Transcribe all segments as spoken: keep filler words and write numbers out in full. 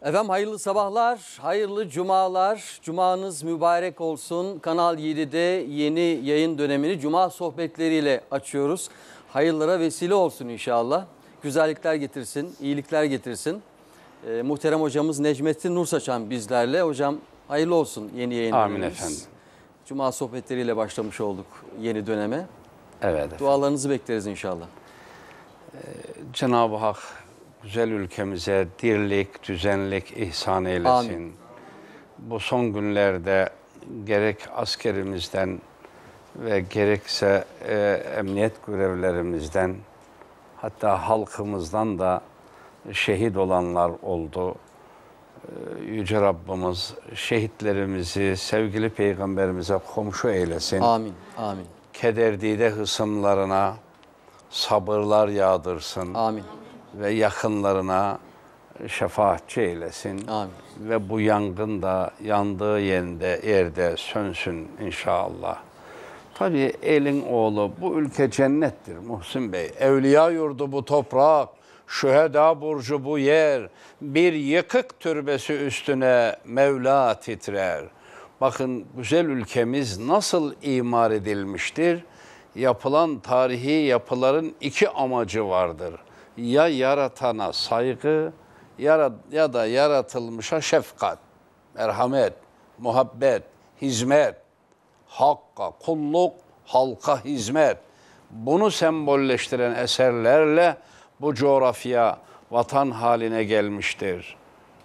Efendim hayırlı sabahlar, hayırlı cumalar. Cumanız mübarek olsun. Kanal yedide yeni yayın dönemini cuma sohbetleriyle açıyoruz. Hayırlara vesile olsun inşallah. Güzellikler getirsin, iyilikler getirsin. Ee, muhterem hocamız Necmettin Nursaçan bizlerle. Hocam hayırlı olsun yeni yayın Amin dönemimiz. efendim. Cuma sohbetleriyle başlamış olduk yeni döneme. Evet efendim. Dualarınızı bekleriz inşallah. Ee, Cenab-ı Hak güzel ülkemize dirlik, düzenlik ihsan eylesin. Amin. Bu son günlerde gerek askerimizden ve gerekse e, emniyet görevlerimizden, hatta halkımızdan da şehit olanlar oldu. Ee, Yüce Rabbimiz şehitlerimizi sevgili Peygamberimize komşu eylesin. Amin, amin, Kederdide hısımlarına sabırlar yağdırsın. amin, Ve yakınlarına şefaatçi eylesin. amin. Ve bu yangın da yandığı yerinde, yerde sönsün inşallah. Tabii elin oğlu, bu ülke cennettir Muhsin Bey. Evliya yurdu bu toprak, şüheda burcu bu yer. Bir yıkık türbesi üstüne Mevla titrer. Bakın güzel ülkemiz nasıl imar edilmiştir? Yapılan tarihi yapıların iki amacı vardır. Ya yaratana saygı ya, ya da yaratılmışa şefkat, merhamet, muhabbet, hizmet, hakka, kulluk, halka hizmet. Bunu sembolleştiren eserlerle bu coğrafya vatan haline gelmiştir.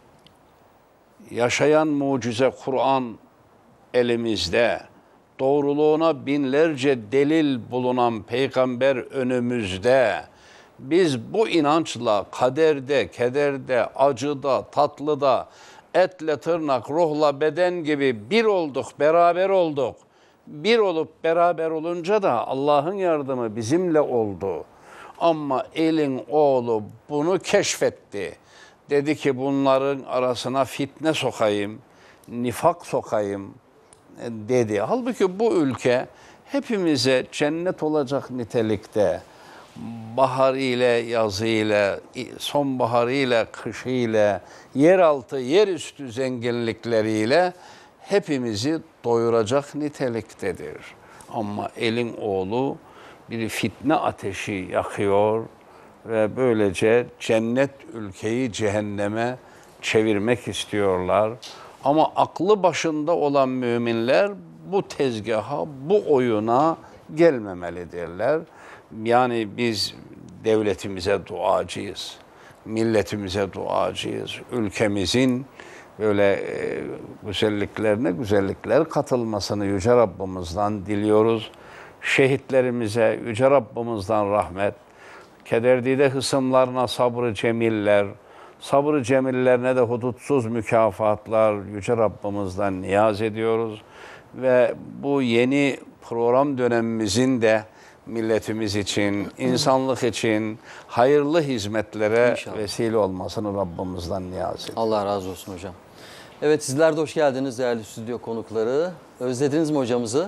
Yaşayan mucize Kur'an elimizde. Doğruluğuna binlerce delil bulunan peygamber önümüzde. Biz bu inançla kaderde, kederde, acıda, tatlıda, etle tırnak, ruhla beden gibi bir olduk, beraber olduk. Bir olup beraber olunca da Allah'ın yardımı bizimle oldu. Ama elin oğlu bunu keşfetti. Dedi ki bunların arasına fitne sokayım, nifak sokayım dedi. Halbuki bu ülke hepimize cennet olacak nitelikte. Bahar ile, yazı ile, sonbaharı ile, kışı ile, yeraltı, yerüstü zenginlikleriyle hepimizi doyuracak niteliktedir. Ama elin oğlu bir fitne ateşi yakıyor ve böylece cennet ülkeyi cehenneme çevirmek istiyorlar. Ama aklı başında olan müminler bu tezgaha, bu oyuna gelmemelidirler. Yani biz devletimize duacıyız, milletimize duacıyız. Ülkemizin böyle e, güzelliklerine güzellikler katılmasını Yüce Rabbimizden diliyoruz. Şehitlerimize Yüce Rabbimizden rahmet, kederdide hısımlarına sabrı cemiller, sabrı cemillerine de hudutsuz mükafatlar Yüce Rabbimizden niyaz ediyoruz. Ve bu yeni program dönemimizin de milletimiz için, insanlık için hayırlı hizmetlere İnşallah vesile olmasını Rabbimizden niyaz ediyoruz. Allah razı olsun hocam. Evet, sizler de hoş geldiniz değerli stüdyo konukları. Özlediniz mi hocamızı?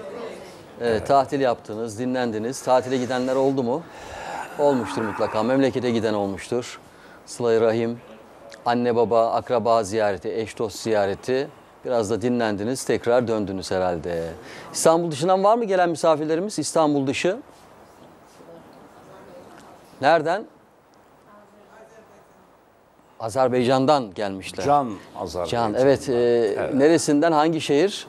Evet, evet. Tatil yaptınız, dinlendiniz. Tatile gidenler oldu mu? Olmuştur mutlaka. Memlekete giden olmuştur. Sıla-i Rahim, anne baba, akraba ziyareti, eş dost ziyareti. Biraz da dinlendiniz, tekrar döndünüz herhalde. İstanbul dışından var mı gelen misafirlerimiz? İstanbul dışı. Nereden? Azerbaycan'dan gelmişler. Can Azerbaycan. Can, evet. E, evet. Neresinden, hangi şehir?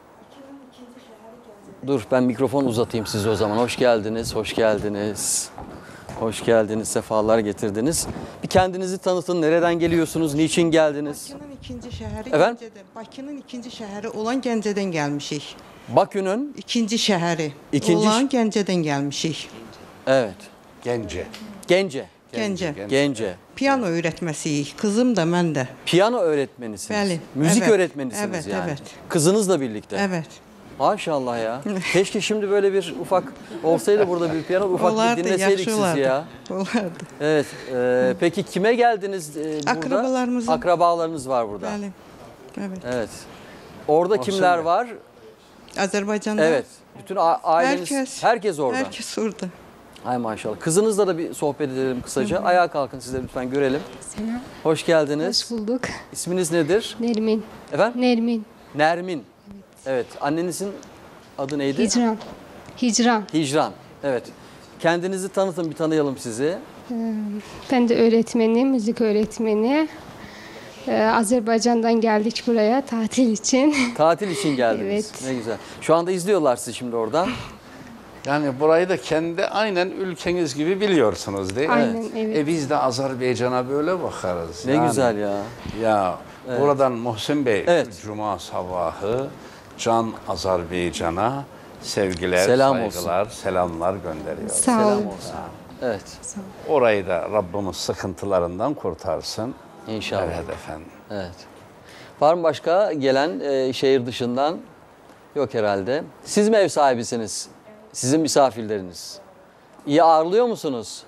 Dur, ben mikrofon uzatayım size o zaman. Hoş geldiniz, hoş geldiniz. Hoş geldiniz, sefalar getirdiniz. Bir kendinizi tanıtın, nereden geliyorsunuz, niçin geldiniz? Bakı'nın ikinci şehri Efendim? Gəncədə. Bakı'nın ikinci şehri olan Gəncədən gelmişik. Bakü'nün İkinci şehri İkinci olan Gəncədən gelmişik. Evet. Gence. Gence. Gence. Gence. Piyano öğretmesiyik. Kızım da ben de. Piyano öğretmenisiniz. Bəli. Müzik Evet. öğretmenisiniz Evet, yani. evet. Kızınızla birlikte. Evet. Maşallah ya. Keşke şimdi böyle bir ufak olsaydı burada bir piyano, ufak Olardı, bir dinleseydik sizi olardı. ya. Olardı. Evet. E, peki kime geldiniz e, burada? Akrabalarımızın. Akrabalarınız var burada. Bəli. Evet. Evet. Orada kimler var? Azerbaycan'da. Evet. Bütün a- aileniz, Herkes. herkes orada. Herkes orada. Hay maşallah. Kızınızla da bir sohbet edelim kısaca. Ayağa kalkın siz de lütfen görelim. Selam. Hoş geldiniz. Hoş bulduk. İsminiz nedir? Nermin. Efendim? Nermin. Nermin. Evet. Annenizin adı neydi? Hicran. Hicran. Hicran. Evet. Kendinizi tanıtın, bir tanıyalım sizi. Ben de öğretmenim, müzik öğretmeni. Ee, Azerbaycan'dan geldik buraya tatil için. Tatil için geldiniz. Evet. Ne güzel. Şu anda izliyorlar sizi şimdi oradan. Yani burayı da kendi aynen ülkeniz gibi biliyorsunuz değil mi? Aynen, evet. E biz de Azerbaycan'a böyle bakarız. Ne Yani, güzel ya. Ya buradan Muhsin Bey, Evet. Cuma sabahı Can Azerbaycan'a sevgiler, Selam olsun. saygılar, selamlar gönderiyor. Sağ Selam olun. olsun. Evet. Orayı da Rabbimiz sıkıntılarından kurtarsın. İnşallah. Evet efendim. Evet. Var mı başka gelen e, şehir dışından? Yok herhalde. Siz mi ev sahibisiniz? Sizin misafirleriniz. İyi ağırlıyor musunuz?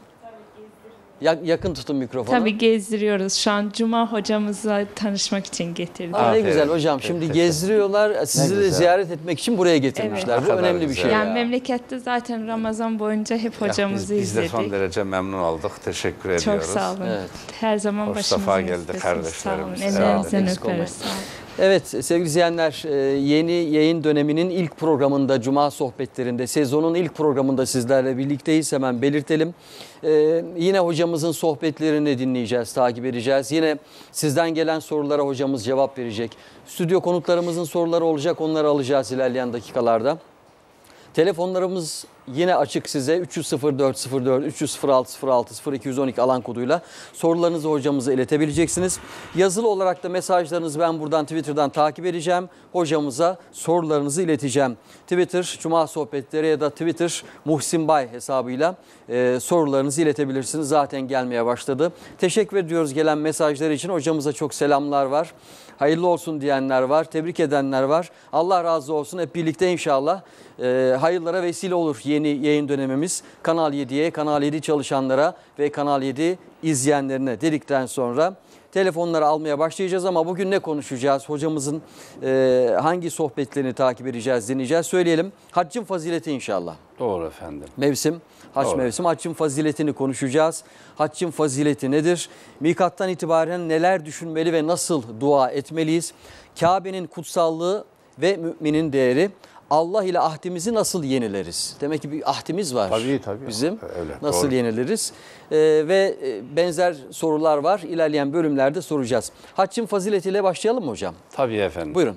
Ya- yakın tutun mikrofonu. Tabii gezdiriyoruz. Şu an Cuma hocamızla tanışmak için getirdik. Aa, ne Aferin. güzel hocam. Şimdi Teşekkür- gezdiriyorlar. Sizi de güzel. ziyaret etmek için buraya getirmişler. Evet. Bu Ne kadar önemli bir güzel. şey. Yani ya. memlekette zaten Ramazan boyunca hep Ya hocamızı biz, biz de izledik. son derece memnun olduk. Teşekkür Çok ediyoruz. sağ olun. Evet. Her zaman Hoş başımızın sefa geldi üstesiniz. kardeşlerimiz. Sağ olun. Sağ olun. Ellerinizden Eksik olmayın. öperiz. Sağ olun. Evet sevgili izleyenler, e, yeni yayın döneminin ilk programında, Cuma sohbetlerinde, sezonun ilk programında sizlerle birlikteyiz. Hemen belirtelim. E, yine hocamızın sohbetlerini dinleyeceğiz, takip edeceğiz. Yine sizden gelen sorulara hocamız cevap verecek. Stüdyo konuklarımızın soruları olacak, onları alacağız ilerleyen dakikalarda. Telefonlarımız yine açık size. üç yüz sıfır dört sıfır dört, üç yüz sıfır altı sıfır altı, sıfır iki yüz on iki alan koduyla sorularınızı hocamıza iletebileceksiniz. Yazılı olarak da mesajlarınızı ben buradan Twitter'dan takip edeceğim. Hocamıza sorularınızı ileteceğim. Twitter Cuma Sohbetleri ya da Twitter Muhsin Bay hesabıyla e, sorularınızı iletebilirsiniz. Zaten gelmeye başladı. Teşekkür ediyoruz gelen mesajlar için. Hocamıza çok selamlar var. Hayırlı olsun diyenler var, tebrik edenler var. Allah razı olsun. Hep birlikte inşallah e, hayırlara vesile olur yeni yayın dönemimiz. Kanal yediye, Kanal yedi çalışanlara ve Kanal yedi izleyenlerine dedikten sonra telefonları almaya başlayacağız ama bugün ne konuşacağız? Hocamızın e, hangi sohbetlerini takip edeceğiz, dinleyeceğiz söyleyelim. Haccın fazileti inşallah. Doğru efendim. Mevsim, hac Doğru. mevsim. Haccın faziletini konuşacağız. Haccın fazileti nedir? Mikattan itibaren neler düşünmeli ve nasıl dua etmeliyiz? Kabe'nin kutsallığı ve müminin değeri. Allah ile ahdimizi nasıl yenileriz? Demek ki bir ahdimiz var Tabii, tabii. bizim. Öyle, nasıl doğru. yeniliriz? Ee, ve e, benzer sorular var. İlerleyen bölümlerde soracağız. Haccın faziletiyle başlayalım mı hocam? Tabii efendim. Buyurun.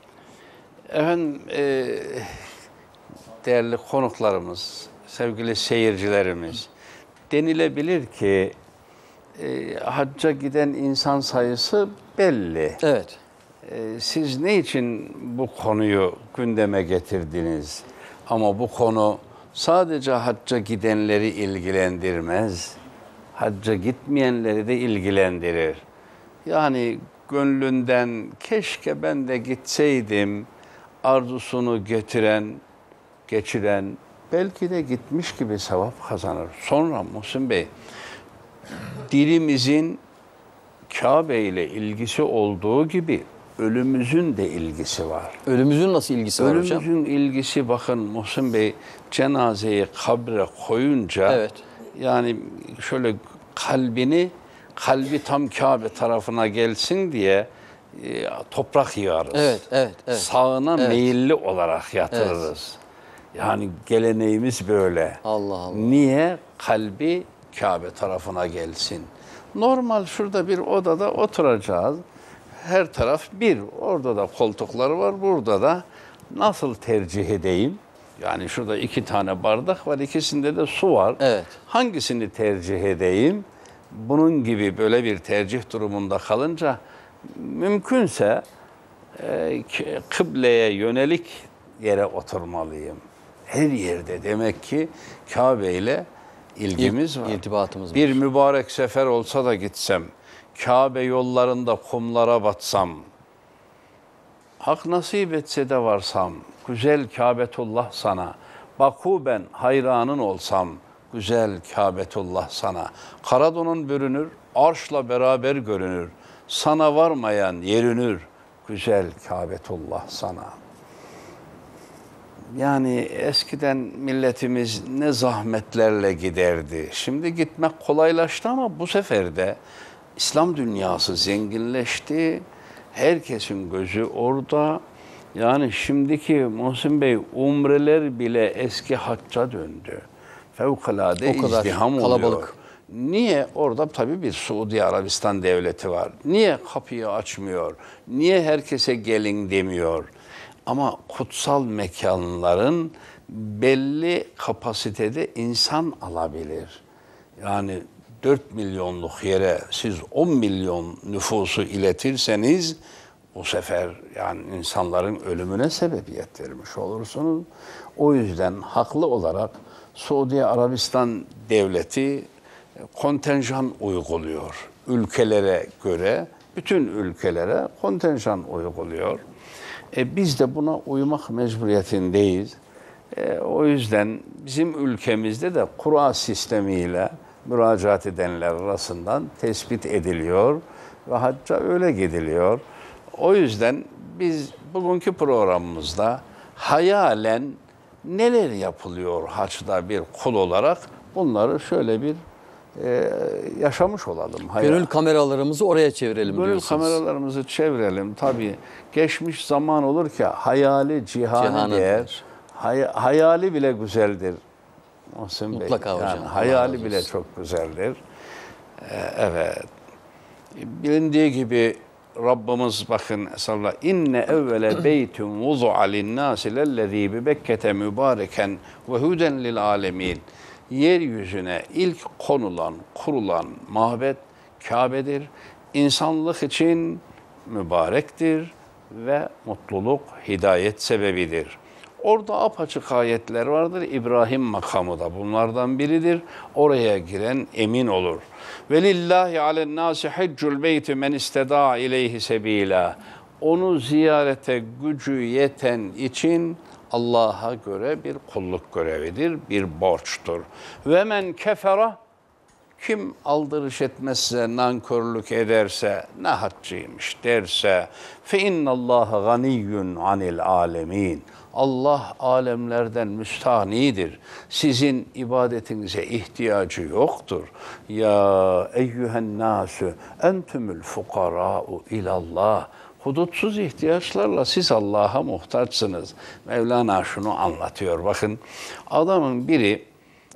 Efendim e, değerli konuklarımız, sevgili seyircilerimiz, denilebilir ki e, hacca giden insan sayısı belli. Evet. E, siz ne için bu konuyu gündeme getirdiniz? Ama bu konu sadece hacca gidenleri ilgilendirmez, hacca gitmeyenleri de ilgilendirir. Yani gönlünden keşke ben de gitseydim arzusunu getiren, geçiren belki de gitmiş gibi sevap kazanır. Sonra Muhsin Bey, dilimizin Kabe ile ilgisi olduğu gibi ölümümüzün de ilgisi var. Ölümümüzün nasıl ilgisi var hocam? Ölümümüzün ilgisi bakın Muhsin Bey, cenazeyi kabre koyunca Evet. yani şöyle kalbini, kalbi tam Kabe tarafına gelsin diye e, toprak yığarız. Evet, evet, evet. Sağına Evet. meyilli olarak yatırırız. Yani geleneğimiz böyle. Allah Allah. Niye? Kalbi Kabe tarafına gelsin. Normal şurada bir odada oturacağız. Her taraf bir. Orada da koltukları var, burada da. Nasıl tercih edeyim? Yani şurada iki tane bardak var, ikisinde de su var. Evet. Hangisini tercih edeyim? Bunun gibi böyle bir tercih durumunda kalınca mümkünse e, k- kıbleye yönelik yere oturmalıyım. Her yerde demek ki Kabe ile ilgimiz var. İrtibatımız var. Bir mübarek sefer olsa da gitsem, Kabe yollarında kumlara batsam, hak nasip etse de varsam, güzel Kâbetullah sana, Baku ben hayranın olsam, güzel Kâbetullah sana. Karadonun bürünür, arşla beraber görünür, sana varmayan yerinür, güzel Kâbetullah sana. Yani eskiden milletimiz ne zahmetlerle giderdi. Şimdi gitmek kolaylaştı ama bu sefer de İslam dünyası zenginleşti. Herkesin gözü orada. Yani şimdiki Muhsin Bey umreler bile eski hacca döndü. Fevkalade O kadar izdiham kalabalık. oluyor. Niye? Orada tabii bir Suudi Arabistan devleti var. Niye kapıyı açmıyor? Niye herkese gelin demiyor? Ama kutsal mekanların belli kapasitede insan alabilir. Yani dört milyonluk yere siz on milyon nüfusu iletirseniz bu sefer yani insanların ölümüne sebebiyet vermiş olursunuz. O yüzden haklı olarak Suudi Arabistan devleti kontenjan uyguluyor. Ülkelere göre, bütün ülkelere kontenjan uyguluyor. E, biz de buna uymak mecburiyetindeyiz. E, o yüzden bizim ülkemizde de kura sistemiyle müracaat edenler arasından tespit ediliyor ve hacca öyle gidiliyor. O yüzden biz bugünkü programımızda hayalen neler yapılıyor haçta bir kul olarak bunları şöyle bir e, yaşamış olalım. Hayal. Gönül kameralarımızı oraya çevirelim Gönül diyorsunuz. kameralarımızı çevirelim. Tabii geçmiş zaman olur ki hayali cihane, Cihane değer. değer. Hay- hayali bile güzeldir. Muhsin Bey. Mutlaka hocam. Yani Allah hayali razı bile olsun. çok güzeldir. Ee, evet. Bilindiği gibi Rabbimiz bakın estağfurullah inne evvele beytun vudu'a linnâsi lellezî bi Bekke'te mübareken ve huden lil âlemin. Yeryüzüne ilk konulan, kurulan mabet Kabe'dir. İnsanlık için mübarektir ve mutluluk, hidayet sebebidir. Orada apaçık ayetler vardır. İbrahim makamı da bunlardan biridir. Oraya giren emin olur. Velillahi alen nasi haccul beyti men isteda ileyhi sebila. Onu ziyarete gücü yeten için Allah'a göre bir kulluk görevidir, bir borçtur. Ve men kefera, kim aldırış etmezse, nankörlük ederse, ne haccıymış derse, fe innallâhe ganiyyun anil âlemin. Allah alemlerden müstahnidir. Sizin ibadetinize ihtiyacı yoktur. Ya eyyühen nâsü entümül fukarâ'u ilallah. Hudutsuz ihtiyaçlarla siz Allah'a muhtaçsınız. Mevlana şunu anlatıyor. Bakın adamın biri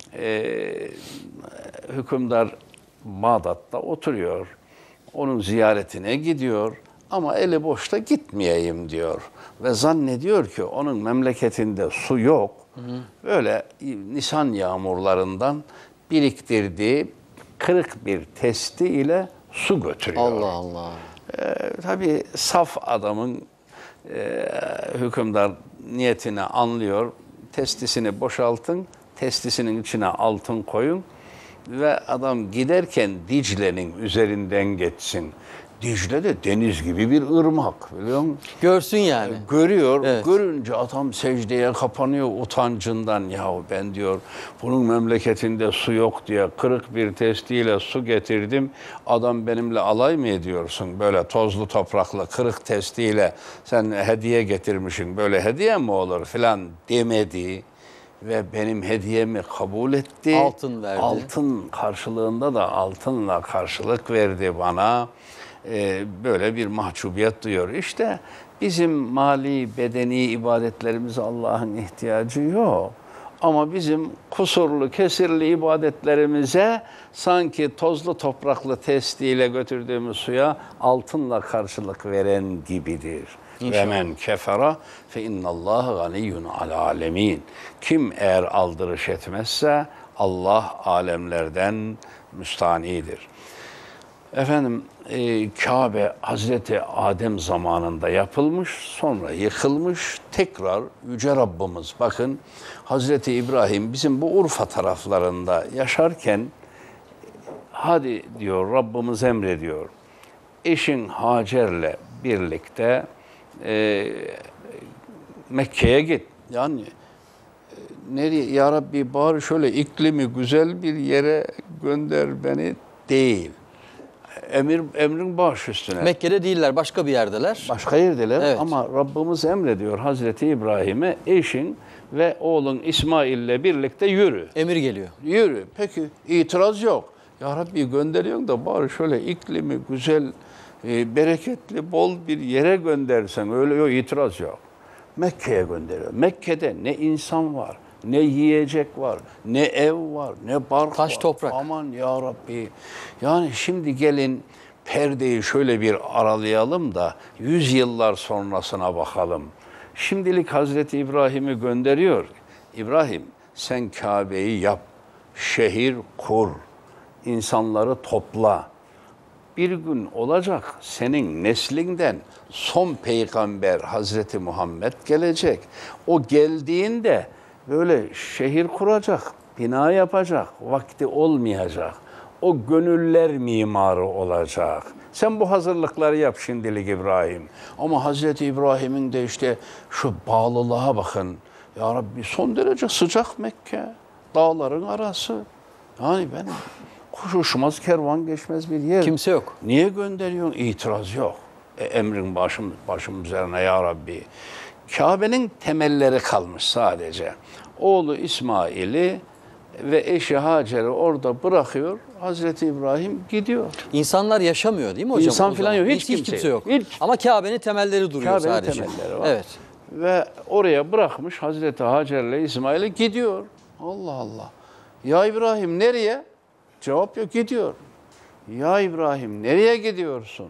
e, hükümdar Bağdat'ta oturuyor. Onun ziyaretine gidiyor ama eli boşta gitmeyeyim diyor. Ve zannediyor ki onun memleketinde su yok. Hı hı. Böyle Nisan yağmurlarından biriktirdiği kırık bir testi ile su götürüyor. Allah Allah. Ee, tabii saf adamın e, hükümdar niyetini anlıyor. Testisini boşaltın, testisinin içine altın koyun ve adam giderken Dicle'nin üzerinden geçsin. Dicle de deniz gibi bir ırmak, biliyor musun? Görsün yani. Görüyor, Evet. görünce adam secdeye kapanıyor utancından. Yahu ben diyor bunun memleketinde su yok diye kırık bir testiyle su getirdim. Adam benimle alay mı ediyorsun? Böyle tozlu topraklı kırık testiyle sen hediye getirmişsin. Böyle hediye mi olur filan demedi. Ve benim hediyemi kabul etti. Altın verdi. Altın karşılığında da altınla karşılık verdi bana. Ee, böyle bir mahcubiyet duyuyor. İşte bizim mali, bedeni ibadetlerimize Allah'ın ihtiyacı yok. Ama bizim kusurlu, kesirli ibadetlerimize sanki tozlu topraklı testiyle götürdüğümüz suya altınla karşılık veren gibidir. Ve men kefera fe innallaha ganiyyun al alemin. Kim eğer aldırış etmezse Allah alemlerden müstanidir. Efendim e, Kabe Hazreti Adem zamanında yapılmış, sonra yıkılmış, tekrar Yüce Rabbimiz bakın Hazreti İbrahim bizim bu Urfa taraflarında yaşarken hadi diyor Rabbimiz emrediyor. Eşin Hacer'le birlikte e, Mekke'ye git. Yani e, nereye ya Rabbi bari şöyle iklimi güzel bir yere gönder beni değil. Emir emrin baş üstüne. Mekke'de değiller, başka bir yerdeler. Başka yerdeler Evet. ama Rabbimiz emrediyor Hazreti İbrahim'e eşin ve oğlun İsmail'le birlikte yürü. Emir geliyor. Yürü. Peki itiraz yok. Ya Rabbi gönderiyorsun da bari şöyle iklimi güzel, e, bereketli, bol bir yere göndersen öyle yok, itiraz yok. Mekke'ye gönderiyor. Mekke'de ne insan var, ne yiyecek var, ne ev var, ne bark Taş, var. toprak. Aman ya Rabbi. Yani şimdi gelin perdeyi şöyle bir aralayalım da yüz yıllar sonrasına bakalım. Şimdilik Hazreti İbrahim'i gönderiyor. İbrahim sen Kabe'yi yap, şehir kur, insanları topla. Bir gün olacak senin neslinden son peygamber Hazreti Muhammed gelecek. O geldiğinde böyle şehir kuracak, bina yapacak, vakti olmayacak. O gönüller mimarı olacak. Sen bu hazırlıkları yap şimdilik İbrahim. Ama Hazreti İbrahim'in de işte şu bağlılığa bakın. Ya Rabbi son derece sıcak Mekke, dağların arası. Yani ben kuş uçmaz, kervan geçmez bir yer. Kimse yok. Niye gönderiyorsun? İtiraz yok. E, emrin başım, başım üzerine ya Rabbi. Kabe'nin temelleri kalmış sadece. Oğlu İsmail'i ve eşi Hacer'i orada bırakıyor. Hazreti İbrahim gidiyor. İnsanlar yaşamıyor değil mi hocam? İnsan o falan zaman? yok, hiç Hiç, hiç kimse kimse yok. yok. Hiç. Ama Kabe'nin temelleri duruyor Kabe'nin sadece. temelleri var. Evet. Ve oraya bırakmış Hazreti Hacer'le İsmail'i gidiyor. Allah Allah. Ya İbrahim nereye? Cevap yok, gidiyor. Ya İbrahim nereye gidiyorsun?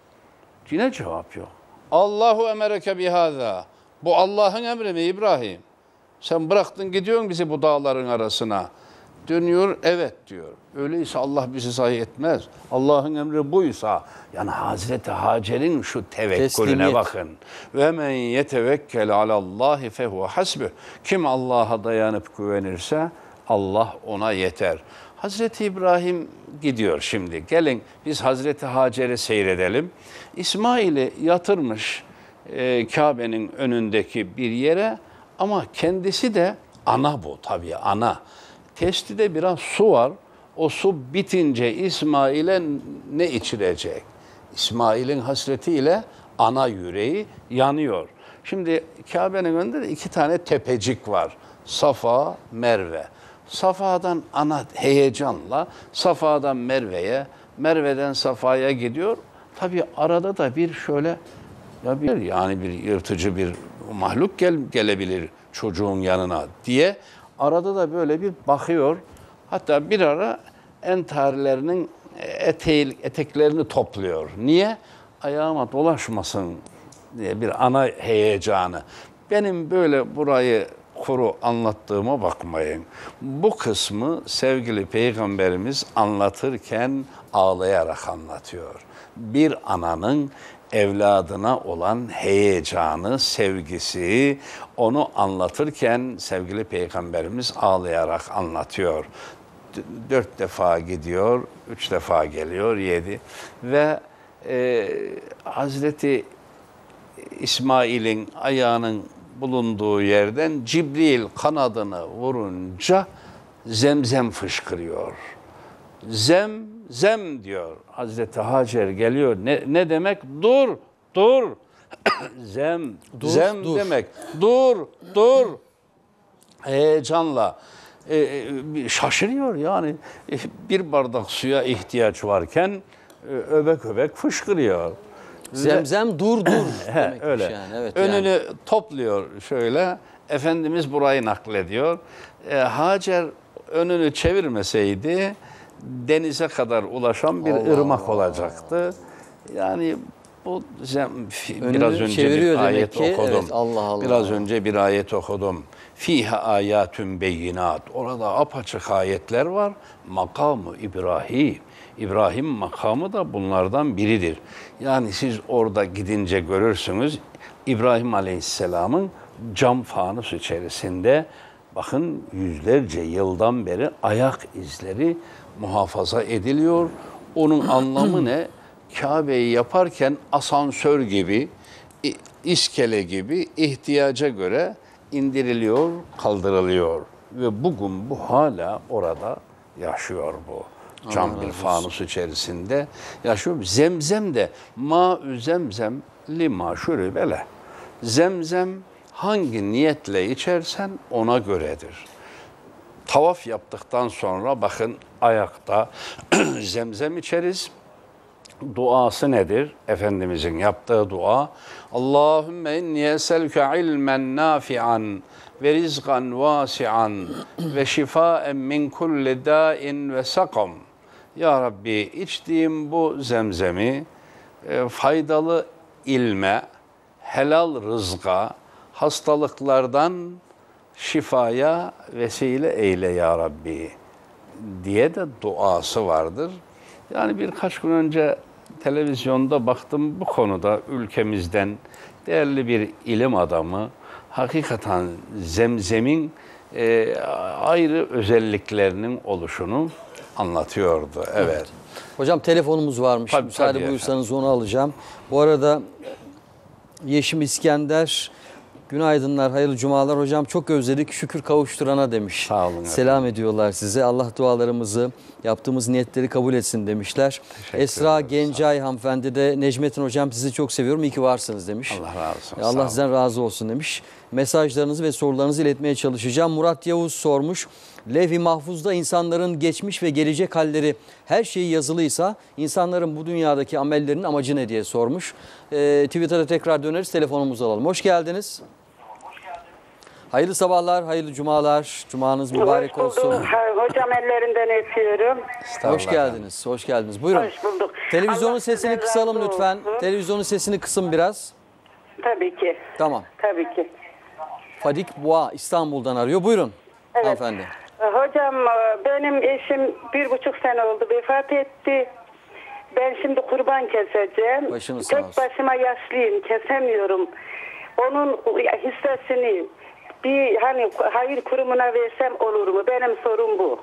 Yine cevap yok. Allahu emereke bihâzâ. Bu Allah'ın emri mi İbrahim? Sen bıraktın gidiyorsun bizi bu dağların arasına. Dönüyor evet diyor. Öyleyse Allah bizi zayi etmez. Allah'ın emri buysa yani Hazreti Hacer'in şu tevekkülüne Teslimiyet. bakın. Ve men yetevekkel alallahi fehuve hasbuh. Kim Allah'a dayanıp güvenirse Allah ona yeter. Hazreti İbrahim gidiyor şimdi. Gelin biz Hazreti Hacer'i seyredelim. İsmail'i yatırmış e, Kabe'nin önündeki bir yere ama kendisi de ana bu tabii ana. Testide biraz su var. O su bitince İsmail'e ne içirecek? İsmail'in hasretiyle ana yüreği yanıyor. Şimdi Kabe'nin önünde de iki tane tepecik var. Safa, Merve. Safa'dan ana heyecanla Safa'dan Merve'ye, Merve'den Safa'ya gidiyor. Tabii arada da bir şöyle ya bir yani bir yırtıcı bir mahluk gel, gelebilir çocuğun yanına diye arada da böyle bir bakıyor. Hatta bir ara entarilerinin eteği, eteklerini topluyor. Niye? Ayağıma dolaşmasın diye bir ana heyecanı. Benim böyle burayı kuru anlattığıma bakmayın. Bu kısmı sevgili Peygamberimiz anlatırken ağlayarak anlatıyor. Bir ananın evladına olan heyecanı, sevgisi, onu anlatırken sevgili Peygamberimiz ağlayarak anlatıyor. D- dört defa gidiyor, üç defa geliyor, yedi. Ve e, Hazreti İsmail'in ayağının bulunduğu yerden Cibril kanadını vurunca zemzem fışkırıyor. Zem, zem diyor. Hazreti Hacer geliyor. Ne, ne demek? Dur, dur. zem, Dur, zem dur. demek. Dur, dur. Heyecanla e, e, şaşırıyor yani. E, bir bardak suya ihtiyaç varken e, öbek öbek fışkırıyor. Zemzem dur dur He, demekmiş öyle. yani. Evet, Önünü yani. topluyor şöyle. Efendimiz burayı naklediyor. E, Hacer önünü çevirmeseydi denize kadar ulaşan bir Allah ırmak Allah. olacaktı. Yani bu zem, Önünü biraz önce çeviriyor bir demek ayet ki. okudum. Evet, Allah Allah. Biraz önce bir ayet okudum. Fiha ayatun beyinat. Orada apaçık ayetler var. Makamı İbrahim. İbrahim makamı da bunlardan biridir. Yani siz orada gidince görürsünüz İbrahim Aleyhisselam'ın cam fanus içerisinde bakın yüzlerce yıldan beri ayak izleri muhafaza ediliyor. Onun anlamı ne? Kabe'yi yaparken asansör gibi, iskele gibi ihtiyaca göre indiriliyor, kaldırılıyor. Ve bugün bu hala orada yaşıyor bu. Cam bir fanus içerisinde. Ya şu zemzem de ma-ü zemzem lima şuribele. Zemzem hangi niyetle içersen ona göredir. Tavaf yaptıktan sonra bakın ayakta zemzem içeriz. Duası nedir? Efendimizin yaptığı dua. Allahümme inni eselke ilmen nafi'an ve rizqan vasi'an ve şifaen min kulli dâin ve sakam. Ya Rabbi içtiğim bu zemzemi e, faydalı ilme, helal rızka, hastalıklardan şifaya vesile eyle ya Rabbi diye de duası vardır. Yani birkaç gün önce televizyonda baktım bu konuda ülkemizden değerli bir ilim adamı hakikaten zemzemin e, ayrı özelliklerinin oluşunu anlatıyordu. Evet. Evet. Hocam telefonumuz varmış. Tabii, Müsaade tabii buyursanız onu alacağım. Bu arada Yeşim İskender, günaydınlar, hayırlı cumalar. Hocam çok özledik, şükür kavuşturana demiş. Sağ olun. Selam efendim. Ediyorlar size. Allah dualarımızı, yaptığımız niyetleri kabul etsin demişler. Teşekkür Esra ederiz. Gencay hanımefendi de Necmettin hocam sizi çok seviyorum, iyi ki varsınız demiş. Allah razı olsun. Allah Sağ sizden razı olsun demiş. Mesajlarınızı ve sorularınızı iletmeye çalışacağım. Murat Yavuz sormuş. Levh-i Mahfuz'da insanların geçmiş ve gelecek halleri her şeyi yazılıysa insanların bu dünyadaki amellerinin amacı ne diye sormuş. Ee, Twitter'da tekrar döneriz, telefonumuzu alalım. Hoş geldiniz. Hayırlı sabahlar, hayırlı cumalar. Cumanız mübarek olsun. Hocam ellerinden öpüyorum. Hoş geldiniz, hoş geldiniz. Buyurun. Hoş bulduk. Televizyonun Allah sesini sizden kısalım razı lütfen. olsun. Televizyonun sesini kısın biraz. Tabii ki. Tamam. Tabii ki. Fadik Boğa İstanbul'dan arıyor. Buyurun Evet. hanımefendi. Hocam benim eşim bir buçuk sene oldu vefat etti. Ben şimdi kurban keseceğim. Başınız sağ Tek olsun. başıma yaşlıyım, kesemiyorum. Onun hissesini bir hani hayır kurumuna versem olur mu? Benim sorum bu.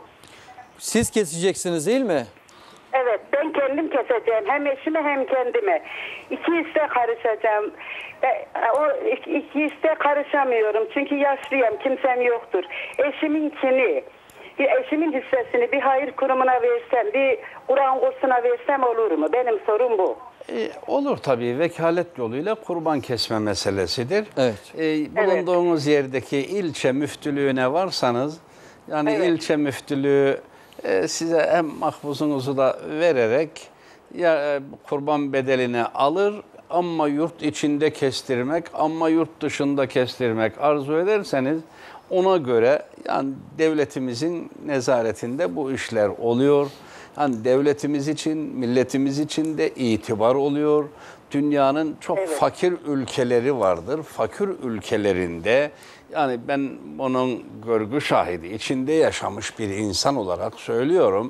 Siz keseceksiniz değil mi? Evet, ben kendim keseceğim. Hem eşime hem kendime. İki hisse karışacağım. E, o iki, iki hisse karışamıyorum. Çünkü yaşlıyım, kimsem yoktur. Eşiminkini, bir eşimin hissesini bir hayır kurumuna versem, bir Kur'an kursuna versem olur mu? Benim sorum bu. E, olur tabii. Vekalet yoluyla kurban kesme meselesidir. Evet. E, bulunduğunuz yerdeki ilçe müftülüğüne varsanız, yani Evet. ilçe müftülüğü e, size hem mahpuzunuzu da vererek ya e, kurban bedelini alır, ama yurt içinde kestirmek, ama yurt dışında kestirmek arzu ederseniz ona göre yani devletimizin nezaretinde bu işler oluyor. Yani devletimiz için, milletimiz için de itibar oluyor. Dünyanın çok Evet. fakir ülkeleri vardır. Fakir ülkelerinde yani ben onun görgü şahidi, içinde yaşamış bir insan olarak söylüyorum.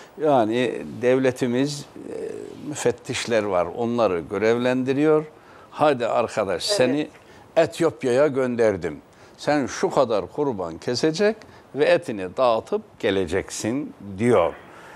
Yani devletimiz, e, müfettişler var, onları görevlendiriyor. Hadi arkadaş seni Etiyopya'ya gönderdim. Sen şu kadar kurban kesecek ve etini dağıtıp geleceksin diyor.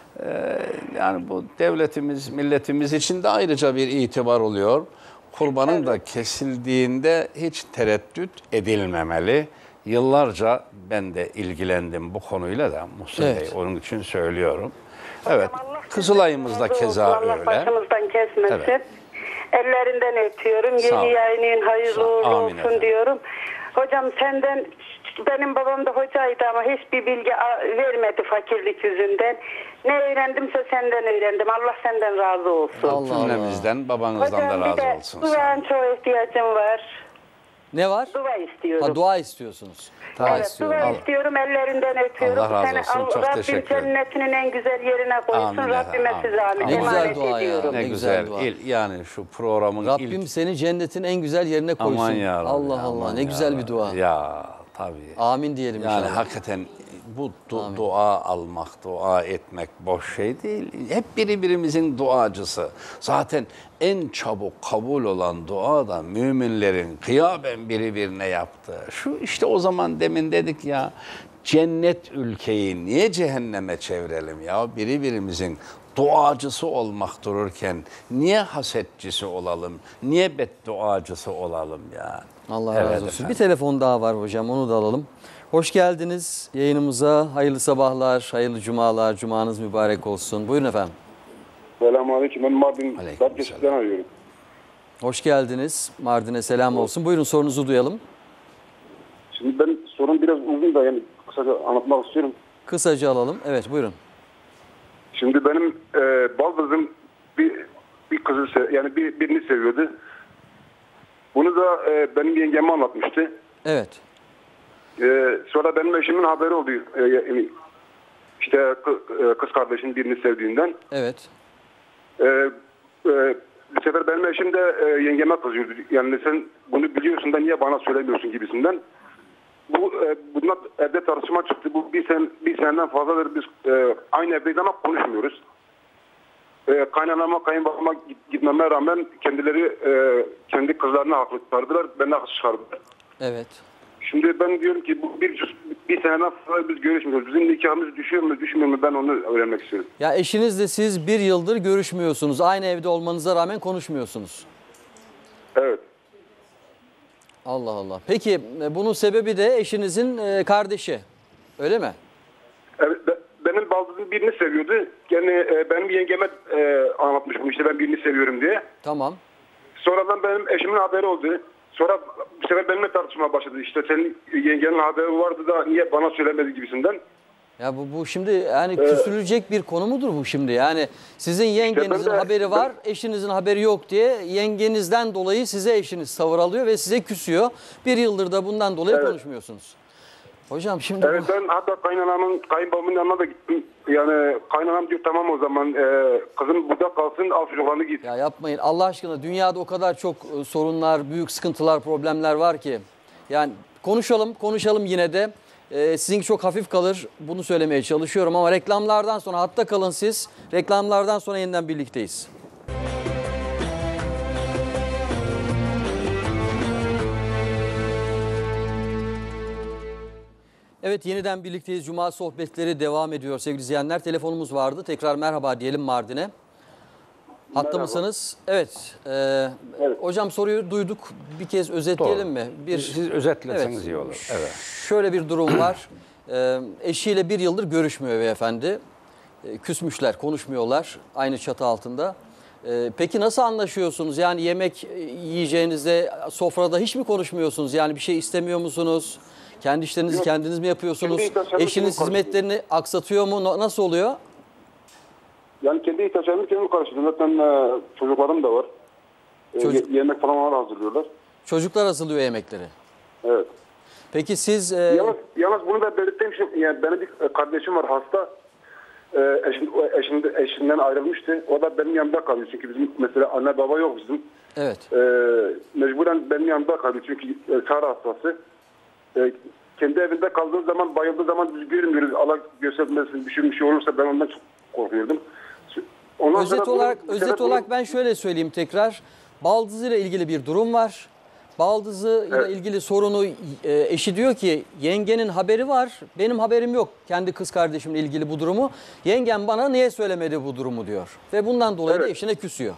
Ee, yani bu devletimiz, milletimiz için de ayrıca bir itibar oluyor. Kurbanın da kesildiğinde hiç tereddüt edilmemeli. Yıllarca ben de ilgilendim bu konuyla da Muhsin Evet. Bey, onun için söylüyorum. Evet, Allah Kızılay'ımız da sizden razı keza olsun. Allah öyle. başımızdan kesmesin. Evet. Ellerinden öpüyorum. Sağ ol. Yeni yayının hayırlı Sağ ol. uğurlu Amin olsun efendim. diyorum. Hocam senden, benim babam da hocaydı ama hiçbir bilgi a- vermedi fakirlik yüzünden. Ne öğrendimse senden öğrendim. Allah senden razı olsun. Allah Allah. Cümlemizden, babanızdan Hocam da bir razı de olsun. Sağ olun. duan çok ihtiyacım var. Ne var? Dua istiyorum. Ha, dua istiyorsunuz. Dua Evet, istiyorum. dua Allah. istiyorum, ellerinden öpüyorum. Allah razı Seni olsun, al- çok Rabbim teşekkür ederim. cennetinin en güzel yerine koysun. Amin efendim, Rabbime amin. size Ne güzel emanet dua ya. ediyorum. Ne Ne güzel, güzel dua. il- yani şu programın Rabbim ilk... seni cennetin en güzel yerine koysun. Aman ya Rabbi, Allah Allah, aman ne ya güzel bir Rabbi. dua. Ya tabii. Amin diyelim Yani inşallah. hakikaten bu du- dua almak, dua etmek boş şey değil. Hep birbirimizin duacısı. Zaten en çabuk kabul olan dua da müminlerin kıyaben birbirine yaptığı. Şu işte o zaman demin dedik ya, cennet ülkeyi niye cehenneme çevirelim ya? Birbirimizin duacısı olmak dururken niye hasetçisi olalım? Niye bedduacısı olalım ya? Allah Evet razı olsun. efendim. Bir telefon daha var hocam, onu da alalım. Hoş geldiniz yayınımıza. Hayırlı sabahlar, hayırlı cumalar, cumanız mübarek olsun. Buyurun efendim. Selamünaleyküm. Ben Mardin Aleykümselam. Darkeşik'ten arıyorum. Hoş geldiniz. Mardin'e selam olsun. Buyurun sorunuzu duyalım. Şimdi ben sorun biraz uzun da yani kısaca anlatmak istiyorum. Kısaca alalım. Evet buyurun. Şimdi benim e, baldızım bir bir kızı se- yani bir, birini seviyordu. Bunu da e, benim yengeme anlatmıştı. Evet. E, sonra benim eşimin haberi oldu. E, yani işte kı- e, kız kardeşinin birini sevdiğinden. Evet. E, e, bu sefer benim eşim de e, yengeme kızıyordu. Yani sen bunu biliyorsun da niye bana söylemiyorsun gibisinden. Bu e, bunlar evde tartışma çıktı. Bu bir sen bir seneden fazladır biz e, aynı evdeyiz ama konuşmuyoruz. E, kaynanama, kayınbabama git- gitmeme rağmen kendileri e, kendi kızlarına haklı çıkardılar. Beni haklı çıkardılar. Evet. Şimdi ben diyorum ki bu bir bir seneden fazla biz görüşmüyoruz. Bizim nikahımız düşüyor mu düşmüyor mu ben onu öğrenmek istiyorum. Ya eşinizle siz bir yıldır görüşmüyorsunuz. Aynı evde olmanıza rağmen konuşmuyorsunuz. Evet. Allah Allah. Peki e, bunun sebebi de eşinizin e, kardeşi. Öyle mi? Evet, be- benim baldızım birini seviyordu. Yani e, benim yengeme e, anlatmışım işte ben birini seviyorum diye. Tamam. Sonradan benim eşimin haberi oldu. Sonra bu sefer benimle tartışma başladı. İşte senin yengenin haberi vardı da niye bana söylemedi gibisinden. Ya bu, bu şimdi yani küsülecek bir konu mudur bu şimdi? Yani sizin yengenizin ben de- haberi var, eşinizin haberi yok diye yengenizden dolayı size eşiniz tavır alıyor ve size küsüyor. Bir yıldır da bundan dolayı Evet. konuşmuyorsunuz. Hocam şimdi Evet bu... ben hatta kaynanamın, kayınbabamın yanına da gittim. Yani kaynanam diyor tamam o zaman e, kızım burada kalsın al çocuklarını git. Ya yapmayın Allah aşkına, dünyada o kadar çok e, sorunlar, büyük sıkıntılar, problemler var ki. Yani konuşalım, konuşalım yine de. Ee, sizinki çok hafif kalır, bunu söylemeye çalışıyorum ama reklamlardan sonra hatta kalın siz. Reklamlardan sonra yeniden birlikteyiz. Evet, yeniden birlikteyiz. Cuma sohbetleri devam ediyor sevgili izleyenler. Telefonumuz vardı. Tekrar merhaba diyelim Mardin'e. Hatta Merhaba. mısınız? Evet. Ee, Evet. Hocam soruyu duyduk. Bir kez özetleyelim Doğru. mi? Bir, Siz özetleseniz Evet. iyi olur. Evet. Şöyle bir durum var. Ee, eşiyle bir yıldır görüşmüyor beyefendi. Ee, küsmüşler, konuşmuyorlar aynı çatı altında. Ee, peki nasıl anlaşıyorsunuz? Yani yemek e, yiyeceğinizde sofrada hiç mi konuşmuyorsunuz? Yani bir şey istemiyor musunuz? Kendi işlerinizi Yok. kendiniz mi yapıyorsunuz? Kendi ihtiyaçlarımı Eşiniz kendim hizmetlerini aksatıyor mu? Na- Nasıl oluyor? Yani kendi ihtiyaçlarımı kendim karşılıyorum. Zaten e, çocuklarım da var. E, Çocuk- ye- yemek falan onlar hazırlıyorlar. Çocuklar hazırlıyor yemekleri. Evet. Peki siz... e, Yalnız, yalnız bunu da belirteyim. Şimdi, yani benim bir e, kardeşim var hasta. E, eşin, o eşin, eşinden ayrılmıştı. O da benim yanımda kalıyor. Çünkü bizim mesela anne baba yok bizim. evet. E, mecburen benim yanımda kalıyor. Çünkü e, kar hastası. E, kendi evinde kaldığı zaman, bayıldığı zaman biz görmüyoruz. Allah göstermesin bir şey, bir şey olursa ben ondan çok korkuyordum. Ondan sonra Özet bunu- olarak bu özet sefer olarak bunu- ben şöyle söyleyeyim tekrar. Baldızı ile ilgili bir durum var. Baldızı ile Evet. ilgili sorunu e, eşi diyor ki yengenin haberi var. Benim haberim yok. Kendi kız kardeşimle ilgili bu durumu. Yengem bana niye söylemedi bu durumu diyor. Ve bundan dolayı da Evet. eşine küsüyor.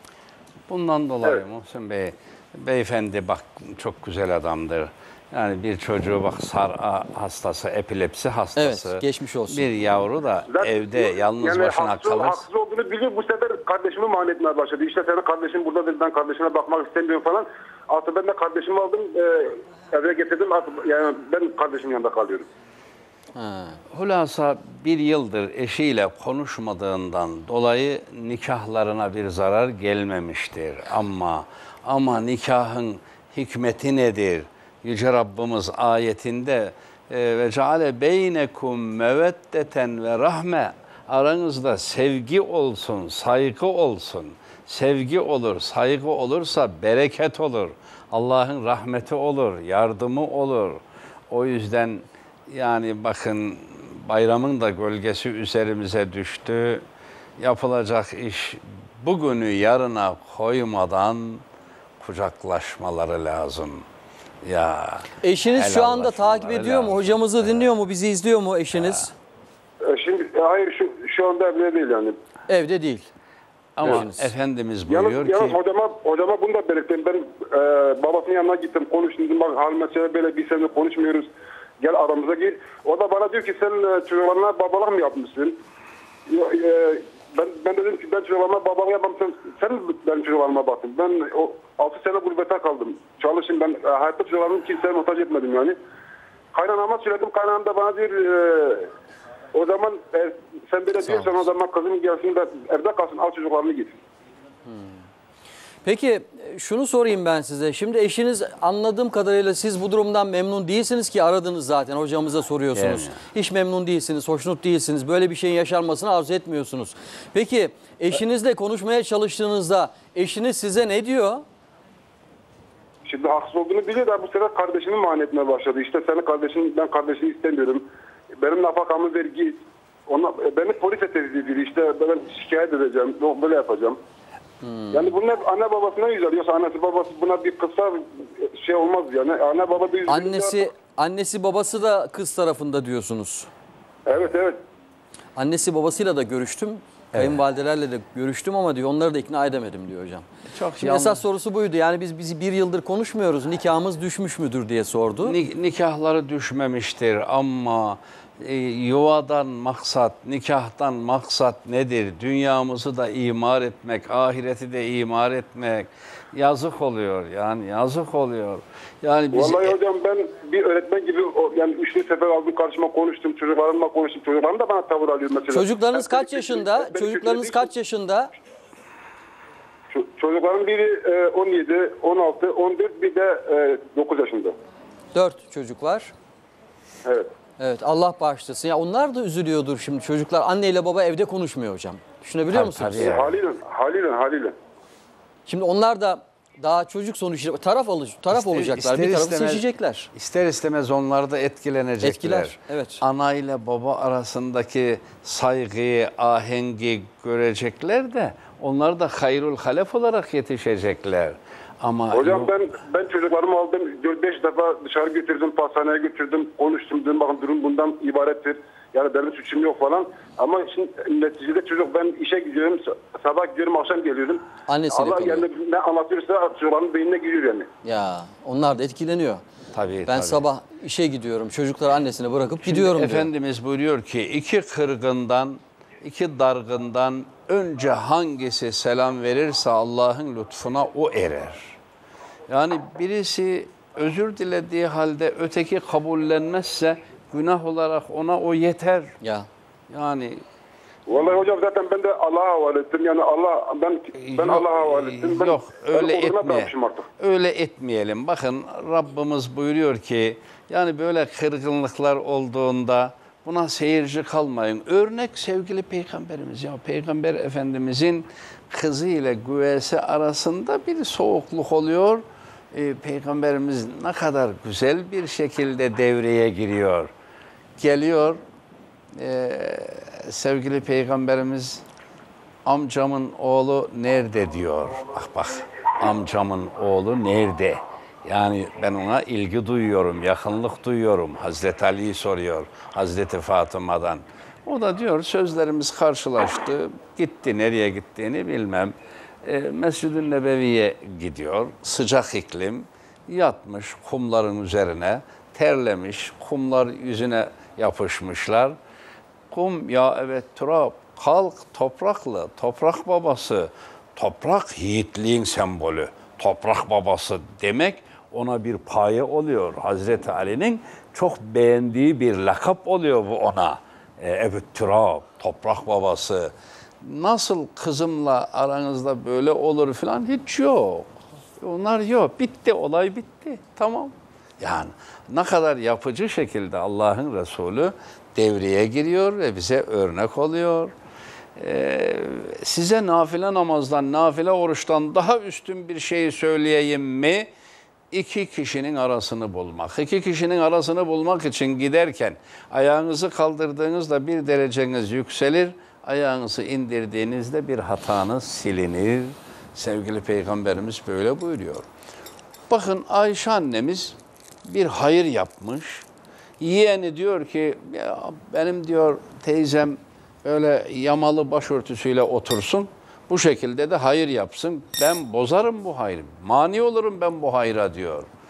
Bundan dolayı Evet. Muhsin Bey, beyefendi bak çok güzel adamdır. Yani bir çocuğu bak sar hastası, epilepsi hastası. Evet, geçmiş olsun. Bir yavru da Zaten evde yok, yalnız yani başına haksız, kalır. haksız olduğunu biliyor. Bu sefer kardeşimi mani etmeye başladı. İşte senin kardeşin buradadır. Ben kardeşine bakmak istemiyorum falan. Artık ben de kardeşimi aldım. E, eve getirdim. Artık yani ben kardeşimin yanında kalıyorum. Ha. Hulasa bir yıldır eşiyle konuşmadığından dolayı nikahlarına bir zarar gelmemiştir. Ama ama nikahın hikmeti nedir? Yüce Rabbimiz ayetinde e, ve ceale beynekum meveddeten ve rahme, aranızda sevgi olsun, saygı olsun. Sevgi olur, saygı olursa bereket olur. Allah'ın rahmeti olur, yardımı olur. O yüzden yani bakın bayramın da gölgesi üzerimize düştü. Yapılacak iş bugünü yarına koymadan kucaklaşmaları lazım. Ya Eşiniz şu anda takip helallaşmaları ediyor mu? lazım. Hocamızı dinliyor mu? Bizi izliyor mu eşiniz? E, şimdi e, hayır şu, şu anda evde değil yani. Evde değil. Ama Eşiniz. Efendimiz buyuruyor Yalnız, ki yalnız hocama, hocama bunu da belirttim. Ben e, babasının yanına gittim, konuştum. Dedim, bak hal mesele böyle bir sene konuşmuyoruz. Gel aramıza gir. O da bana diyor ki sen e, çocuklarına babalık mı yapmışsın? E, ben, ben dedim ki ben çocuklarıma babalık yapmam. Sen, sen mi benim çocuklarıma baktın? Ben o altı sene gurbete kaldım. Çalışayım ben. E, hayatta çocuklarımı kimseye muhtaç etmedim yani. Kaynanama söyledim. Kaynanam da bana diyor e, o zaman e, sen böyle diyorsan o zaman kızım gelsin de evde kalsın, al çocuklarını git. Peki şunu sorayım ben size. Şimdi eşiniz anladığım kadarıyla siz bu durumdan memnun değilsiniz ki aradınız zaten hocamıza soruyorsunuz. Yani. Hiç memnun değilsiniz, hoşnut değilsiniz. Böyle bir şeyin yaşanmasını arzu etmiyorsunuz. Peki eşinizle konuşmaya çalıştığınızda eşiniz size ne diyor? Şimdi haksız olduğunu biliyor da bu sefer kardeşini mani etmeye başladı. İşte senin kardeşin, ben kardeşini istemiyorum. Benim nafakamı ver git. Ona, beni polise tehdit ediyor. İşte ben şikayet edeceğim. Yok böyle yapacağım. Hmm. Yani bunlar anne babasına yüzer. Yoksa annesi babası buna bir kısa şey olmaz yani. Anne baba bir Annesi, annesi babası da kız tarafında diyorsunuz. Evet evet. Annesi babasıyla da görüştüm. Kayınvalidelerle de görüştüm ama diyor onları da ikna edemedim diyor hocam. Çok Şimdi esas sorusu buydu. Yani biz bizi bir yıldır konuşmuyoruz. Nikahımız düşmüş müdür diye sordu. Nik- nikahları düşmemiştir ama e, yuvadan maksat, nikahtan maksat nedir? Dünyamızı da imar etmek, ahireti de imar etmek. Yazık oluyor yani yazık oluyor. Yani biz Vallahi hocam ben bir öğretmen gibi o, yani üçlü sefer aldım karşıma konuştum. Çocuklarımla konuştum. Çocuklarım da bana tavır alıyor mesela. Çocuklarınız Hep kaç birlikte- yaşında? hep birlikte Çocuklarınız birlikte- kaç yaşında? Ço- Çocukların biri e, on yedi, on altı, on dört bir de e, dokuz yaşında. Dört çocuk var. Evet. Evet Allah bağışlasın. Ya onlar da üzülüyordur şimdi çocuklar. Anneyle baba evde konuşmuyor hocam. Düşünebiliyor Tabii, musunuz? tabii. E, haliyle, haliyle, haliyle. Şimdi onlar da daha çocuk sonuçta taraf alıcı, taraf İster- olacaklar. ister Bir tarafı istemez- seçecekler. İster istemez onlar da etkilenecekler. Etkiler, evet. Ana ile baba arasındaki saygıyı, ahengi görecekler de onlar da hayrul halef olarak yetişecekler. Ama Hocam yok- ben ben çocuklarımı aldım. dört beş defa dışarı götürdüm, pastaneye götürdüm, konuştum. Dedim bakın durum bundan ibarettir. Yani benim suçum yok falan. Ama şimdi neticede çocuk ben işe gidiyorum, sabah gidiyorum, akşam geliyorum. Annesiyle Allah kalıyor. yani ne anlatıyorsa çocukların beynine giriyor yani. Ya onlar da etkileniyor. Tabii, Ben tabii. sabah işe gidiyorum. Çocukları annesine bırakıp gidiyorum diyor. Efendimiz buyuruyor ki iki kırgından, iki dargından önce hangisi selam verirse Allah'ın lütfuna o erer. Yani birisi özür dilediği halde öteki kabullenmezse günah olarak ona o yeter. Ya Yani Vallahi hocam zaten ben de Allah'a havale ettim. Yani Allah ben ben yok, Allah'a havale ettim. Ben, yok öyle ben huzuruna etme. bırakmışım artık. Öyle etmeyelim. Bakın Rabbimiz buyuruyor ki yani böyle kırgınlıklar olduğunda buna seyirci kalmayın. Örnek sevgili Peygamberimiz ya Peygamber Efendimizin kızı ile güveysi arasında bir soğukluk oluyor. Ee, Peygamberimiz ne kadar güzel bir şekilde devreye giriyor. Geliyor ee, sevgili Peygamberimiz amcamın oğlu nerede diyor. Bak bak amcamın oğlu nerede? Yani ben ona ilgi duyuyorum, yakınlık duyuyorum. Hazreti Ali'yi soruyor Hazreti Fatıma'dan. O da diyor sözlerimiz karşılaştı. Gitti, nereye gittiğini bilmem. E, Mescid-i Nebevi'ye gidiyor. Sıcak iklim. Yatmış kumların üzerine. Terlemiş. Kumlar yüzüne yapışmışlar. Kum ya evet turab. Kalk topraklı. Toprak babası. Toprak yiğitliğin sembolü. Toprak babası demek ona bir paye oluyor. Hazreti Ali'nin çok beğendiği bir lakap oluyor bu ona. E, evet turab, toprak babası. Nasıl kızımla aranızda böyle olur falan hiç yok. Onlar yok. Bitti, olay bitti. Tamam. Yani ne kadar yapıcı şekilde Allah'ın Resulü devreye giriyor ve bize örnek oluyor. Ee, size nafile namazdan, nafile oruçtan daha üstün bir şey söyleyeyim mi? İki kişinin arasını bulmak. İki kişinin arasını bulmak için giderken ayağınızı kaldırdığınızda bir dereceniz yükselir, ayağınızı indirdiğinizde bir hatanız silinir. Sevgili Peygamberimiz böyle buyuruyor. Bakın Ayşe annemiz bir hayır yapmış. Yeğeni diyor ki ya benim diyor teyzem öyle yamalı başörtüsüyle otursun. Bu şekilde de hayır yapsın. Ben bozarım bu hayrı. Mani olurum ben bu hayra diyor.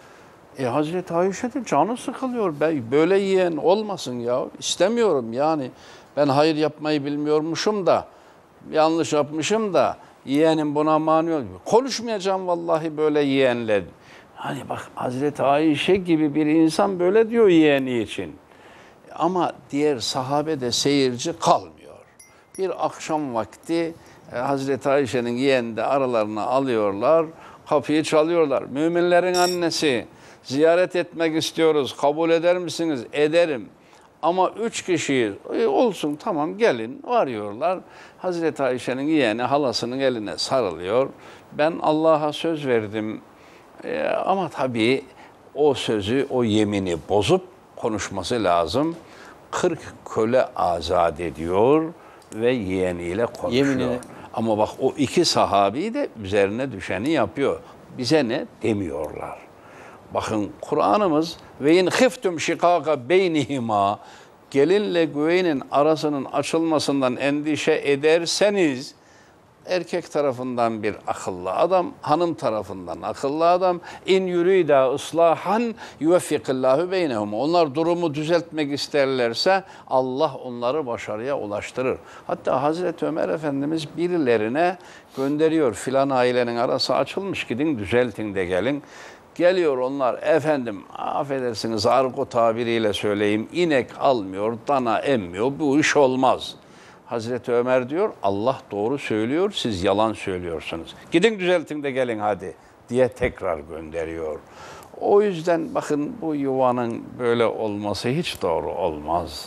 E Hazreti Ayşe de canı sıkılıyor. Ben böyle yeğen olmasın ya. İstemiyorum yani. Ben hayır yapmayı bilmiyormuşum da, yanlış yapmışım da yeğenim buna mani oluyor. Konuşmayacağım vallahi böyle yeğenle. Hani bak Hazreti Ayşe gibi bir insan böyle diyor yeğeni için. Ama diğer sahabe de seyirci kalmıyor. Bir akşam vakti e, Hazreti Ayşe'nin yeğeni de aralarına alıyorlar, kapıyı çalıyorlar. Müminlerin annesi, ziyaret etmek istiyoruz, kabul eder misiniz? Ederim. Ama üç kişi e, olsun tamam gelin varıyorlar. Hazreti Ayşe'nin yeğeni halasının eline sarılıyor. Ben Allah'a söz verdim e, ama tabii o sözü, o yemini bozup konuşması lazım. kırk köle azat ediyor ve yeğeniyle konuşuyor. Yeminini. Ama bak o iki sahabi de üzerine düşeni yapıyor. Bize ne demiyorlar. Bakın Kur'an'ımız ve in khiftum şikaka beynihima, gelinle güveynin arasının açılmasından endişe ederseniz, erkek tarafından bir akıllı adam, hanım tarafından akıllı adam, in yurida ıslahan yuveffikillahu beynehum. Onlar durumu düzeltmek isterlerse Allah onları başarıya ulaştırır. Hatta Hazreti Ömer Efendimiz birilerine gönderiyor. Filan ailenin arası açılmış, gidin düzeltin de gelin. Geliyor onlar, efendim affedersiniz argo tabiriyle söyleyeyim, inek almıyor, dana emmiyor, bu iş olmaz. Hazreti Ömer diyor, Allah doğru söylüyor, siz yalan söylüyorsunuz. Gidin düzeltin de gelin hadi diye tekrar gönderiyor. O yüzden bakın bu yuvanın böyle olması hiç doğru olmaz.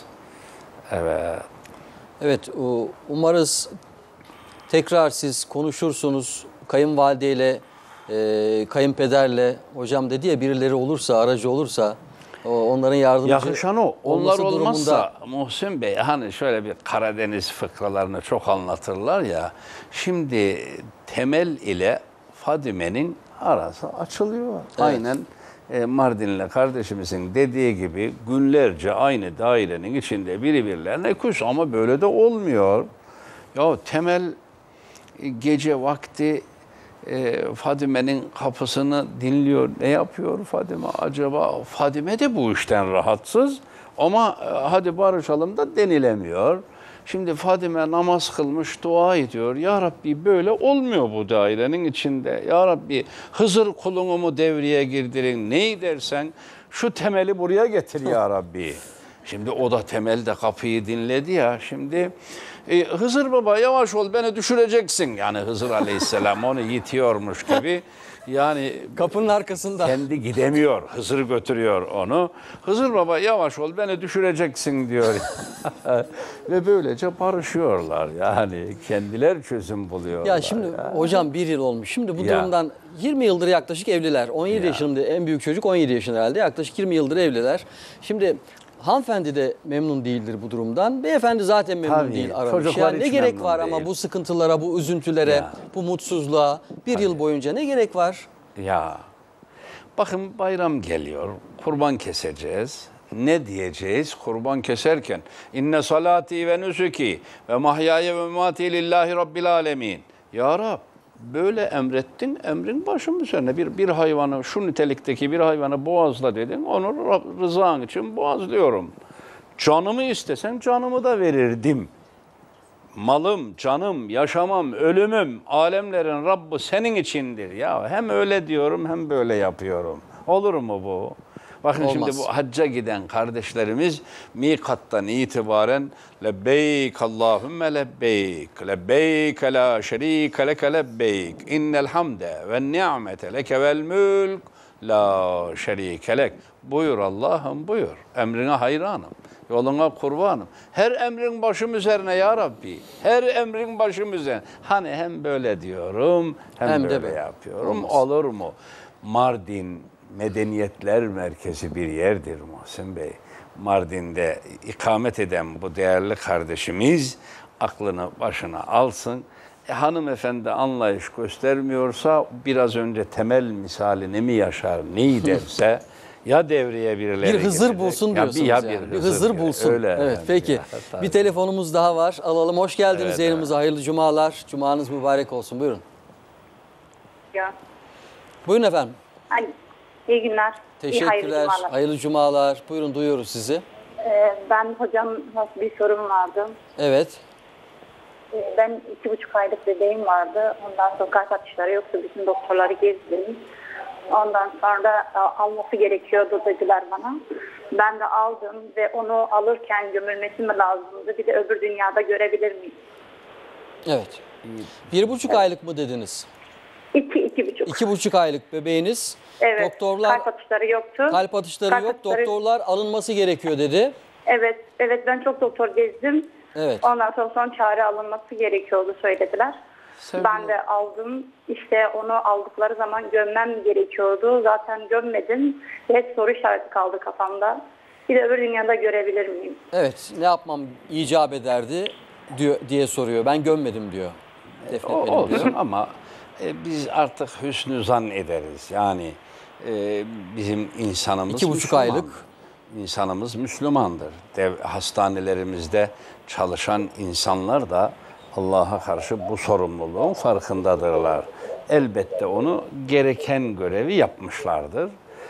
Evet. Evet, o- umarız tekrar siz konuşursunuz kayınvalideyle, e, kayınpederle. Hocam dedi ya birileri olursa, aracı olursa o- onların yardımcı Yakışan o. Onlar olması olmazsa durumunda- Muhsin Bey hani şöyle bir Karadeniz fıkralarını çok anlatırlar ya. Şimdi Temel ile Fadime'nin arası açılıyor. Aynen e, Mardinli kardeşimizin dediği gibi günlerce aynı dairenin içinde birbirlerine küs ama böyle de olmuyor. Ya Temel e, gece vakti e, Fadime'nin kapısını dinliyor. Ne yapıyor Fadime acaba? Fadime de bu işten rahatsız ama e, hadi barışalım da denilemiyor. Şimdi Fadime namaz kılmış, dua ediyor. Ya Rabbi böyle olmuyor bu dairenin içinde. Ya Rabbi Hızır kulunumu devreye girdirin. Neyi dersen şu Temeli buraya getir ya Rabbi. Şimdi o da Temel de kapıyı dinledi ya. Şimdi e, Hızır baba yavaş ol beni düşüreceksin. Yani Hızır Aleyhisselam onu yitiyormuş gibi. Yani kapının arkasında. kendi gidemiyor. Hızır götürüyor onu. Hızır baba yavaş ol beni düşüreceksin diyor. Ve böylece barışıyorlar. Yani kendiler çözüm buluyorlar. Ya şimdi hocam bir yıl olmuş. Şimdi bu Ya. durumdan yirmi yıldır yaklaşık evliler. on yedi Ya. yaşında en büyük çocuk on yedi yaşında herhalde. Yaklaşık yirmi yıldır evliler. Şimdi hanımefendi de memnun değildir bu durumdan. Beyefendi zaten memnun Tabii, değil aramış. çocuklar Yani ne hiç gerek memnun var değil. ama bu sıkıntılara, bu üzüntülere, Ya. bu mutsuzluğa bir yıl boyunca ne gerek var? Ya bakın bayram geliyor, kurban keseceğiz. Ne diyeceğiz kurban keserken? İnne salati ve nusuki ve mahyaya ve memati lillahi rabbil alemin. Ya Rab böyle emrettin, emrin başım üzerine. Bir, bir hayvanı, şu nitelikteki bir hayvanı boğazla dedin, onu Rab- rızan için boğazlıyorum. Canımı istesen canımı da verirdim. Malım, canım, yaşamam, ölümüm, alemlerin Rabbi senin içindir. Ya hem öyle diyorum hem böyle yapıyorum. Olur mu bu? Bakın Olmaz. şimdi bu hacca giden kardeşlerimiz mikattan itibaren lebbeyk Allahümme lebbeyk, lebbeyk la şerike leke lebbeyk, innel hamde ve ni'mete leke vel mülk la şerike lek. Buyur Allah'ım buyur, emrine hayranım. Yoluna kurbanım. Her emrin başım üzerine ya Rabbi. Her emrin başım üzerine. Hani hem böyle diyorum hem, Hem de böyle böyle. yapıyorum. Olmaz. Olur mu? Mardin medeniyetler merkezi bir yerdir Muhsin Bey. Mardin'de ikamet eden bu değerli kardeşimiz aklını başına alsın. E, hanımefendi anlayış göstermiyorsa biraz önce Temel misalini mi yaşar, neyi derse ya devreye birileri Bir Hızır gelecek. bulsun Ya diyorsunuz bir, ya yani. bir Bir Hızır yani. bulsun. Öyle Evet yani peki. ya, tabii. Bir telefonumuz daha var. Alalım. Hoş geldiniz Evet, yayınımıza. Hayırlı cumalar. Cumanız mübarek olsun. Buyurun. Ya. Buyurun efendim. Hani, iyi günler. Teşekkürler. cumalar. Hayırlı cumalar. Buyurun, duyuyoruz sizi. Ee, ben hocam bir sorum vardı. Evet. Ee, ben iki buçuk aylık bebeğim vardı. Ondan sonra kalp atışları yoktu. Bütün doktorları gezdim. Ondan sonra da alması gerekiyordu dediler bana. Ben de aldım ve onu alırken gömülmesi mi lazımdı? Bir de öbür dünyada görebilir miyim? Evet. Bir buçuk aylık mı dediniz? İki, iki buçuk. İki buçuk aylık bebeğiniz. Evet. Doktorlar Kalp atışları yoktu. kalp atışları Kalp yok. atışları- Doktorlar alınması gerekiyor dedi. Evet, evet ben çok doktor gezdim. Evet. Ondan sonra son çare alınması gerekiyordu söylediler. Sevgili- Ben de aldım. İşte onu aldıkları zaman gömmem gerekiyordu. Zaten gömmedim. Hep soru işareti kaldı kafamda. Bir de öbür dünyada görebilir miyim? Evet. Ne yapmam icap ederdi diyor, diye soruyor. Ben gömmedim diyor. O, Defnetmedim diyor. olsun ama e, biz artık hüsnü zan ederiz. Yani e, bizim insanımız İki buçuk Müslüman. aylık. İnsanımız Müslümandır. Dev, hastanelerimizde çalışan insanlar da Allah'a karşı bu sorumluluğun farkındadırlar. Elbette onu gereken görevi yapmışlardır.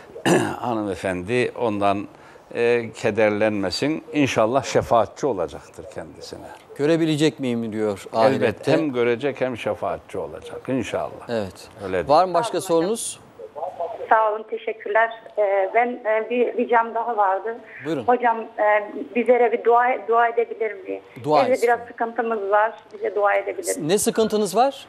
Hanımefendi ondan e, kederlenmesin. İnşallah şefaatçi olacaktır kendisine. Görebilecek miyim diyor Elbette ahirette. hem görecek hem şefaatçi olacak inşallah. Evet. Öyle Var mı başka sorunuz? Sağ olun, teşekkürler. Ee, ben e, bir ricam daha vardı. Buyurun. Hocam e, bizlere bir dua dua edebilir mi? Dua Evde etsin. biraz sıkıntımız var. Bize dua edebilir mi? Ne sıkıntınız var?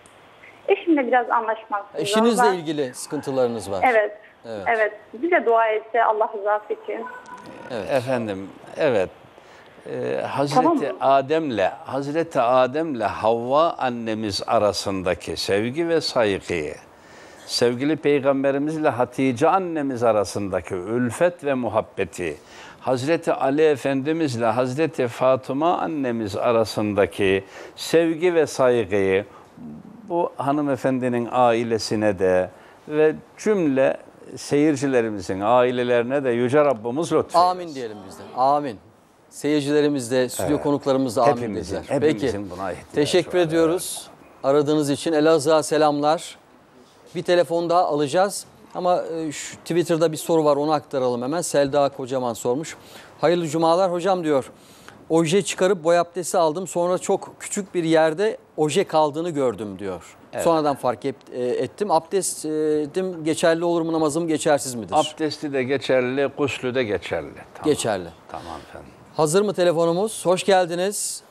Eşimle biraz anlaşmazsınız. Eşinizle var. ilgili sıkıntılarınız var. Evet. Evet. Evet. Bize dua etse Allah rızası için. Efendim, evet. Ee, Hazreti Tamam mı? Adem'le Hazreti Adem'le Havva annemiz arasındaki sevgi ve saygıyı, sevgili Peygamberimizle Hatice annemiz arasındaki ülfet ve muhabbeti, Hazreti Ali Efendimizle Hazreti Fatıma annemiz arasındaki sevgi ve saygıyı bu hanımefendinin ailesine de ve cümle seyircilerimizin ailelerine de Yüce Rabbimiz lütfeylesin. Amin diyelim biz de. Amin. Seyircilerimiz de, stüdyo konuklarımız da amin Hepimizin, dediler. hepimizin Peki. buna ihtiyacı Teşekkür var, ediyoruz aradığınız için. Elazığ'a selamlar. Bir telefon daha alacağız. Ama e, şu Twitter'da bir soru var, onu aktaralım hemen. Selda Kocaman sormuş. Hayırlı cumalar hocam diyor. Oje çıkarıp boy abdesti aldım. Sonra çok küçük bir yerde oje kaldığını gördüm diyor. Sonradan fark et, e, ettim. Abdestim geçerli olur mu, namazım geçersiz midir? Abdesti de geçerli, guslü de geçerli. Tamam. Geçerli. Tamam efendim. Hazır mı telefonumuz? Hoş geldiniz.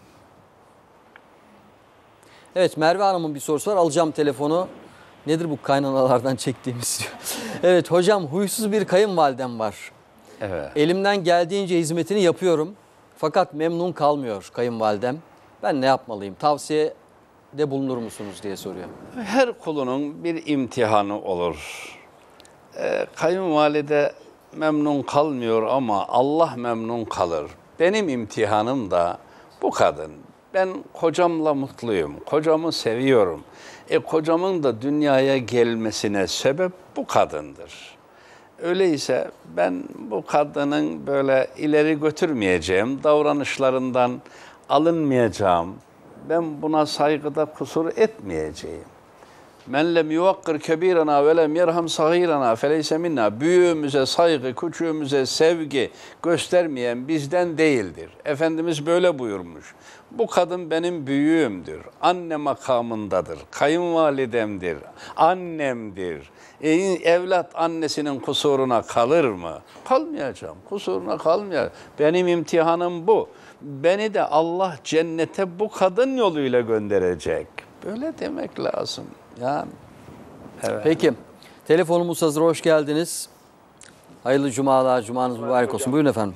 Evet, Merve Hanım'ın bir sorusu var. Alacağım telefonu. Nedir bu kaynanalardan çektiğimiz diyor. Evet hocam, huysuz bir kayınvalidem var. Evet. Elimden geldiğince hizmetini yapıyorum. Fakat memnun kalmıyor kayınvalidem. Ben ne yapmalıyım? Tavsiyede bulunur musunuz diye soruyor. Her kulunun bir imtihanı olur. Ee, kayınvalide memnun kalmıyor ama Allah memnun kalır. Benim imtihanım da bu kadın. Ben kocamla mutluyum, kocamı seviyorum. E kocamın da dünyaya gelmesine sebep bu kadındır. Öyleyse ben bu kadının böyle ileri götürmeyeceğim, davranışlarından alınmayacağım. Ben buna saygıda kusur etmeyeceğim. Men lem yuvakkir kebirana ve lem yerham sagirana feleyse minna. Büyüğümüze saygı, küçüğümüze sevgi göstermeyen bizden değildir. Efendimiz böyle buyurmuş. Bu kadın benim büyüğümdür, anne makamındadır, kayınvalidemdir, annemdir. E, evlat annesinin kusuruna kalır mı? Kalmayacağım, kusuruna kalmayacağım. Benim imtihanım bu. Beni de Allah cennete bu kadın yoluyla gönderecek. Böyle demek lazım. Yani, evet. Peki, telefonumuz hazır, hoş geldiniz. Hayırlı cumalar, cumanız mübarek olsun. Buyurun efendim.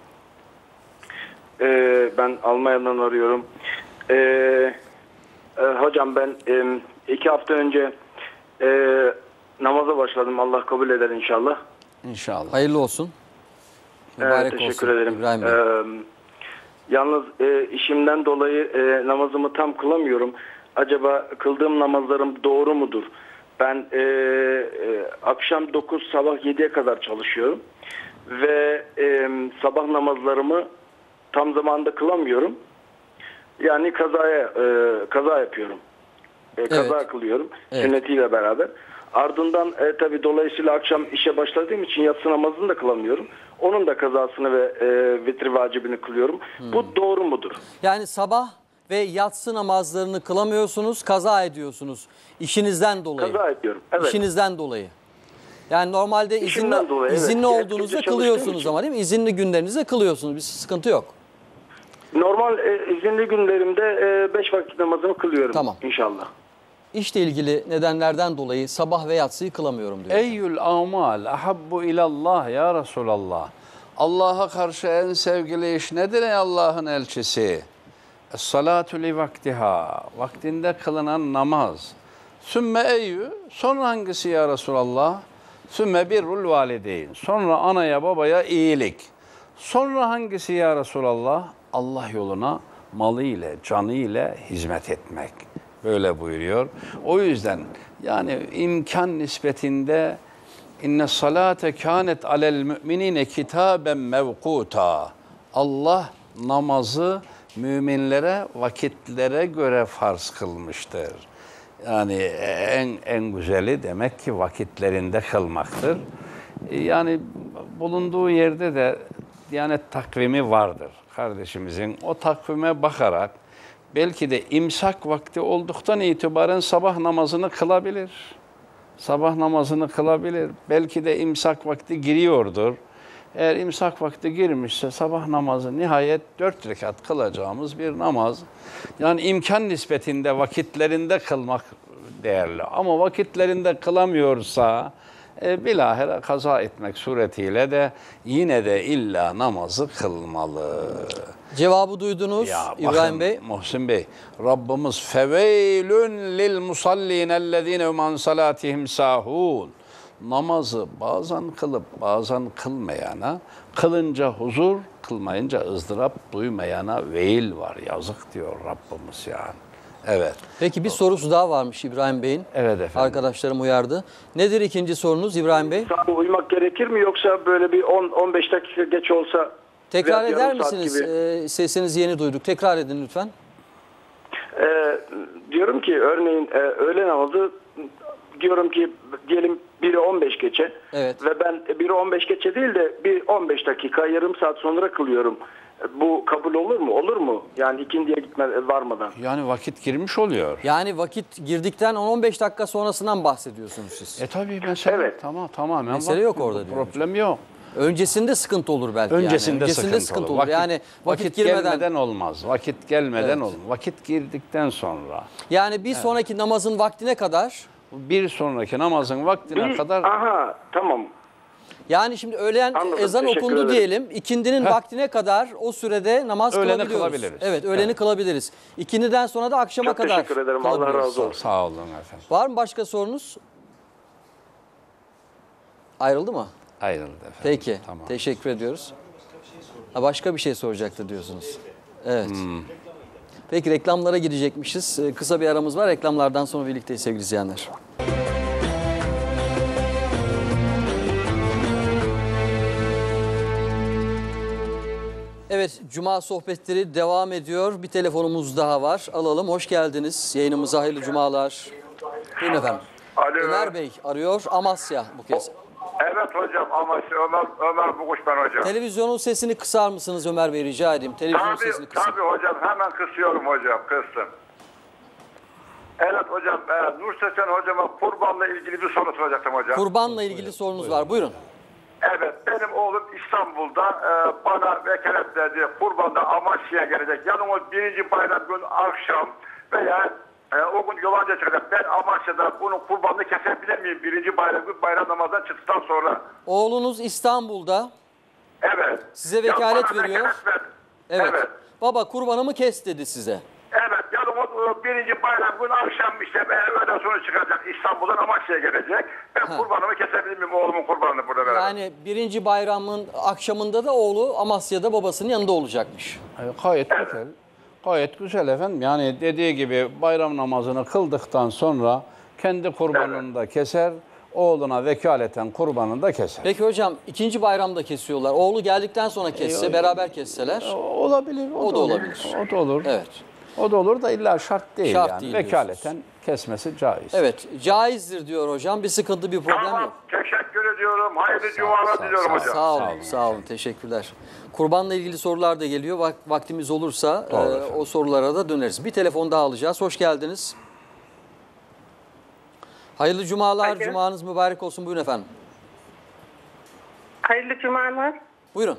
Ee, ben Almanya'dan arıyorum. Ee, e, hocam ben e, iki hafta önce e, namaza başladım. Allah kabul eder inşallah. İnşallah. Hayırlı olsun. Mübarek ee, teşekkür olsun. ederim. İbrahim Bey. Ee, yalnız e, işimden dolayı e, namazımı tam kılamıyorum. Acaba kıldığım namazlarım doğru mudur? Ben e, e, akşam dokuz sabah yediye kadar çalışıyorum. Ve e, sabah namazlarımı tam zamanında kılamıyorum. Yani kazaya e, kaza yapıyorum. E, kaza Evet. kılıyorum. Evet. Sünnetiyle beraber. Ardından e, tabii dolayısıyla akşam işe başladığım için yatsı namazını da kılamıyorum. Onun da kazasını ve e, vitri vacibini kılıyorum. Hmm. Bu doğru mudur? Yani sabah ve yatsı namazlarını kılamıyorsunuz, kaza ediyorsunuz. İşinizden dolayı. Kaza ediyorum. Evet. İşinizden dolayı. Yani normalde İşimden izinli, dolayı, evet. izinli Yetkili olduğunuzda çalıştığım kılıyorsunuz için. ama değil mi? İzinli günlerinizde kılıyorsunuz. Bir sıkıntı yok. Normal e, izinli günlerimde e, beş vakit namazımı kılıyorum. Tamam. İnşallah. İşle ilgili nedenlerden dolayı sabah ve yatsıyı kılamıyorum diyor. Eyyül amal ahabbu ilallah ya Resulallah. Allah'a karşı en sevgili iş nedir ey Allah'ın elçisi? Es-salatu li vaktiha. Vaktinde kılınan namaz. Sümme eyyü. Sonra hangisi ya Resulallah? Sümme birrul valideyn. Sonra anaya babaya iyilik. Sonra hangisi ya Resulallah? Allah yoluna malı ile, canı ile hizmet etmek. Böyle buyuruyor. O yüzden yani imkan nispetinde inne salate kânet alel müminine kitaben mevkuta. Allah namazı müminlere vakitlere göre farz kılmıştır. Yani en en güzeli demek ki vakitlerinde kılmaktır. Yani bulunduğu yerde de Diyanet takvimi vardır kardeşimizin. O takvime bakarak belki de imsak vakti olduktan itibaren sabah namazını kılabilir. Sabah namazını kılabilir. Belki de imsak vakti giriyordur. Eğer imsak vakti girmişse sabah namazı nihayet dört rekat kılacağımız bir namaz. Yani imkan nispetinde vakitlerinde kılmak değerli. Ama vakitlerinde kılamıyorsa e, bilahare kaza etmek suretiyle de yine de illa namazı kılmalı. Cevabı duydunuz Ya İbrahim bakın, Bey. Muhsin Bey, Rabbimiz feveylün lil musallin ellezine hum an salatihim sahun. Namazı bazen kılıp bazen kılmayana, kılınca huzur, kılmayınca ızdırap duymayana veil var. Yazık diyor Rabbimiz yani. Evet. Peki bir sorusu daha varmış İbrahim Bey'in. Evet efendim. Arkadaşlarım uyardı. Nedir ikinci sorunuz İbrahim Bey? Saate uymak gerekir mi yoksa böyle bir on on beş dakika geç olsa Tekrar biraz eder yarım saat misiniz? gibi? Ee, sesinizi yeni duyduk. Tekrar edin lütfen. Ee, diyorum ki örneğin e, öğle namazı diyorum ki diyelim biri on beş geçe Evet. ve ben biri on beş geçe değil de bir on beş dakika yarım saat sonra kılıyorum. Bu kabul olur mu? Olur mu? Yani ikindiye gitme varmadan. Yani vakit girmiş oluyor. Yani vakit girdikten on on beş dakika sonrasından bahsediyorsunuz siz. E tabii mesele Evet. tamam tamamen Mesele vakit. yok orada diyorum. Problem yok. Öncesinde sıkıntı olur belki Öncesinde, yani. Öncesinde sıkıntı, olur. olur. Yani vakit, vakit girmeden. gelmeden olmaz. Vakit gelmeden Evet. olmaz. Vakit girdikten sonra. Yani bir sonraki namazın vaktine kadar. Bir sonraki namazın vaktine Bir, kadar aha tamam. Yani şimdi öğlen Anladım, ezan teşekkür okundu ederim. diyelim. İkindinin Heh. vaktine kadar o sürede namaz Öğleni kılabiliyoruz. kılabiliriz. Evet, öğleni Evet. kılabiliriz. İkindiden sonra da akşama Çok kadar teşekkür ederim. Allah kılabiliyoruz. razı olsun. sağ olun efendim. Var mı başka sorunuz? Ayrıldı mı? Ayrıldı efendim. Peki. Tamam. Teşekkür ediyoruz. Ha, başka bir şey soracaktı diyorsunuz. Evet. Hmm. Peki reklamlara gidecekmişiz. Ee, Kısa bir aramız var. Reklamlardan sonra birlikteyiz sevgili izleyenler. Evet, Cuma sohbetleri devam ediyor. Bir telefonumuz daha var. Alalım. Hoş geldiniz. Yayınımıza hayırlı cumalar. Buyurun efendim. Alo. Ömer Bey arıyor. Amasya bu kez. Evet hocam ama şey, Ömer, Ömer Bukuş ben hocam. Televizyonun sesini kısar mısınız Ömer Bey rica edeyim. Televizyonun sesini Tabii, kısın. tabii hocam hemen kısıyorum hocam kıstım. Evet hocam e, Nur Sesen hocama kurbanla ilgili bir soru soracaktım hocam. Kurbanla ilgili sorunuz var. Buyurun. Evet benim oğlum İstanbul'da e, bana vekalet verdi. Kurbanda Amasya'ya gelecek. Yani o birinci bayram günü akşam veya e, o gün yolanda çıkacak. Ben Amasya'da bunun kurbanını kesebilir miyim? Birinci bayram günü bayram namazından çıktıktan sonra. Oğlunuz İstanbul'da. Evet. Size vekalet Ya bana veriyor. vekalet verdi. Evet. Evet. Baba kurbanımı kes dedi size. Evet, yani o, o birinci bayram günü akşam işte öğleden sonra çıkacak İstanbul'dan Amasya'ya gelecek. Ben Ha. kurbanımı kesebilir miyim oğlumun kurbanını burada beraber? Yani birinci bayramın akşamında da oğlu Amasya'da babasının yanında olacakmış. E, Gayet güzel. Gayet güzel efendim. Yani dediği gibi bayram namazını kıldıktan sonra kendi kurbanını da keser, oğluna vekaleten kurbanını da keser. Peki hocam ikinci bayramda kesiyorlar. Oğlu geldikten sonra kesse, E, beraber kesseler. Olabilir. O, O da olur. olabilir. O da olur. Evet. O da olur da illa şart değil Şart yani. değil Vekaleten kesmesi caiz. Evet, caizdir diyor hocam. Bir sıkıntı, bir problem Tamam. yok. Teşekkür ediyorum. Hayırlı sağ cumalar ol, diliyorum sağ ol. hocam. Sağ olun, Sağ olun. sağ olun. Teşekkürler. Kurbanla ilgili sorular da geliyor. Vak- vaktimiz olursa Doğru e, efendim. o sorulara da döneriz. Bir telefon daha alacağız. Hoş geldiniz. Hayırlı cumalar. Alo. Cumanız mübarek olsun. Buyurun efendim. Hayırlı cumalar. Buyurun.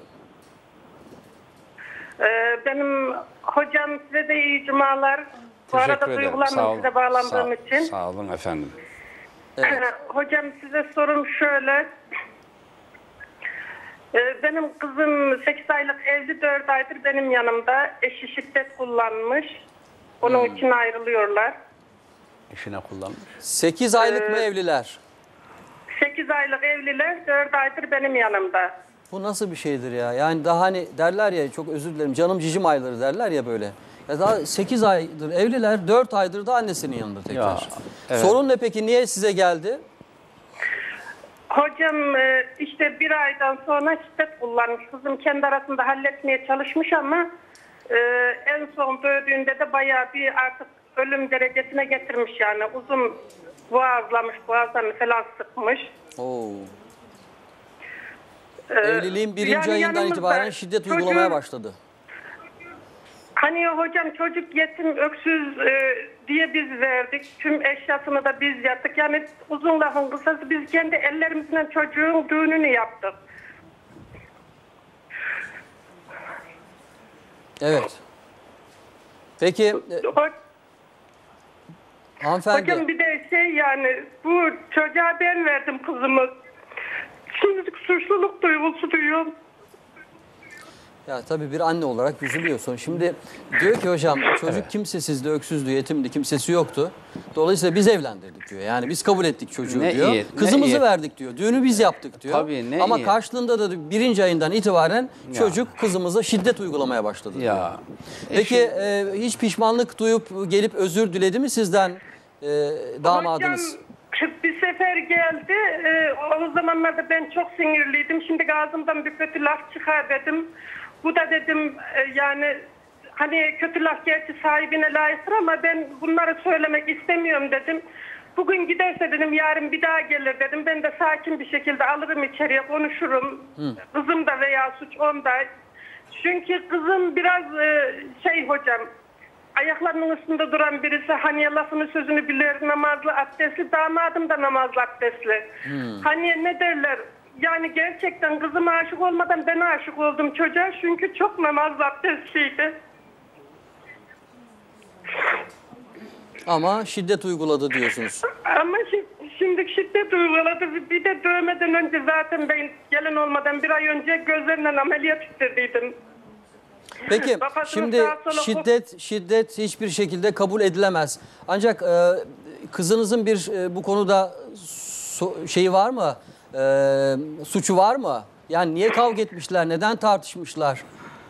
Ee, benim hocam size de iyi cumalar. Bu Teşekkür arada ederim. Sağ duygulandım olun. size bağlandığım Sağ- için. Sağ olun efendim. Evet. Hocam size sorum şöyle. Ee, benim kızım sekiz aylık evli, dört aydır benim yanımda. Eşi şiddet kullanmış. Onun Hmm. için ayrılıyorlar. İşine kullanmış. sekiz aylık mı evliler? sekiz aylık evliler, dört aydır benim yanımda. Bu nasıl bir şeydir ya? Yani daha hani derler ya, çok özür dilerim, canım cicim ayları derler ya böyle. Ya daha sekiz aydır evliler, dört aydır da annesinin yanında tekrar. Ya, evet. Sorun ne peki? Niye size geldi? Hocam e, işte bir aydan sonra şiddet kullanmış. Kızım kendi arasında halletmeye çalışmış ama e, en son dövdüğünde de bayağı bir artık ölüm derecesine getirmiş yani. Uzun boğazlamış, boğazlarını falan sıkmış. Oo. Ee, Evliliğin birinci yani ayından yanımızda itibaren şiddet çocuğu- uygulamaya başladı. Hani hocam çocuk yetim, öksüz e, diye biz verdik. Tüm eşyasını da biz yaptık. Yani uzun lafın kısası biz kendi ellerimizle çocuğun düğününü yaptık. Evet. Peki e, Ho- hanımefendi, Hocam bir de şey yani bu çocuğa ben verdim kızımı. Şimdi suçluluk duygusu duyuyorum. ya tabii bir anne olarak üzülüyorsun. Şimdi diyor ki hocam çocuk kimsesizdi, öksüzdü, yetimdi, kimsesi yoktu. Dolayısıyla biz evlendirdik diyor. Yani biz kabul ettik çocuğu Ne diyor. iyi, ne Kızımızı iyi. verdik diyor. Düğünü biz yaptık diyor. Tabii, ne Ama iyi. karşılığında da birinci ayından itibaren çocuk kızımıza şiddet uygulamaya başladı diyor. Ya. Peki e, hiç pişmanlık duyup gelip özür diledi mi sizden e, damadınız? Hocam bir sefer geldi. e, o zamanlarda ben çok sinirliydim. Şimdi ağzımdan bir kötü laf çıkar dedim. Bu da dedim e, yani hani kötü laf gerçi sahibine layıktır ama ben bunları söylemek istemiyorum dedim. Bugün giderse dedim yarın bir daha gelir dedim. Ben de sakin bir şekilde alırım içeriye konuşurum. Hı. Kızım da veya suç onda. Çünkü kızım biraz e, şey hocam ayaklarının üstünde duran birisi hani lafını sözünü bilir, namazlı abdestli, damadım da namazlı abdestli. Hmm. Hani ne derler yani gerçekten kızıma aşık olmadan ben aşık oldum çocuğa çünkü çok namazlı abdestliydi. Ama şiddet uyguladı diyorsunuz. Ama şi- şimdi şiddet uyguladı. Bir de dövmeden önce zaten ben gelin olmadan bir ay önce gözlerinden ameliyat ettirdiydim. Peki Kafasını şimdi sağa sola şiddet şiddet hiçbir şekilde kabul edilemez. Ancak e, kızınızın bir e, bu konuda so- şeyi var mı? E, suçu var mı? Yani niye kavga etmişler? Neden tartışmışlar?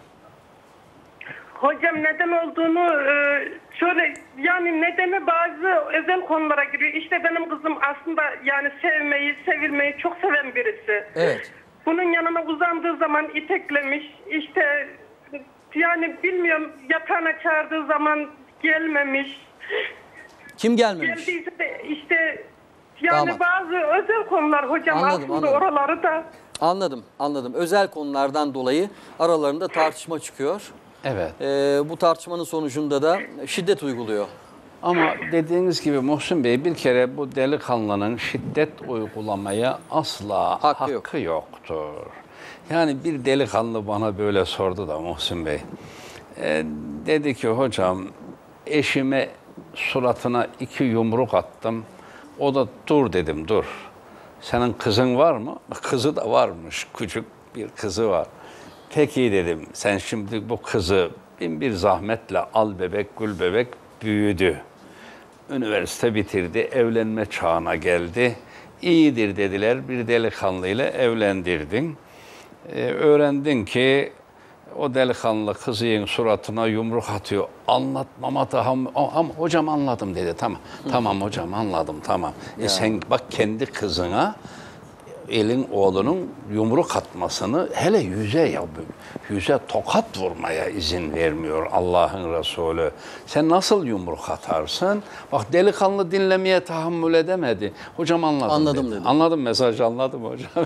Hocam neden olduğunu e, şöyle yani nedeni bazı özel konulara giriyor. İşte benim kızım aslında yani sevmeyi, sevilmeyi çok seven birisi. Evet. Bunun yanına uzandığı zaman iteklemiş. İşte yani bilmiyorum yatağına çağırdığı zaman gelmemiş. Kim gelmemiş? Geldiyse de işte yani Damat. bazı özel konular hocam Anladım, aslında anladım. oraları da. Anladım, anladım. Özel konulardan dolayı aralarında tartışma çıkıyor. Evet. E, bu tartışmanın sonucunda da şiddet uyguluyor. Ama dediğiniz gibi Muhsin Bey bir kere bu delikanlının şiddet uygulamaya asla Hakkı hakkı, yok. yoktur. Yani bir delikanlı bana böyle sordu da Muhsin Bey. Ee, dedi ki hocam eşime suratına iki yumruk attım. O da dur dedim dur. Senin kızın var mı? Kızı da varmış. Küçük bir kızı var. Peki dedim sen şimdi bu kızı bin bir zahmetle al bebek gül bebek büyüdü. Üniversite bitirdi, evlenme çağına geldi. İyidir dediler, bir delikanlıyla evlendirdin. Ee, öğrendin ki o delikanlı kızın suratına yumruk atıyor. Anlatmama daha ama hocam anladım dedi. Tamam, tamam hocam anladım tamam. E sen bak kendi kızına elin oğlunun yumruk atmasını, hele yüze ya yüze tokat vurmaya izin vermiyor Allah'ın Resulü. Sen nasıl yumruk atarsın? Bak delikanlı dinlemeye tahammül edemedi. Hocam anladım. Anladım dedi. dedi. Anladım, mesajı anladım hocam.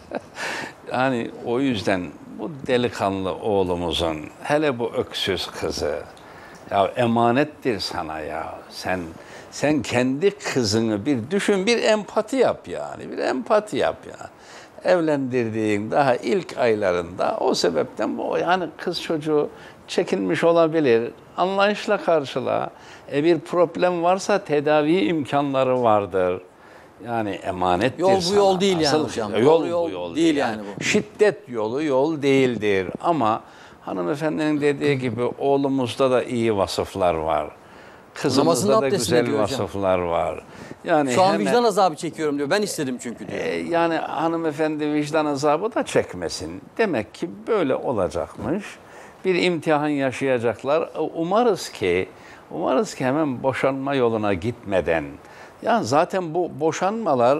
Yani o yüzden bu delikanlı oğlumuzun, hele bu öksüz kızı, ya emanettir sana ya. Sen sen kendi kızını bir düşün, bir empati yap yani. Bir empati yap ya. Evlendirdiğin daha ilk aylarında o sebepten bu yani kız çocuğu çekinmiş olabilir. Anlayışla karşıla. E bir problem varsa tedavi imkanları vardır. Yani emanettir Yol bu sana. yol değil yani Asıl- hocam. Yol, Doğru bu yol yol değil yani bu. Şiddet yolu yol değildir ama hanımefendinin dediği gibi oğlumuzda da iyi vasıflar var. Kızımızda Namazın da abdestinde güzel diyor hocam. vasıflar var. Yani Şu an hemen- vicdan azabı çekiyorum diyor. Ben istedim çünkü diyor. e, yani hanımefendi vicdan azabı da çekmesin. Demek ki böyle olacakmış. Bir imtihan yaşayacaklar. E, Umarız ki, umarız ki hemen boşanma yoluna gitmeden. Yani zaten bu boşanmalar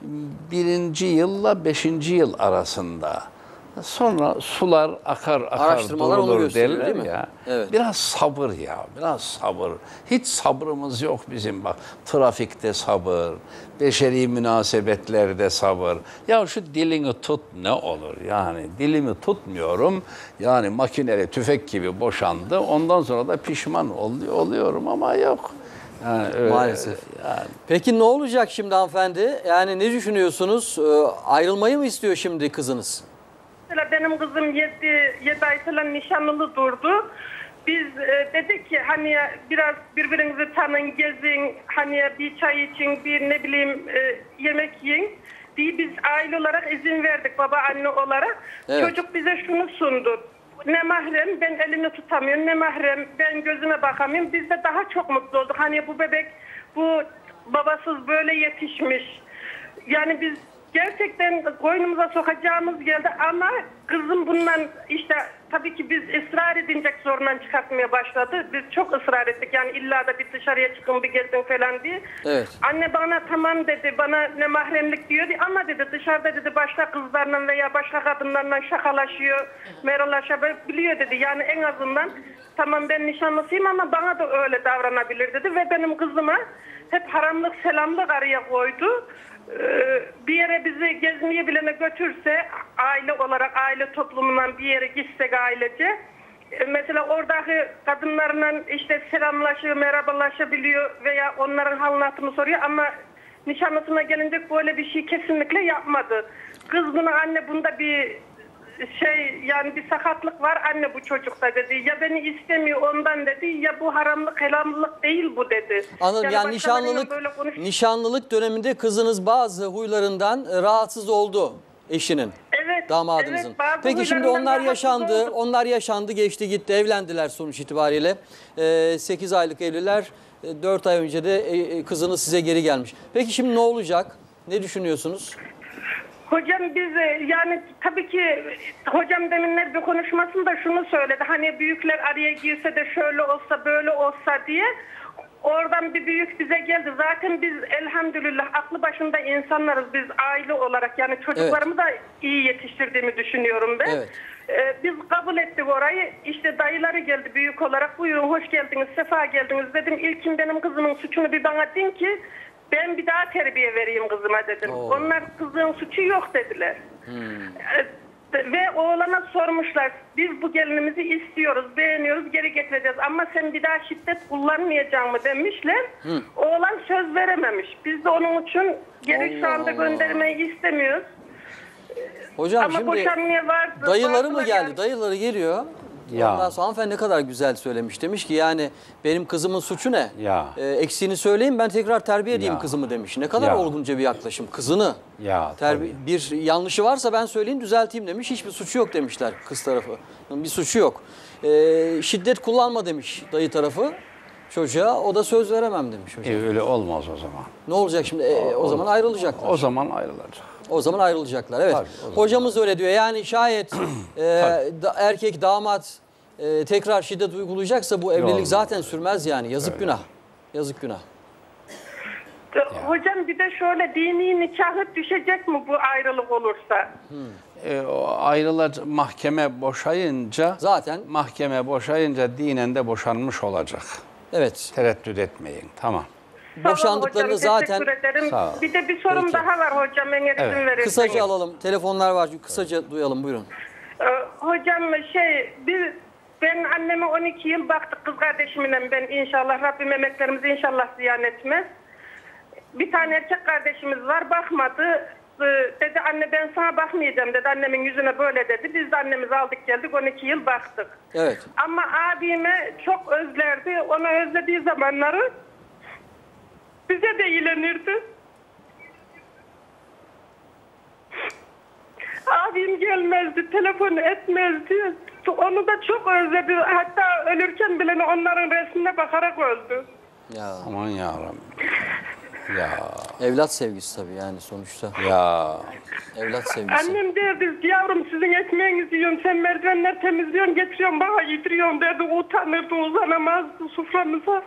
birinci yılla beşinci yıl arasında. Sonra sular akar akar Araştırmalar onu durulur gösteriyor, derler değil mi? ya. Evet. Biraz sabır ya, biraz sabır. Hiç sabrımız yok bizim bak. Trafikte sabır, beşeri münasebetlerde sabır. Ya şu dilini tut ne olur yani. Dilimi tutmuyorum. Yani makineli tüfek gibi boşandı. Ondan sonra da pişman ol- oluyorum ama yok. Yani öyle- Maalesef. Yani. Peki ne olacak şimdi hanımefendi? Yani ne düşünüyorsunuz? Ee, ayrılmayı mı istiyor şimdi kızınız? Mesela benim kızım yedi, yedi ay falan nişanlılı durdu. Biz e, dedik ki hani biraz birbirinizi tanın, gezin, hani bir çay için, bir ne bileyim e, yemek yiyin diye biz aile olarak izin verdik, baba anne olarak. Evet. Çocuk bize şunu sundu. Ne mahrem, ben elini tutamıyorum, ne mahrem, ben gözüme bakamıyorum. Biz de daha çok mutlu olduk. Hani bu bebek, bu babasız böyle yetişmiş. Yani biz gerçekten koynumuza sokacağımız geldi ama kızım bundan işte tabii ki biz ısrar edince zorundan çıkartmaya başladı. Biz çok ısrar ettik yani illa da bir dışarıya çıkın bir gezin falan diye. Evet. Anne bana tamam dedi, bana ne mahremlik diyordu ama dedi dışarıda dedi başka kızlarla veya başka kadınlarla şakalaşıyor, merhalaşabiliyor dedi. Yani en azından tamam ben nişanlısıyım ama bana da öyle davranabilir dedi ve benim kızıma hep haramlık selamlık araya koydu. Ee, bir yere bizi gezmeye bilene götürse aile olarak aile toplumundan bir yere gitsek ailece e, mesela oradaki kadınlarla işte selamlaşıyor, merhabalaşabiliyor veya onların halini hatırını soruyor ama nişanlısına gelince böyle bir şey kesinlikle yapmadı. Kız buna anne bunda bir şey yani bir sakatlık var anne bu çocukta dedi. Ya beni istemiyor ondan dedi ya bu haramlık helamlık değil bu dedi. Anladım. Yani, başkalarıyla nişanlılık böyle konuş- nişanlılık döneminde kızınız bazı huylarından e, rahatsız oldu eşinin. Evet, Damadınızın. evet, bazı Peki şimdi huylarından onlar rahatsız yaşandı. olduk. Onlar yaşandı, geçti gitti, evlendiler sonuç itibariyle. Ee, sekiz aylık evliler. E, dört ay önce de e, e, kızınız size geri gelmiş. Peki şimdi ne olacak? Ne düşünüyorsunuz? Hocam biz e, yani tabii ki hocam deminler bir konuşmasında şunu söyledi. Hani büyükler araya girse de şöyle olsa böyle olsa diye. Oradan bir büyük bize geldi. Zaten biz elhamdülillah aklı başında insanlarız biz aile olarak. Yani çocuklarımı da iyi yetiştirdiğimi düşünüyorum ben. Evet. Ee, biz kabul ettik orayı. İşte dayıları geldi büyük olarak. Buyurun hoş geldiniz, sefa geldiniz dedim. İlkin benim kızımın suçunu bir bana deyin ki ben bir daha terbiye vereyim kızıma dedim. Oo. Onlar kızın suçu yok dediler. Ee, Ve oğlana sormuşlar, biz bu gelinimizi istiyoruz, beğeniyoruz, geri getireceğiz. Ama sen bir daha şiddet kullanmayacaksın mı demişler. Hı. Oğlan söz verememiş. Biz de onun için geri şu Allah anda Allah. göndermeyi istemiyoruz. Hocam Ama şimdi boşanmaya vardı. dayıları mı vardılar geldi? yani. Dayıları geliyor. Ya. Ondan sonra hanımefendi ne kadar güzel söylemiş. Demiş ki yani benim kızımın suçu ne? Ya. Ee, eksiğini söyleyin ben tekrar terbiye edeyim Ya. kızımı demiş. Ne kadar Ya. olgunca bir yaklaşım. Kızını. Ya, terbi- bir yanlışı varsa ben söyleyeyim düzelteyim demiş. Hiçbir suçu yok demişler kız tarafı. Bir suçu yok. Ee, şiddet kullanma demiş dayı tarafı çocuğa. O da söz veremem demiş hocam. E, öyle olmaz o zaman. Ne olacak şimdi? Ee, o zaman ayrılacaklar. O zaman ayrılacak. O zaman ayrılacaklar. Evet. Tabii, o zaman. Hocamız öyle diyor. Yani şayet e, da- erkek damat e, tekrar şiddet uygulayacaksa bu evlilik Olmaz. zaten sürmez yani. Yazık günah. Yazık günah. Hocam bir de şöyle dini nikahı düşecek mi bu ayrılık olursa? E, o ayrılacak, mahkeme boşayınca Zaten mahkeme boşayınca dinen de boşanmış olacak. evet. Tereddüt etmeyin. Tamam. Sağ olun Boşandıklarını hocam, zaten teşekkür ederim. Sağ ol. Bir de bir sorum Peki. daha var hocam, eğer Evet. izin verirseniz. Kısaca alalım. Telefonlar var çünkü kısaca duyalım. Buyurun. Ee, hocam şey biz ben anneme on iki yıl baktık, kız kardeşimle ben, inşallah Rabbim emeklerimizi inşallah ziyan etmez. Bir tane erkek kardeşimiz var, bakmadı. Ee, dedi anne ben sana bakmayacağım dedi, annemin yüzüne böyle dedi. Biz de annemizi aldık geldik, on iki yıl baktık. Evet. Ama abime çok özlerdi, onu özlediği zamanları bize de iyilenirdi. Abim gelmezdi, telefon etmezdi. Onu da çok özledi. Hatta ölürken bile onların resmine bakarak öldü. Ya Aman yarabbim. Ya evlat sevgisi tabii yani sonuçta. ya. Evlat sevgisi. Annem derdi, yavrum sizin ekmeğinizi yiyorum, sen merdivenler temizliyorsun, getiriyorsun bana yediriyorsun derdi. Utanırdı, uzanamazdı soframıza.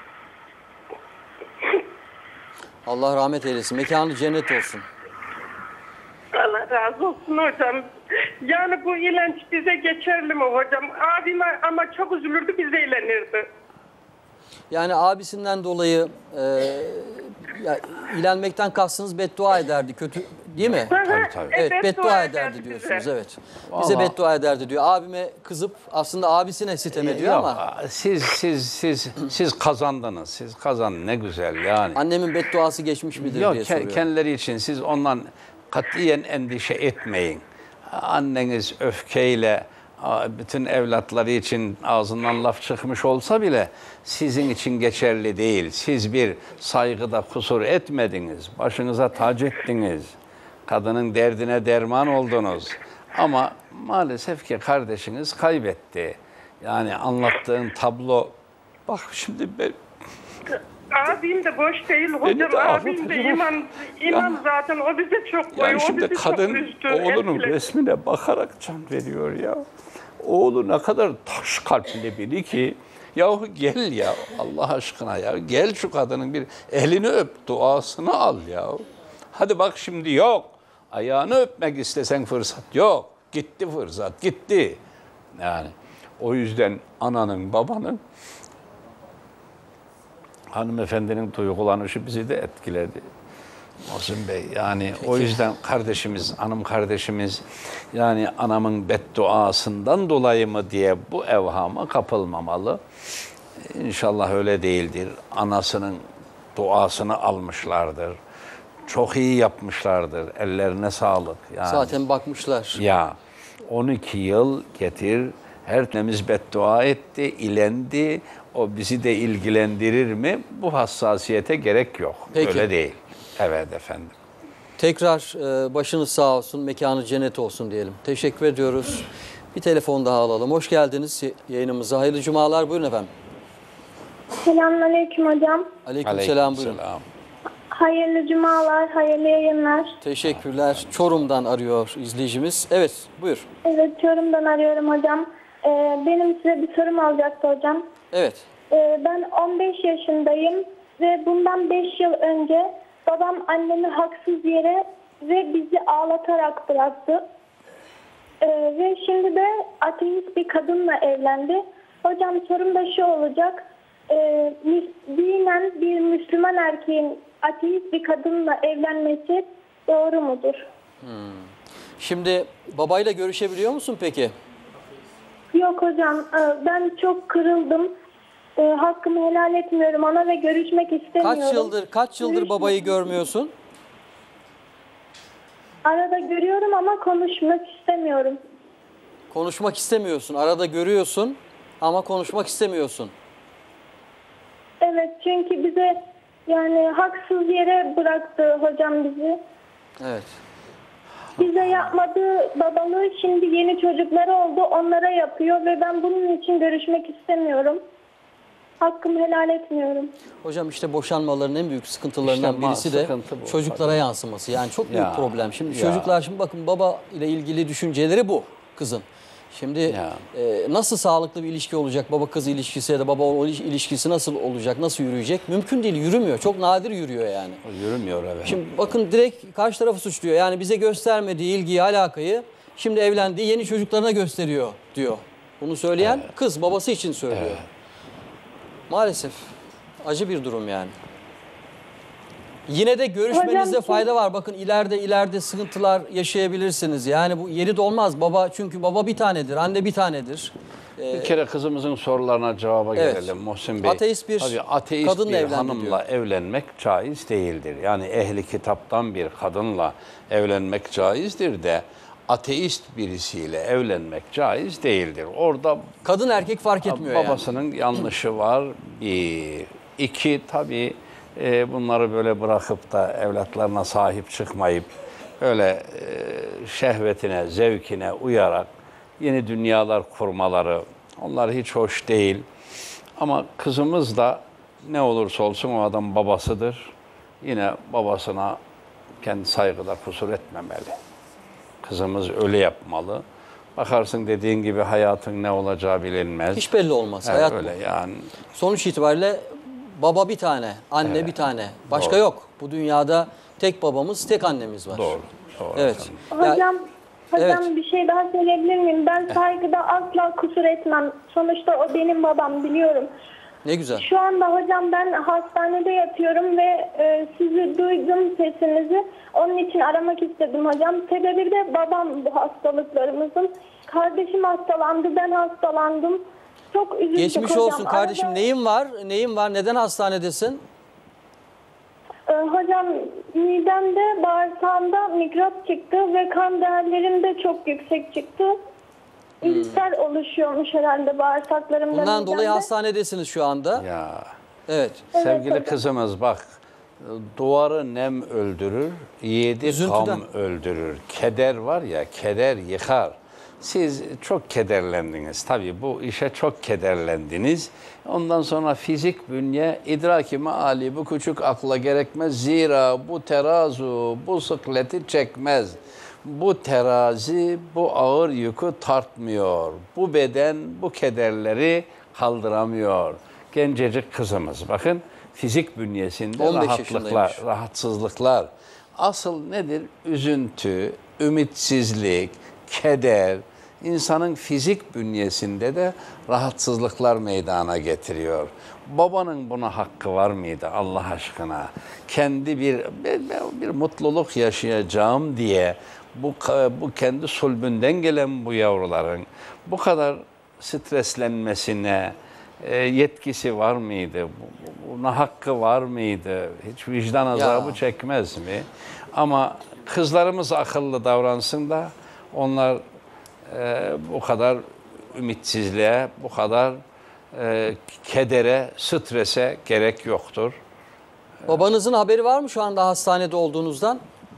Allah rahmet eylesin. Mekanı cennet olsun. Allah razı olsun hocam. Yani bu ilenç bize geçerli mi hocam? Abim ama çok üzülürdü, bize ilenirdi. Yani abisinden dolayı e, ya, ilenmekten kastınız beddua ederdi. Kötü değil mi? Tabii, tabii. Evet, Evet, beddua dua ederdi ederdi diyorsunuz. bize. Evet. Bize Vallahi- beddua ederdi diyor. Abime kızıp aslında abisine sitem ediyor Yok, ama siz siz siz siz kazandınız. Siz kazandınız. Ne güzel yani. annemin bedduası geçmiş midir Yok, diye ke- soruyor. kendileri için siz ondan katiyen endişe etmeyin. Anneniz öfkeyle a, bütün evlatları için ağzından laf çıkmış olsa bile sizin için geçerli değil. Siz bir saygıda kusur etmediniz. Başınıza tac ettiniz. Kadının derdine derman oldunuz. Ama maalesef ki kardeşiniz kaybetti. Yani anlattığın tablo, bak şimdi ben, Abim de boş değil Beni hocam. de Abim de ağlatacak. iman, iman Yani- zaten o bize çok koyuyor. yani o şimdi bizi kadın çok üzdü, oğlunun etkiledi. resmine bakarak can veriyor ya. Oğlu ne kadar taş kalpli biri ki, yahu gel ya Allah aşkına ya, gel şu kadının bir elini öp, duasını al ya. Hadi bak şimdi yok. Ayağını öpmek istesen fırsat yok. Gitti fırsat, gitti. Yani o yüzden ananın, babanın, hanımefendinin duygulanışı bizi de etkiledi. Muhsin Bey, yani o yüzden kardeşimiz, hanım kardeşimiz, yani anamın bedduasından dolayı mı diye bu evhama kapılmamalı. İnşallah öyle değildir. Anasının duasını almışlardır. Çok iyi yapmışlardır. Ellerine sağlık. Yani, Zaten bakmışlar. ya on iki yıl getir, her temiz beddua etti, ilendi. O bizi de ilgilendirir mi? Bu hassasiyete gerek yok. Peki. Öyle değil. Evet efendim. Tekrar e, başınız sağ olsun, mekanı cennet olsun diyelim. Teşekkür ediyoruz. Bir telefon daha alalım. Hoş geldiniz yayınımıza. Hayırlı cumalar. Buyurun efendim. Selamünaleyküm hocam. Aleykümselam. Buyurun. Aleykümselam. Hayırlı cumalar, hayırlı yayınlar. Teşekkürler. Çorum'dan arıyor izleyicimiz. Evet, buyur. Evet, Çorum'dan arıyorum hocam. Ee, benim size bir sorum olacaktı hocam. Evet. Ee, ben on beş yaşındayım ve bundan beş yıl önce babam annemi haksız yere ve bizi ağlatarak bıraktı. Ee, ve şimdi de ateist bir kadınla evlendi. Hocam sorum da şu olacak. Ee, dinen bir Müslüman erkeğin ateist bir kadınla evlenmesi doğru mudur? Şimdi babayla görüşebiliyor musun peki? Yok hocam, e, ben çok kırıldım. E, hakkımı helal etmiyorum ona ve görüşmek istemiyorum. Kaç yıldır kaç yıldır Görüşmek- babayı görmüyorsun? Arada görüyorum ama konuşmak istemiyorum. Konuşmak istemiyorsun. Arada görüyorsun ama konuşmak istemiyorsun. Evet, çünkü bize yani haksız yere bıraktı hocam bizi. Evet. Bize yapmadığı babalığı şimdi yeni çocukları oldu, onlara yapıyor ve ben bunun için görüşmek istemiyorum. Hakkımı helal etmiyorum. Hocam işte boşanmaların en büyük sıkıntılarından İşte ma- birisi de sıkıntı bu, çocuklara tabii. yansıması. Yani çok büyük Ya, problem. Şimdi ya. çocuklar şimdi bakın baba ile ilgili düşünceleri bu kızın. Şimdi Ya. e, nasıl sağlıklı bir ilişki olacak? Baba kız ilişkisi ya da baba oğul ilişkisi nasıl olacak? Nasıl yürüyecek? Mümkün değil, yürümüyor. Çok nadir yürüyor yani. Yürümüyor evet. Şimdi bakın direkt karşı tarafı suçluyor. Yani bize göstermediği ilgiyi, alakayı şimdi evlendiği yeni çocuklarına gösteriyor diyor. Bunu söyleyen kız babası için söylüyor. Maalesef acı bir durum yani. Yine de görüşmenizde Hocam, fayda var. Bakın ileride ileride sıkıntılar yaşayabilirsiniz. Yani bu yeri dolmaz. Baba çünkü baba bir tanedir, anne bir tanedir. Bir kere kızımızın sorularına cevaba Evet. gelelim Muhsin Bey. Ateist bir Tabii ateist kadınla bir evlendi hanımla evlenmek caiz değildir. Yani ehli kitaptan bir kadınla evlenmek caizdir de ateist birisiyle evlenmek caiz değildir. Orada Kadın erkek fark etmiyor yani. babasının yanlışı var. Bir, iki tabii e, bunları böyle bırakıp da evlatlarına sahip çıkmayıp öyle e, şehvetine, zevkine uyarak yeni dünyalar kurmaları, onlar hiç hoş değil. Ama kızımız da ne olursa olsun o adam babasıdır. Yine babasına kendi saygıda kusur etmemeli. Kızımız öyle yapmalı. Bakarsın dediğin gibi hayatın ne olacağı bilinmez. Hiç belli olmaz. Evet, Hayat öyle bu. yani. Sonuç itibariyle baba bir tane, anne bir tane. Başka Doğru. yok. Bu dünyada tek babamız, tek annemiz var. Doğru. doğru Evet. efendim. Ya- Hocam, hocam Evet. bir şey daha söyleyebilir miyim? Ben saygıda asla kusur etmem. Sonuçta o benim babam, biliyorum. Ne güzel. Şu anda hocam ben hastanede yatıyorum ve e, sizi duydum, sesinizi. Onun için aramak istedim hocam. Sebebi de babam bu hastalıklarımızın. Kardeşim hastalandı, ben hastalandım. Çok üzüldük Geçmiş hocam. olsun kardeşim. Arada- Neyin var? Neyin var? Neden hastanedesin? Ee, hocam midemde, bağırsağımda mikrop çıktı ve kan değerlerim de çok yüksek çıktı. İlter oluşuyormuş herhalde bağırsaklarımda. Bundan dolayı midemde. hastanedesiniz şu anda. Ya Evet. sevgili hocam. kızımız bak, duvarı nem öldürür, yedi Üzüntüden. kam öldürür. Keder var ya, keder yıkar. Siz çok kederlendiniz. Tabii bu işe çok kederlendiniz. Ondan sonra fizik bünye idraki maali bu küçük akla gerekmez. Zira bu terazu bu sıkleti çekmez. Bu terazi bu ağır yükü tartmıyor. Bu beden bu kederleri kaldıramıyor. Gencecik kızımız bakın fizik bünyesinde on beş rahatlıklar, yaşındaymış. rahatsızlıklar. Asıl nedir? Üzüntü, ümitsizlik, keder, insanın fizik bünyesinde de rahatsızlıklar meydana getiriyor. Babanın buna hakkı var mıydı Allah aşkına? Kendi bir bir, bir mutluluk yaşayacağım diye bu bu kendi sulbünden gelen bu yavruların bu kadar streslenmesine e, yetkisi var mıydı? Bu- Buna hakkı var mıydı? Hiç vicdan azabı Ya. çekmez mi? Ama kızlarımız akıllı davransın da onlar e, bu kadar ümitsizliğe, bu kadar e, kedere, strese gerek yoktur. Babanızın haberi var mı şu anda hastanede olduğunuzdan?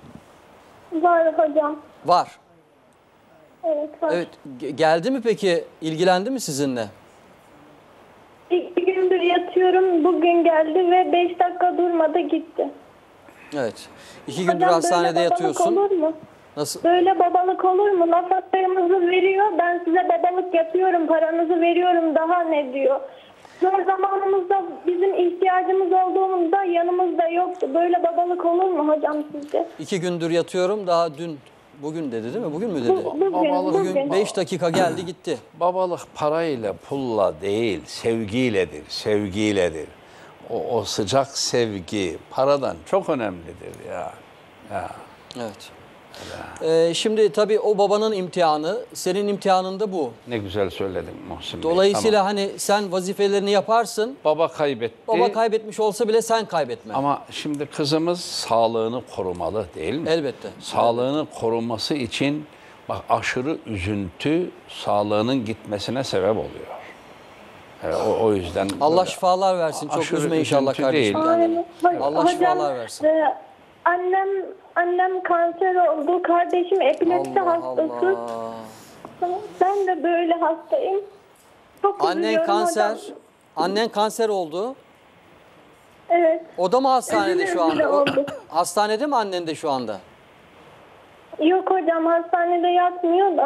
Var hocam. Var. Evet var. Evet. Ge- Geldi mi peki? İlgilendi mi sizinle? İki gündür yatıyorum. Bugün geldi ve beş dakika durmadı gitti. Evet. İki gündür Hocam, hastanede böyle babalık yatıyorsun. olur mu? Nasıl? Böyle babalık olur mu? Nafaklarımızı veriyor. Ben size babalık yapıyorum. Paranızı veriyorum. Daha ne diyor? Zor zamanımızda bizim ihtiyacımız olduğunda yanımızda yoktu. Böyle babalık olur mu hocam sizce? İki gündür yatıyorum. Daha dün, bugün dedi değil mi? Bugün mü dedi? Bu- bugün, Babalık- bugün. Bugün beş dakika geldi gitti. Babalık parayla, pulla değil, sevgiyledir, sevgiyledir. O, o sıcak sevgi paradan çok önemlidir ya. ya. Evet. Ee, şimdi tabii o babanın imtihanı, senin imtihanın da bu. Ne güzel söyledin Muhsin Bey. Dolayısıyla Tamam. hani sen vazifelerini yaparsın. Baba kaybetti. Baba kaybetmiş olsa bile sen kaybetme. Ama şimdi kızımız sağlığını korumalı değil mi? Elbette. Sağlığını koruması için bak aşırı üzüntü sağlığının gitmesine sebep oluyor. Evet, o, o yüzden Allah böyle şifalar versin. Çok aşırı üzme inşallah üzüntü kardeşim değil. kendini. Aynen. Allah Hocam, şifalar versin. e, annem annem kanser oldu. Kardeşim epilepsi Allah hastası. Allah. Ben de böyle hastayım. Çok Annen üzülüyorum kanser. hocam. Annen kanser oldu. Evet. O da mı hastanede şu Üzüle anda? O- oldu. hastanede mi annen de şu anda? Yok hocam hastanede yatmıyor da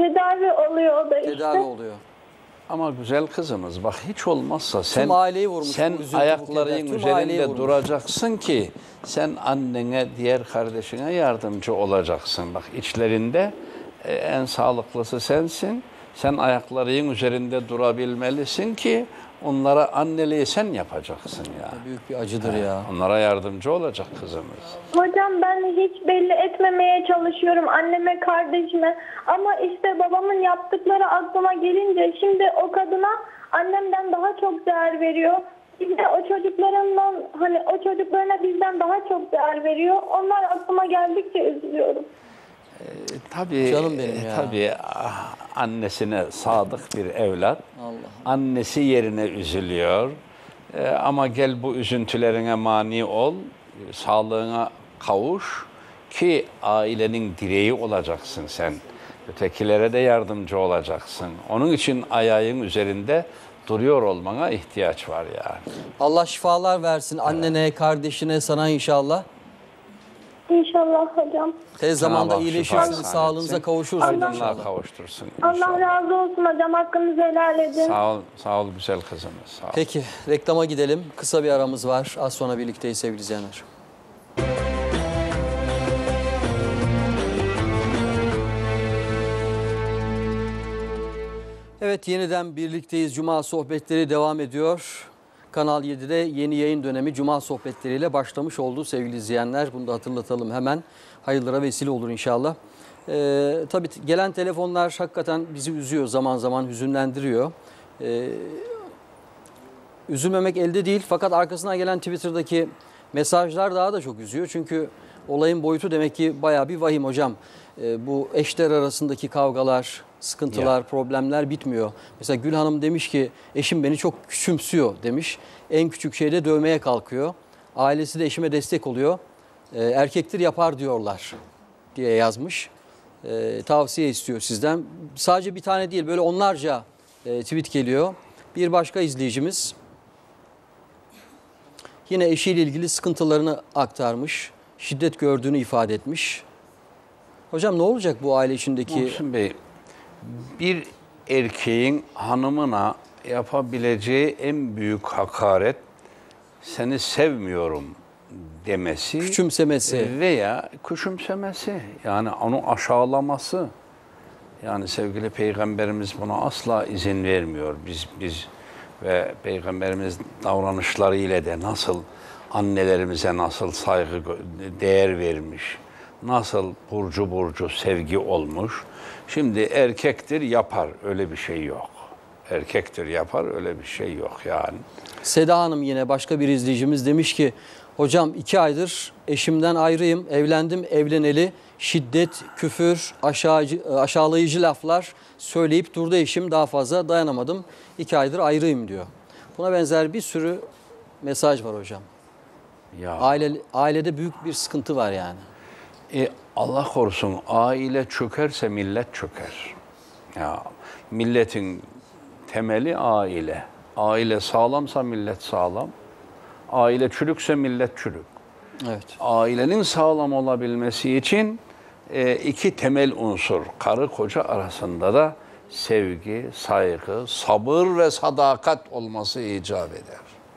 tedavi oluyor o da işte. Tedavi oluyor. Ama güzel kızımız bak hiç olmazsa sen aileyi vurmuş sen bu üzüntü, bu ayakların keder. Tüm aileyi üzerinde vurmuş. duracaksın ki sen annene, diğer kardeşine yardımcı olacaksın. Bak içlerinde e, en sağlıklısı sensin. Sen ayakların üzerinde durabilmelisin ki onlara anneliği sen yapacaksın ya. Büyük bir acıdır ya. Onlara yardımcı olacak kızımız. Hocam ben hiç belli etmemeye çalışıyorum anneme, kardeşime. Ama işte babamın yaptıkları aklıma gelince şimdi o kadına annemden daha çok değer veriyor. İşte o çocuklarından, hani o çocuklarına bizden daha çok değer veriyor. Onlar aklıma geldikçe üzülüyorum. E, tabii, Canım benim ya. Tabii ah, annesine sadık bir evlat. Allah. Annesi yerine üzülüyor. E, ama gel bu üzüntülerine mani ol, e, sağlığına kavuş ki ailenin direği olacaksın sen. Ötekilere de yardımcı olacaksın. Onun için ayağın üzerinde duruyor olmana ihtiyaç var yani. Allah şifalar versin annene, kardeşine, sana inşallah. İnşallah hocam. Tez zamanda Cenab-ı Hak iyileşirsiniz, şifa sağlığınıza ihsan etsin. kavuşursunuz Aydınlığa inşallah. kavuştursun Allah inşallah. razı olsun hocam. Hakkınızı helal edin. Sağ ol, sağ ol güzel kızımız. Sağ ol. Peki reklama gidelim. Kısa bir aramız var. Az sonra birlikteyiz sevgili izleyenler. Evet yeniden birlikteyiz. Cuma sohbetleri devam ediyor. Kanal yedide yeni yayın dönemi Cuma sohbetleriyle başlamış oldu sevgili izleyenler. Bunu da hatırlatalım hemen. Hayırlara vesile olur inşallah. Ee, tabii gelen telefonlar hakikaten bizi üzüyor, zaman zaman hüzünlendiriyor. Ee, üzülmemek elde değil fakat arkasından gelen Twitter'daki mesajlar daha da çok üzüyor. Çünkü olayın boyutu demek ki bayağı bir vahim hocam. Ee, bu eşler arasındaki kavgalar, sıkıntılar, Ya. problemler bitmiyor. Mesela Gül Hanım demiş ki eşim beni çok küçümsüyor demiş. En küçük şeyde dövmeye kalkıyor. Ailesi de eşime destek oluyor. Ee, erkektir yapar diyorlar diye yazmış. Ee, tavsiye istiyor sizden. Sadece bir tane değil böyle onlarca e, tweet geliyor. Bir başka izleyicimiz yine eşiyle ilgili sıkıntılarını aktarmış. Şiddet gördüğünü ifade etmiş. Hocam ne olacak bu aile içindeki... Muhsin Bey, bir erkeğin hanımına yapabileceği en büyük hakaret seni sevmiyorum demesi. Küçümsemesi. Veya küçümsemesi. Yani onu aşağılaması. Yani sevgili Peygamberimiz buna asla izin vermiyor. Biz biz ve Peygamberimiz davranışlarıyla de nasıl annelerimize nasıl saygı, değer vermiş, nasıl burcu burcu sevgi olmuş. Şimdi erkektir yapar, öyle bir şey yok. Erkektir yapar, öyle bir şey yok yani. Seda Hanım yine başka bir izleyicimiz demiş ki hocam iki aydır eşimden ayrıyım, evlendim evleneli şiddet, küfür, aşağıcı, aşağılayıcı laflar söyleyip durdu eşim, daha fazla dayanamadım. iki aydır ayrıyım diyor. Buna benzer bir sürü mesaj var hocam. Ya. Aile, ailede büyük bir sıkıntı var yani. E, Allah korusun aile çökerse millet çöker. Ya milletin temeli aile. Aile sağlamsa millet sağlam. Aile çürükse millet çürük. Evet. Ailenin sağlam olabilmesi için e, iki temel unsur karı koca arasında da sevgi, saygı, sabır ve sadakat olması icap eder.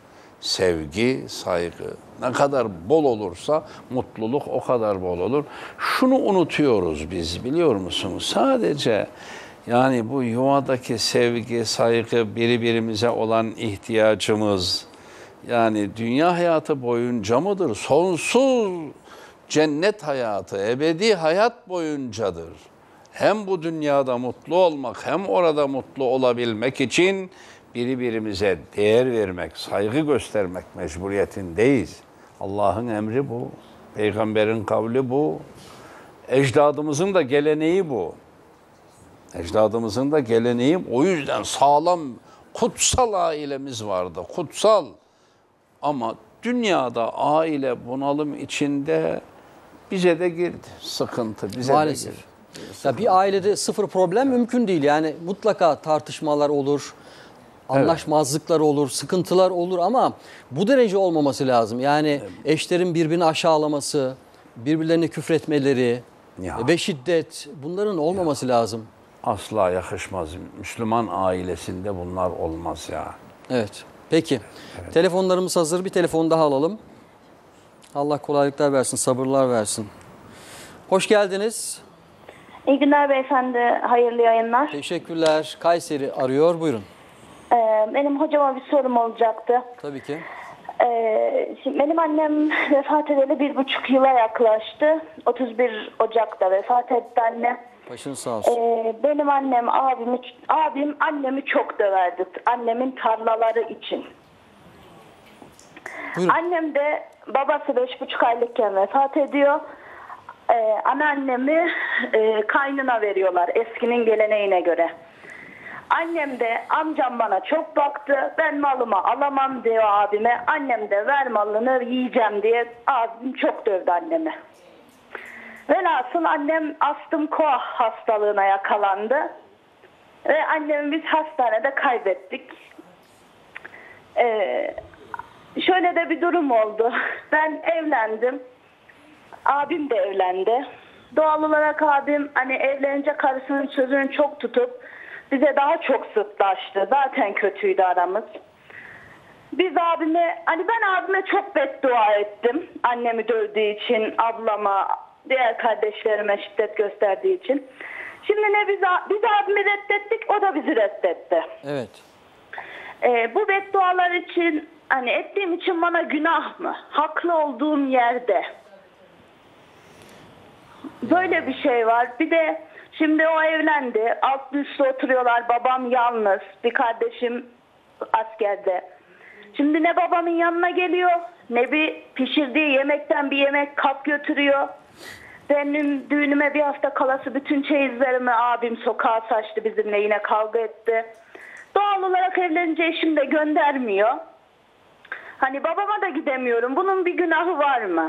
Sevgi, saygı ne kadar bol olursa mutluluk o kadar bol olur. Şunu unutuyoruz biz biliyor musunuz? Sadece yani bu yuvadaki sevgi, saygı, birbirimize olan ihtiyacımız yani dünya hayatı boyunca mıdır? Sonsuz cennet hayatı, ebedi hayat boyuncadır. Hem bu dünyada mutlu olmak hem orada mutlu olabilmek için birbirimize değer vermek, saygı göstermek mecburiyetindeyiz. Allah'ın emri bu, Peygamberin kavli bu, ecdadımızın da geleneği bu. Ecdadımızın da geleneği o yüzden sağlam, kutsal ailemiz vardı, kutsal. Ama dünyada aile bunalım içinde bize de girdi sıkıntı, bize Maalesef. de girdi. Ya bir ailede sıfır problem mümkün değil. Yani mutlaka tartışmalar olur, anlaşmazlıklar olur, sıkıntılar olur ama bu derece olmaması lazım. Yani eşlerin birbirini aşağılaması, birbirlerine küfretmeleri Ya. ve şiddet bunların olmaması lazım. asla yakışmaz. Müslüman ailesinde bunlar olmaz ya. Evet. Peki. Telefonlarımız hazır. Bir telefon daha alalım. Allah kolaylıklar versin, sabırlar versin. Hoş geldiniz. İyi günler beyefendi, hayırlı yayınlar. Teşekkürler. Kayseri arıyor. Buyurun. Ee, benim hocama bir sorum olacaktı. Tabii ki. Ee, şimdi benim annem vefat edeli bir buçuk yıla yaklaştı. otuz bir Ocak'ta vefat etti anne. Başınız sağ olsun. Ee, benim annem abimi, abim annemi çok döverdi. Annemin tarlaları için. Buyurun. Annem de babası beş buçuk aylıkken vefat ediyor. Ee, anneannemi e, kaynına veriyorlar eskinin geleneğine göre. Annem de amcam bana çok baktı. Ben malımı alamam diyor abime. Annem de ver malını yiyeceğim diye abim çok dövdü annemi. Velhasıl annem astım koah hastalığına yakalandı. Ve annemi biz hastanede kaybettik. Ee, şöyle de bir durum oldu. Ben evlendim. Abim de evlendi. Doğal olarak abim hani evlenince karısının sözünü çok tutup bize daha çok sırtlaştı. Zaten kötüydü aramız. Biz abime, hani ben abime çok beddua ettim. Annemi dövdüğü için, ablama, diğer kardeşlerime şiddet gösterdiği için. Şimdi ne biz, biz abimi reddettik, o da bizi reddetti. Evet. Ee, bu beddualar için, hani ettiğim için bana günah mı? Haklı olduğum yerde. Böyle bir şey var. Bir de şimdi o evlendi. Alt üstte oturuyorlar. Babam yalnız. Bir kardeşim askerde. Şimdi ne babamın yanına geliyor, ne bir pişirdiği yemekten bir yemek kap götürüyor. Benim düğünüme bir hafta kalası bütün çeyizlerimi abim sokağa saçtı, bizimle yine kavga etti. Doğal olarak evlenince eşim de göndermiyor. Hani babama da gidemiyorum. Bunun bir günahı var mı?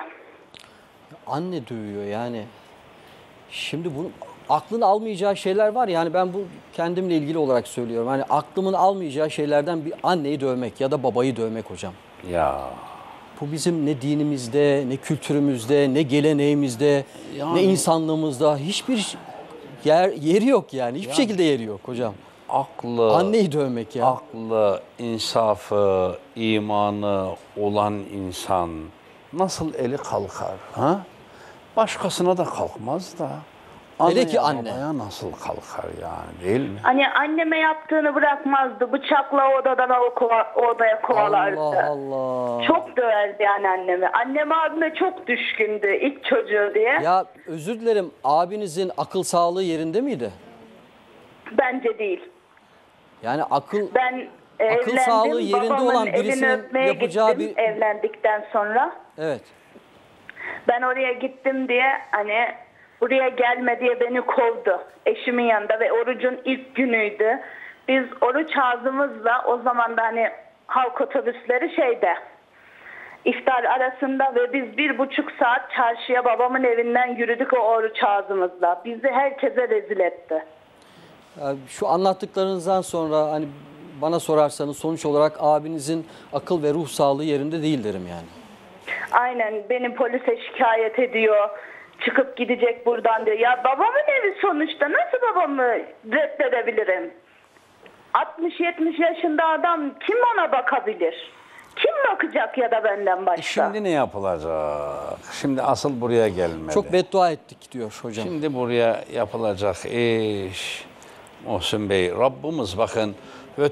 Anne dövüyor yani. Şimdi bunun aklın almayacağı şeyler var. Yani ben bu kendimle ilgili olarak söylüyorum. Hani aklımın almayacağı şeylerden bir anneyi dövmek ya da babayı dövmek hocam. Ya. Bu bizim ne dinimizde, ne kültürümüzde, ne geleneğimizde, Yani. ne insanlığımızda hiçbir yer yeri yok yani. Hiçbir Yani. şekilde yeri yok hocam. Aklı, Anneyi dövmek ya. aklı, insafı, imanı olan insan nasıl eli kalkar? Ha? Başkasına da kalkmaz da. Hele ki Anaya, anne. babaya nasıl kalkar yani, değil mi? Hani anneme yaptığını bırakmazdı. Bıçakla odadan o, kova, o odaya kovalardı. Allah Allah. Çok döverdi yani annemi. Annem abime çok düşkündü ilk çocuğu diye. Ya özür dilerim, abinizin akıl sağlığı yerinde miydi? Bence değil. Yani akıl Ben Akıl evlendim. sağlığı yerinde Babamın olan elini birisinin öpmeye yapacağı gittim bir- evlendikten sonra. evet. Ben oraya gittim diye hani buraya gelme diye beni kovdu. Eşimin yanında ve orucun ilk günüydü. Biz oruç ağzımızla o zaman da hani halk otobüsleri şeyde iftar arasında ve biz bir buçuk saat çarşıya babamın evinden yürüdük o oruç ağzımızla. Bizi herkese rezil etti. Yani şu anlattıklarınızdan sonra hani bana sorarsanız sonuç olarak abinizin akıl ve ruh sağlığı yerinde değil derim yani. Aynen, beni polise şikayet ediyor. Çıkıp gidecek buradan diyor. Ya babamın evi sonuçta, nasıl babamı reddedebilirim? altmış yetmiş yaşında adam kim ona bakabilir? Kim bakacak ya da benden başka? Şimdi ne yapılacak? Şimdi asıl buraya gelmedi. Çok beddua ettik diyor hocam. Şimdi buraya yapılacak iş Muhsin Bey, Rabbimiz bakın ve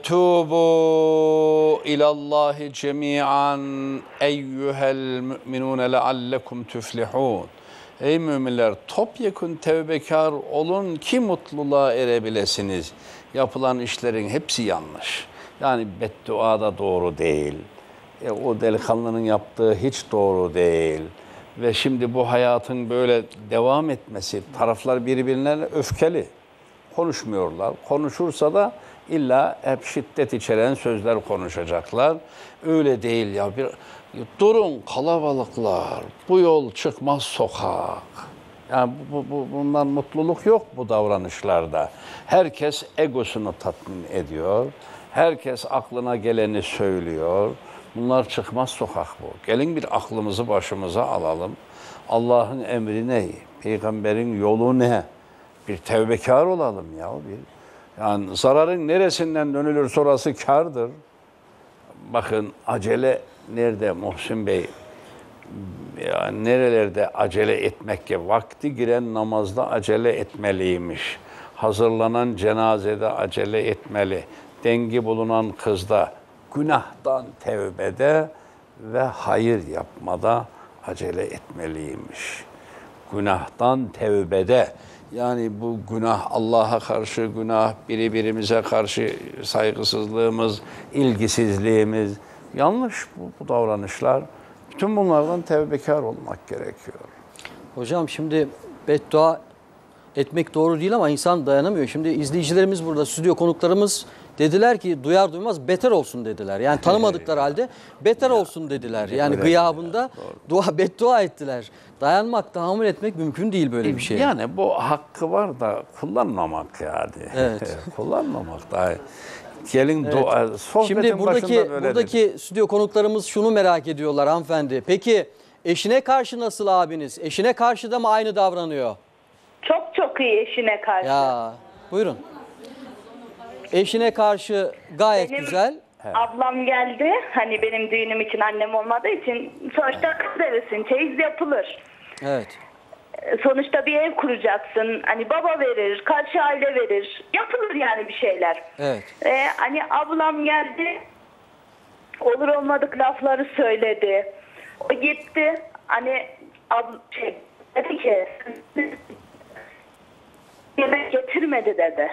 tubu ilallahi cemi'an eyyuhel müminune leallekum tuflihun. Ey müminler, topyekun tevbekar olun ki mutluluğa erebilesiniz. Yapılan işlerin hepsi yanlış. Yani beddua da doğru değil. E, o delikanlının yaptığı hiç doğru değil. Ve şimdi bu hayatın böyle devam etmesi, taraflar birbirine öfkeli. Konuşmuyorlar. Konuşursa da illa hep şiddet içeren sözler konuşacaklar. Öyle değil ya. Bir, durun kalabalıklar. Bu yol çıkmaz sokak. Yani bu, bu, bu, bundan mutluluk yok bu davranışlarda. Herkes egosunu tatmin ediyor. Herkes aklına geleni söylüyor. Bunlar çıkmaz sokak bu. Gelin bir aklımızı başımıza alalım. Allah'ın emri ne? Peygamberin yolu ne? Bir tevbekar olalım ya. Bir, yani zararın neresinden dönülürse orası kârdır. Bakın acele nerede Muhsin Bey? Ya nerelerde acele etmek ki? Vakti giren namazda acele etmeliymiş. Hazırlanan cenazede acele etmeli. Dengi bulunan kızda, günahtan tevbede ve hayır yapmada acele etmeliymiş. Günahtan tevbede, yani bu günah Allah'a karşı günah, birbirimize karşı saygısızlığımız, ilgisizliğimiz, yanlış bu, bu davranışlar. Bütün bunlardan tevbekar olmak gerekiyor. Hocam şimdi beddua etmek doğru değil ama insan dayanamıyor. Şimdi izleyicilerimiz burada, stüdyo konuklarımız dediler ki duyar duymaz beter olsun dediler. Yani tanımadıkları halde beter olsun dediler. Yani gıyabında dua, beddua ettiler. Dayanmak, tahammül etmek mümkün değil böyle bir şey. Yani bu hakkı var da kullanmamak yani. Evet. Kullanmamak daha. Gelin Evet. dua, sohbetin Şimdi buradaki başında böyledir. buradaki stüdyo konuklarımız şunu merak ediyorlar hanımefendi. Peki eşine karşı nasıl abiniz? Eşine karşı da mı aynı davranıyor? Çok çok iyi eşine karşı. Ya buyurun. Eşine karşı gayet Benim güzel. ablam geldi. Hani benim düğünüm için annem olmadığı için sonuçta kız evisin. Çeyiz yapılır. Evet. Sonuçta bir ev kuracaksın. Hani baba verir, karşı aile verir. Yapılır yani bir şeyler. Evet. Ee, hani ablam geldi. Olur olmadık lafları söyledi. O gitti. Hani ab şey, dedi ki yemek getirmedi dedi.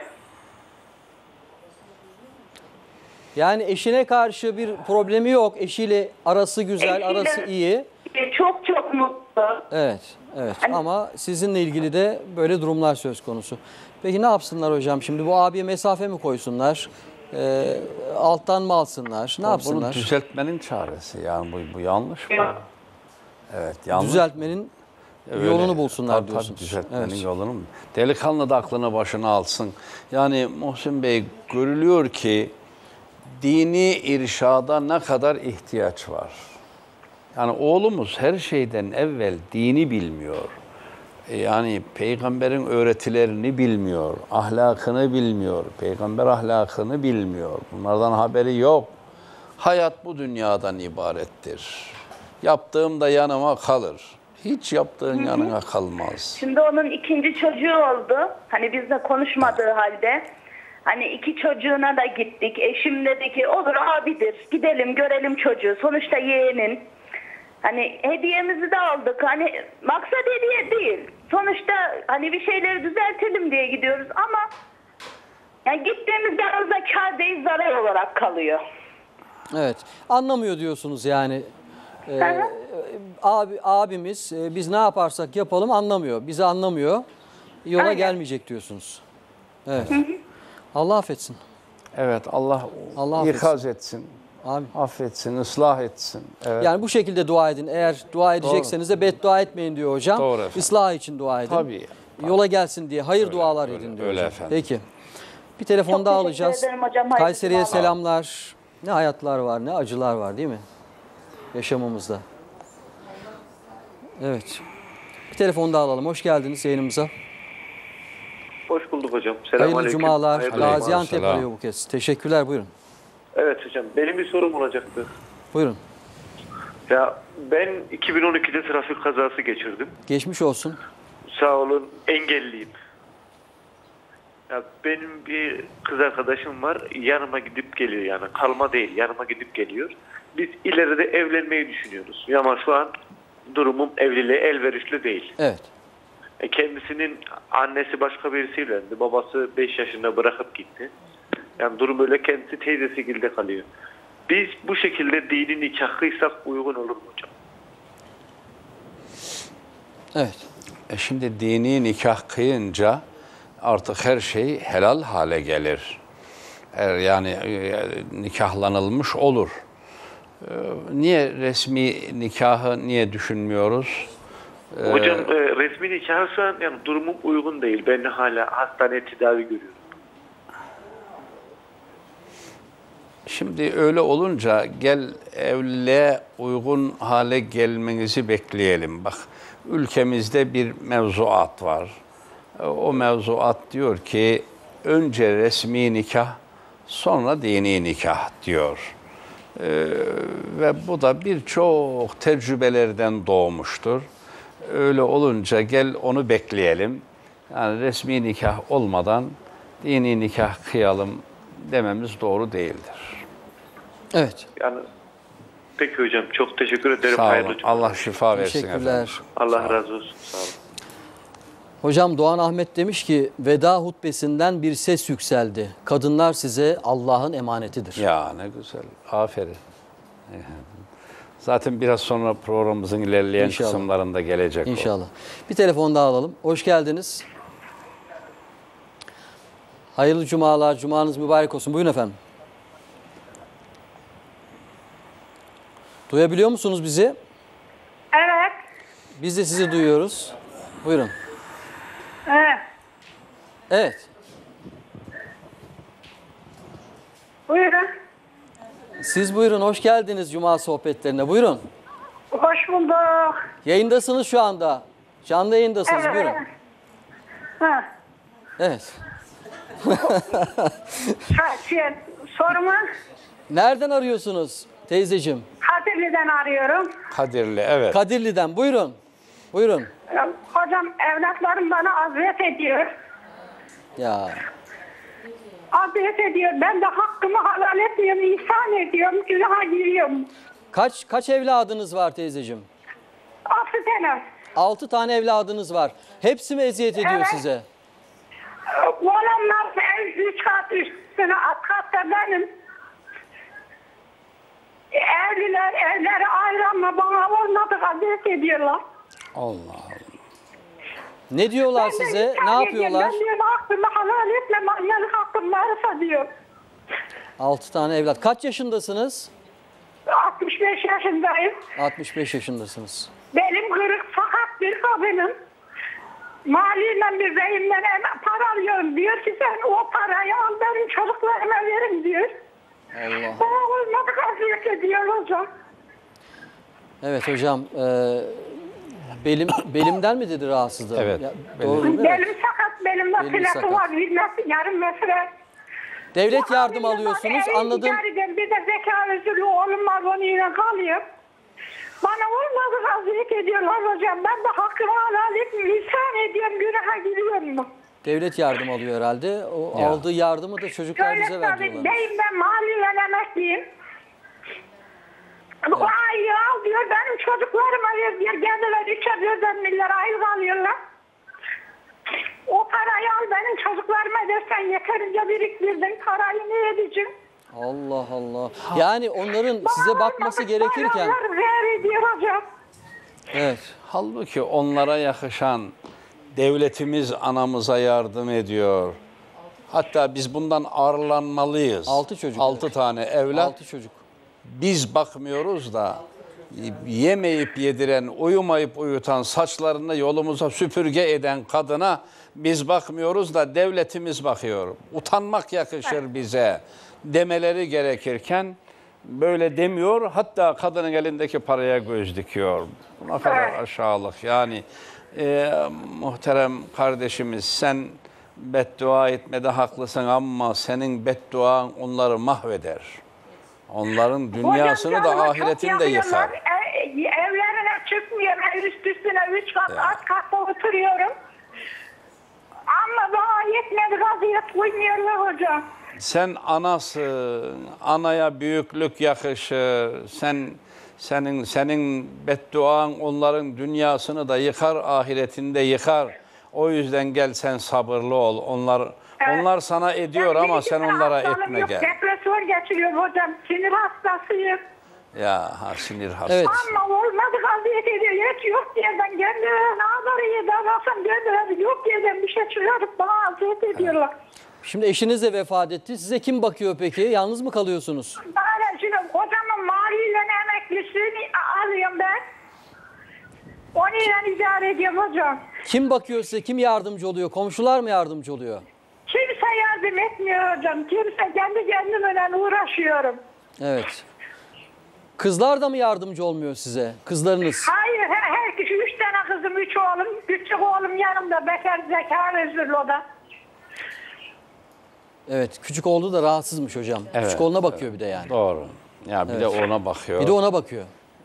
Yani eşine karşı bir problemi yok. Eşiyle arası güzel, Eşiyle arası iyi. Çok çok mutlu. Evet, evet. Ama sizinle ilgili de böyle durumlar söz konusu. Peki ne yapsınlar hocam? Şimdi bu abiye mesafe mi koysunlar? Ee, alttan mı alsınlar? Ne Bunu yapsınlar? düzeltmenin çaresi yani bu, bu yanlış mı? Evet, yanlış. Düzeltmenin Öyle. yolunu bulsunlar Tabii, diyorsunuz. Tabii düzeltmenin Evet. yolunu mu? Delikanlı da aklını başına alsın. Yani Muhsin Bey, görülüyor ki dini irşada ne kadar ihtiyaç var. Yani oğlumuz her şeyden evvel dini bilmiyor. Yani peygamberin öğretilerini bilmiyor, ahlakını bilmiyor, peygamber ahlakını bilmiyor. Bunlardan haberi yok. Hayat bu dünyadan ibarettir. Yaptığım da yanıma kalır. Hiç yaptığın Hı hı. yanına kalmaz. Şimdi onun ikinci çocuğu oldu. Hani bizle konuşmadığı halde. Hani iki çocuğuna da gittik. Eşim dedi ki olur abidir. Gidelim görelim çocuğu. Sonuçta yeğenin. Hani hediyemizi de aldık. Hani maksat hediye değil. Sonuçta hani bir şeyleri düzeltelim diye gidiyoruz ama yani gittiğimizde aramızda kâr değil zarar olarak kalıyor. Evet. Anlamıyor diyorsunuz yani. Ee, abi abimiz e, biz ne yaparsak yapalım anlamıyor. Bizi anlamıyor. Yola Aynen. gelmeyecek diyorsunuz. Evet. Allah affetsin. Evet, Allah, Allah ikaz etsin. Abi. Affetsin, ıslah etsin. Evet. Yani bu şekilde dua edin. Eğer dua edecekseniz de beddua etmeyin diyor hocam. Doğru efendim. İslah için dua edin. Tabii. Yola gelsin diye hayır Öyle, dualar öyle, edin diyor öyle hocam. efendim. Peki. Bir telefon Çok daha teşekkür alacağız. ederim hocam. Hayırlı Kayseri'ye cumalar. selamlar. Ne hayatlar var, ne acılar var değil mi? Yaşamımızda. Evet. Bir telefon daha alalım. Hoş geldiniz yayınımıza. Hoş bulduk hocam. Hayırlı Selamünaleyküm. cumalar. Hayırlı Gaziantep Selam. arıyor bu kez. Teşekkürler. Buyurun. Evet hocam. Benim bir sorum olacaktı. Buyurun. Ya ben iki bin on ikide trafik kazası geçirdim. Geçmiş olsun. Sağ olun. Engelliyim. Ya benim bir kız arkadaşım var. Yanıma gidip geliyor yani. Kalma değil. Yanıma gidip geliyor. Biz ileride evlenmeyi düşünüyoruz. Ama şu an durumum evliliğe elverişli değil. Evet. E, Kendisinin annesi başka birisiyle evlendi. Babası beş yaşında bırakıp gitti. Yani durum öyle, kendisi teyzesi gilde kalıyor. Biz bu şekilde dini nikahıysak uygun olur mu hocam? Evet. E şimdi dini nikah kıyınca artık her şey helal hale gelir. Eğer yani e, nikahlanılmış olur. E, niye resmi nikahı niye düşünmüyoruz? E, Hocam e, resmi nikahı şu an yani durumum uygun değil. Ben hala hastaneye tedavi görüyorum. Şimdi öyle olunca gel evliliğe uygun hale gelmenizi bekleyelim. Bak ülkemizde bir mevzuat var. o mevzuat diyor ki önce resmi nikah, sonra dini nikah diyor. Ee, ve bu da birçok tecrübelerden doğmuştur. Öyle olunca gel onu bekleyelim. Yani resmi nikah olmadan dini nikah kıyalım dememiz doğru değildir. Evet. Yani peki hocam, çok teşekkür ederim. Sağ olun. Hayırlı cumalar. Allah şifa versin Teşekkürler. efendim. Allah razı olsun. Sağ olun. Hocam Doğan Ahmet demiş ki veda hutbesinden bir ses yükseldi. Kadınlar size Allah'ın emanetidir. Ya ne güzel. Aferin. Zaten biraz sonra programımızın ilerleyen İnşallah. kısımlarında gelecek o. İnşallah. Bir telefon daha alalım. Hoş geldiniz. Hayırlı cumalar. Cumanız mübarek olsun. Buyurun efendim. Duyabiliyor musunuz bizi? Evet. Biz de sizi duyuyoruz. Buyurun. Evet. Evet. Buyurun. Siz buyurun. Hoş geldiniz Cuma sohbetlerine. Buyurun. Hoş bulduk. Yayındasınız şu anda. Canlı yayındasınız. Evet. Buyurun. Ha. Evet. Ha, şey, sorumu Nereden arıyorsunuz teyzeciğim? Kadirli'den arıyorum. Kadirli, evet. Kadirli'den. Buyurun. Buyurun. Hocam evlatlarım bana aziyet ediyor. Ya. Aziyet ediyor. Ben de hakkımı halal etmiyorum, ihsan ediyorum, günaha giriyorum. Kaç kaç evladınız var teyzeciğim? Altı tane. Altı tane evladınız var. Hepsi mi eziyet ediyor Evet. size? Olanlar ev üç kat üstüne, alt katta benim. Evliler, evleri ayrı ama bana olmadı aziyet ediyorlar. Allah Allah. Ne diyorlar Ben de size? ihsan Ne ediyorum. yapıyorlar? Ben diyorum hakkımı halal etmem, manyalık hakkım varsa diyor. Altı tane evlat. Kaç yaşındasınız? altmış beş yaşındayım. altmış beş yaşındasınız. Benim kırık fakat bir kadınım. Maliyle bir beyimden para alıyorum diyor ki sen o parayı al benim çocuklarıma verin diyor. Allah. Bana olmadık aziyet ediyor hocam. Evet hocam. E, belim belimden mi dedi rahatsızlığı? Evet, Ya, belim. doğru değil mi? Benim sakat, belimde Belim plakı sakat. var, bir metre, yarım metre. Devlet Bu yardım halimle alıyorsunuz. bak, Anladım. evin giderken bir de zeka özürlü oğlum var, onunla kalıyorum. Bana olmadık aziyet ediyorlar hocam. Ben de hakkımı halal etmiyorum, ihsan ediyorum, günaha giriyorum. Devlet yardım alıyor herhalde. O Ya. aldığı yardımı da çocuklar bize Şöyle ver tabii diyorlar. beyim ben mahalleyle emekliyim. O ayı al diyor, benim çocuklarıma ver diyor. Kendiler üçer dörder milyar aylık alıyorlar. O parayı al benim çocuklarıma dersen yeterince biriktirdin. Parayı ne edeceğim? Allah Allah. Yani onların size bakması gerekirken. Paralar ver ediyor hocam. Evet. Halbuki onlara yakışan devletimiz anamıza yardım ediyor. Hatta biz bundan ağırlanmalıyız. Altı çocuk. Altı tane evlat. Altı çocuk. Biz bakmıyoruz da yemeyip yediren, uyumayıp uyutan, saçlarını yolumuza süpürge eden kadına biz bakmıyoruz da devletimiz bakıyor. Utanmak yakışır bize demeleri gerekirken böyle demiyor. Hatta kadının elindeki paraya göz dikiyor. Buna kadar aşağılık. Yani e, muhterem kardeşimiz, sen beddua etmede haklısın ama senin bedduan onları mahveder. Onların dünyasını Hocam, da canıma ahiretini çok de yakıyorlar. yıkar. E, evlerine çıkmıyorum. Ev üst üstüne üç kat, alt katta oturuyorum. Ama bana yetmedi, gaziyet uymuyorlar hocam. Sen anasın, anaya büyüklük yakışır. Sen senin senin bedduan onların dünyasını da yıkar, ahiretini de yıkar. O yüzden gel sen sabırlı ol. Onlar Evet. onlar sana ediyor Ben ama bir sen tane onlara hastalığım etme yok, gel. depresyon geçiriyorum hocam. Sinir hastasıyım. Ya ha, sinir hastası. Evet. Ama olmadı, gaziyet ediyor. Hiç yok yerden kendilerine ne kadar iyi davransam kendileri yok yerden bir şey çıkarıp bana aziyet ediyorlar. Şimdi eşiniz de vefat etti. Size kim bakıyor peki? Yalnız mı kalıyorsunuz? Ben şimdi hocamın maliyle emeklisini alıyorum ben. Onunla idare ediyorum hocam. Kim bakıyor size? Kim yardımcı oluyor? Komşular mı yardımcı oluyor? Kimse yardım etmiyor hocam. Kimse kendi kendimle uğraşıyorum. Evet. Kızlar da mı yardımcı olmuyor size? Kızlarınız? Hayır, her, her kişi üç tane kızım, üç oğlum. Küçük oğlum yanımda. Bekar zeka özürlü o da. Evet, küçük oğlu da rahatsızmış hocam. Evet, Küçük oğluna bakıyor bir de yani. Doğru. Ya bir Evet. de ona bakıyor. Bir de ona bakıyor.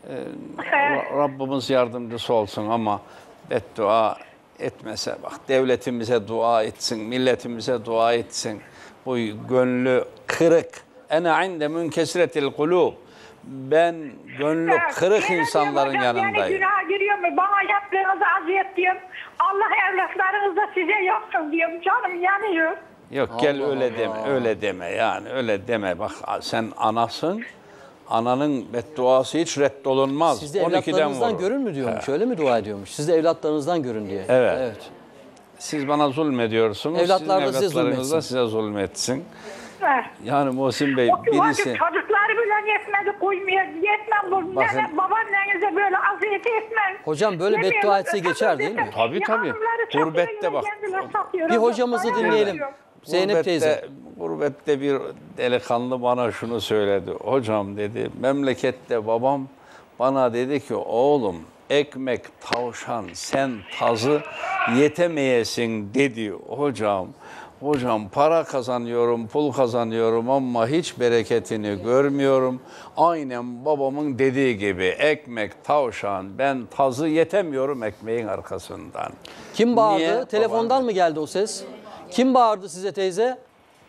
Ra- Rabbimiz yardımcısı olsun ama beddua etmese bak, devletimize dua etsin, milletimize dua etsin. Bu gönlü kırık. Ene inde münkesiretil kulub. Ben gönlü Evet, kırık yine insanların diyorum hocam, yanındayım. Yani günah giriyor mu? Bana yaptığınız aziyet diyorum. Allah evlatlarınız da size yapsın diyorum. Canım yanıyor. Yok gel Allah öyle Allah. deme, öyle deme yani öyle deme. Bak sen anasın, ananın bedduası hiç reddolunmaz. Siz de on ikiden evlatlarınızdan vurur. görün mü diyormuş, öyle mi dua ediyormuş? Siz de evlatlarınızdan görün diye. Evet. Evet. Siz bana zulmediyorsunuz, Evlatlar da sizin size evlatlarınız da zulmetsin. size zulmetsin. Evet. Yani Muhsin Bey O birisi... çocukları bile yetmedi, koymuyor. Yetmem bu. Bakın- Nene, babaannenize böyle aziyet etmem. Hocam böyle Yemiyorum. beddua etse geçer değil mi? Tabii, tabii. Hanımları satıyor, Gurbette bak. kendileri satıyor. Bir hocamızı Bayağı dinleyelim. yapıyor. Zeynep teyze. Gurbette bir delikanlı bana şunu söyledi. Hocam dedi, memlekette babam bana dedi ki oğlum ekmek tavşan sen tazı yetemeyesin dedi hocam. Hocam para kazanıyorum, pul kazanıyorum ama hiç bereketini görmüyorum. Aynen babamın dediği gibi ekmek tavşan ben tazı yetemiyorum ekmeğin arkasından. Kim bağırdı? Niye? Telefondan Baban- mı geldi o ses? Kim bağırdı size teyze?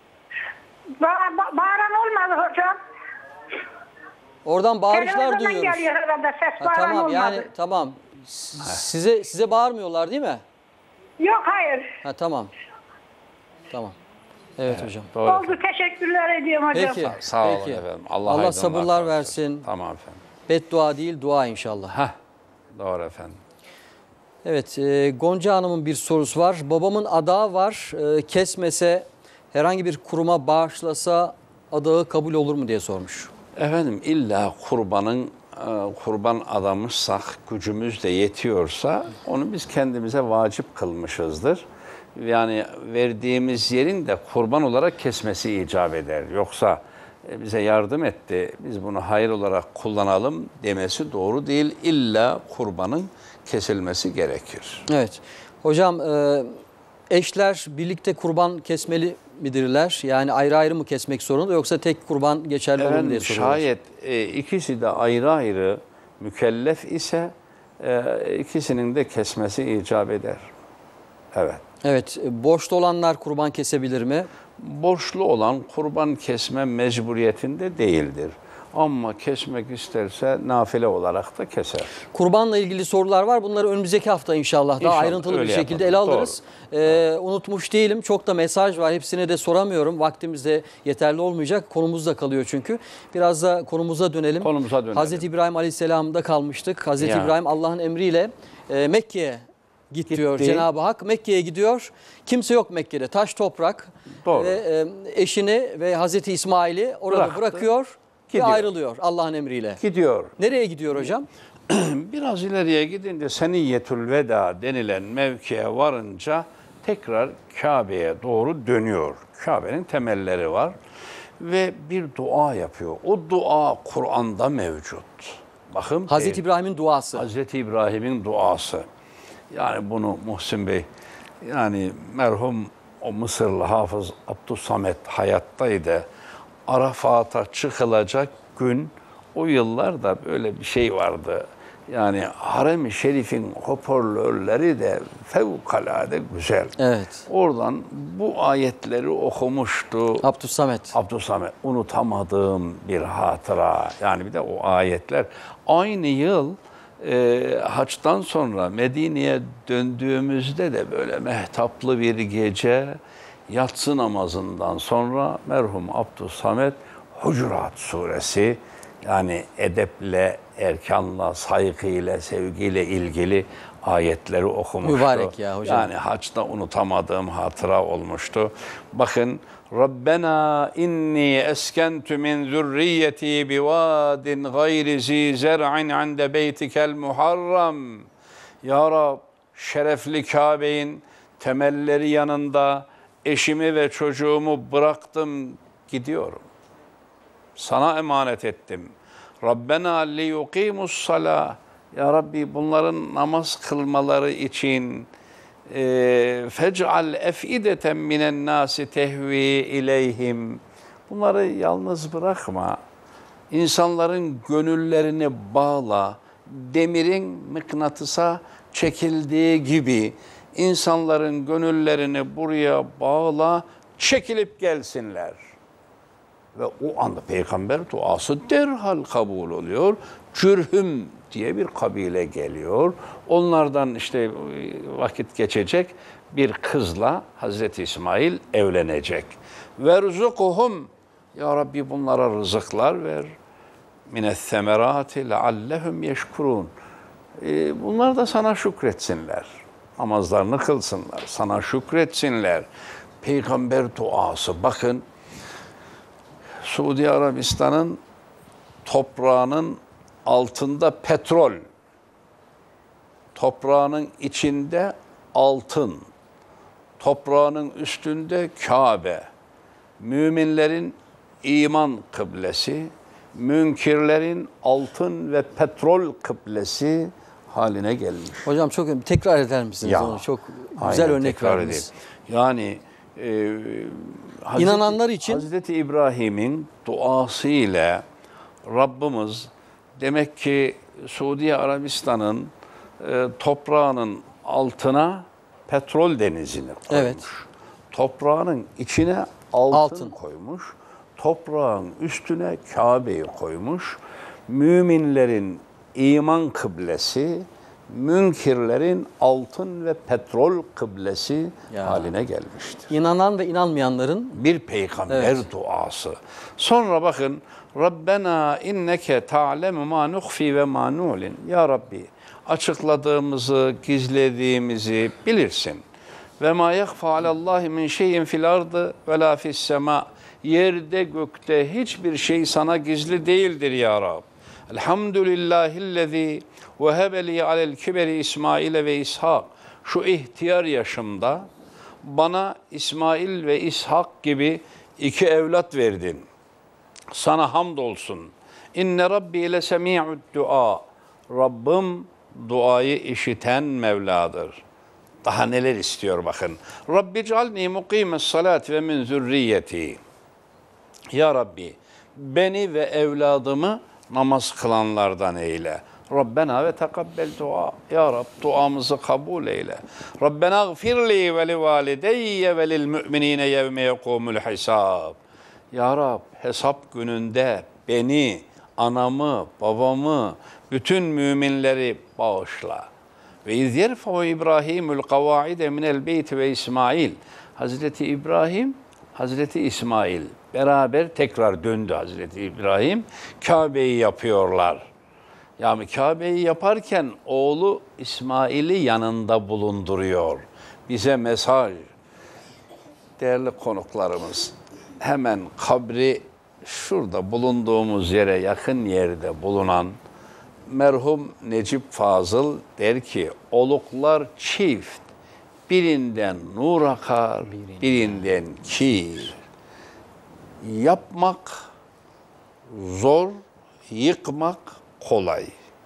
Ba ba bağıran olmadı hocam. Oradan bağırışlar Televizyondan duyuyoruz. geliyor herhalde, ses Ha, bağıran tamam olmadı. yani tamam. S- Size size bağırmıyorlar değil mi? Yok hayır. Ha tamam. Tamam. Evet, hocam. Doğru. Oldu, teşekkürler ediyorum hocam. Peki. Sağ olun peki. efendim. Allah, Allah aydınlar sabırlar versin. versin. Tamam efendim. Beddua değil, dua inşallah. Heh, doğru efendim. Evet, e, Gonca Hanım'ın bir sorusu var. Babamın adağı var. E, kesmese, herhangi bir kuruma bağışlasa adağı kabul olur mu diye sormuş. Efendim illa kurbanın e, kurban adamışsak, gücümüz de yetiyorsa onu biz kendimize vacip kılmışızdır. Yani verdiğimiz yerin de kurban olarak kesmesi icap eder. Yoksa e, bize yardım etti, biz bunu hayır olarak kullanalım demesi doğru değil. İlla kurbanın kesilmesi gerekir. Evet. Hocam e, eşler birlikte kurban kesmeli midirler? Yani ayrı ayrı mı kesmek zorunda yoksa tek kurban geçerli olur mu diye Efendim soruyorlar. şayet e, ikisi de ayrı ayrı mükellef ise e, ikisinin de kesmesi icap eder. Evet. Evet. e, Borçlu olanlar kurban kesebilir mi? Borçlu olan kurban kesme mecburiyetinde değildir. Ama kesmek isterse nafile olarak da keser. Kurbanla ilgili sorular var. Bunları önümüzdeki hafta inşallah daha İnşallah, ayrıntılı bir öyle şekilde yapalım. ele alırız. Ee, unutmuş değilim. Çok da mesaj var. Hepsini de soramıyorum. Vaktimiz de yeterli olmayacak. Konumuz da kalıyor çünkü. Biraz da konumuza dönelim. Konumuza dönelim. Hazreti İbrahim Aleyhisselam'da kalmıştık. Hazreti Ya. İbrahim Allah'ın emriyle e, Mekke'ye git diyor Gitti. Cenab-ı Hak. Mekke'ye gidiyor. Kimse yok Mekke'de. Taş toprak. Doğru. Ve e, eşini ve Hazreti İsmail'i orada Bıraktı. bırakıyor. Gidiyor. Ve ayrılıyor Allah'ın emriyle. Gidiyor. Nereye gidiyor hocam? Biraz ileriye gidince Seniyyetül Veda denilen mevkiye varınca tekrar Kabe'ye doğru dönüyor. Kabe'nin temelleri var ve bir dua yapıyor. O dua Kur'an'da mevcut. Bakın Hazreti İbrahim'in duası. Hazreti İbrahim'in duası. Yani bunu Muhsin Bey, yani merhum o Mısırlı hafız Abdüssamet hayattaydı. Arafat'a çıkılacak gün, o yıllarda böyle bir şey vardı. Yani Harem-i Şerif'in hoparlörleri de fevkalade güzel. Evet. Oradan bu ayetleri okumuştu. Abdüssamet. Abdüssamet. Unutamadığım bir hatıra. Yani bir de o ayetler. Aynı yıl e, haçtan sonra Medine'ye döndüğümüzde de böyle mehtaplı bir gece, yatsı namazından sonra merhum Abdüssamet Hucurat suresi, yani edeple, erkanla, saygıyla, sevgiyle ilgili ayetleri okumuştu. Mübarek ya hocam. Yani haçta unutamadığım hatıra olmuştu. Bakın, Rabbena inni eskentu min zürriyeti bivadin gayri zi zer'in inde beytikel muharram. Ya Rab, şerefli Kabe'in temelleri yanında eşimi ve çocuğumu bıraktım, gidiyorum. Sana emanet ettim. Rabbena li yuqimus salah. Ya Rabbi bunların namaz kılmaları için fec'al ef'ideten minen nasi tehvi ileyhim. Bunları yalnız bırakma. İnsanların gönüllerini bağla. Demirin mıknatısa çekildiği gibi insanların gönüllerini buraya bağla, çekilip gelsinler. Ve o anda peygamber duası derhal kabul oluyor. Cürhüm diye bir kabile geliyor. Onlardan işte vakit geçecek, bir kızla Hazreti İsmail evlenecek. Verzukuhum, ya Rabbi bunlara rızıklar ver. Mine's-semerati leallehum yeşkurun. Bunlar da sana şükretsinler. Namazlarını kılsınlar, sana şükretsinler. Peygamber duası, bakın Suudi Arabistan'ın toprağının altında petrol, toprağının içinde altın, toprağının üstünde Kabe, müminlerin iman kıblesi, münkirlerin altın ve petrol kıblesi haline gelmiş. Hocam çok tekrar eder misiniz Ya, onu? Çok güzel aynen, örnek tekrar verdiniz. edeyim. Yani e, Hazreti, İnananlar için Hazreti İbrahim'in duası ile Rabbimiz demek ki Suudi Arabistan'ın e, toprağının altına petrol denizini koymuş. Evet. Toprağının içine altın, Altın. koymuş. Toprağın üstüne Kabe'yi koymuş. Müminlerin iman kıblesi, münkirlerin altın ve petrol kıblesi Ya. haline gelmiştir. İnanan ve inanmayanların Bir peygamber Evet. duası. Sonra bakın Rabbena inneke ta'lemu ma nukhfi ve ma nu'lin. Ya Rabbi açıkladığımızı, gizlediğimizi bilirsin. Ve ma yakhfa alallahi min şeyin fil ardı ve la fis sema. Yerde gökte hiçbir şey sana gizli değildir ya Rab. Elhamdülillahillezî vehebeli alel kiberi İsmail ve İshak. Şu ihtiyar yaşımda bana İsmail ve İshak gibi iki evlat verdin. Sana hamdolsun. İnne Rabbi le semi'ud dua. Rabbim duayı işiten Mevladır. Daha neler istiyor bakın. Rabbi cealni mukimes salat ve min zürriyeti. Ya Rabbi beni ve evladımı namaz kılanlardan eyle. Rabbena ve tekabbel dua. Ya Rab duamızı kabul eyle. Rabbena gfirli ve li valideyye ve lil müminine yevme yekumul hisab. Ya Rab hesap gününde beni, anamı, babamı, bütün müminleri bağışla. Ve iz yerfa'u İbrahimul kavaide minel beyti ve İsmail. Hazreti İbrahim, Hazreti İsmail beraber tekrar döndü Hazreti İbrahim. Kabe'yi yapıyorlar. Yani Kabe'yi yaparken oğlu İsmail'i yanında bulunduruyor. Bize mesaj. Değerli konuklarımız, hemen kabri şurada bulunduğumuz yere yakın yerde bulunan merhum Necip Fazıl der ki, oluklar çift, birinden nur akar, birinden kir. Yapmak zor, yıkmak kolay.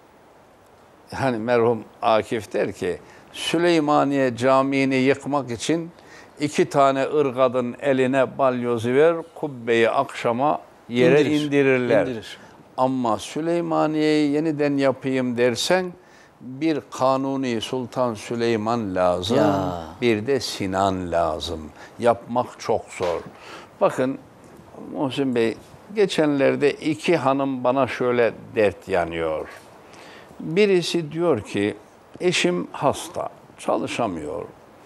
Yani merhum Akif der ki, Süleymaniye Camii'ni yıkmak için iki tane ırgadın eline balyozu ver, kubbeyi akşama yere İndirir, indirirler. indirir. Ama Süleymaniye'yi yeniden yapayım dersen, bir Kanuni Sultan Süleyman lazım, Ya. bir de Sinan lazım. Yapmak çok zor. Bakın Muhsin Bey, geçenlerde iki hanım bana şöyle dert yanıyor. Birisi diyor ki, eşim hasta, çalışamıyor.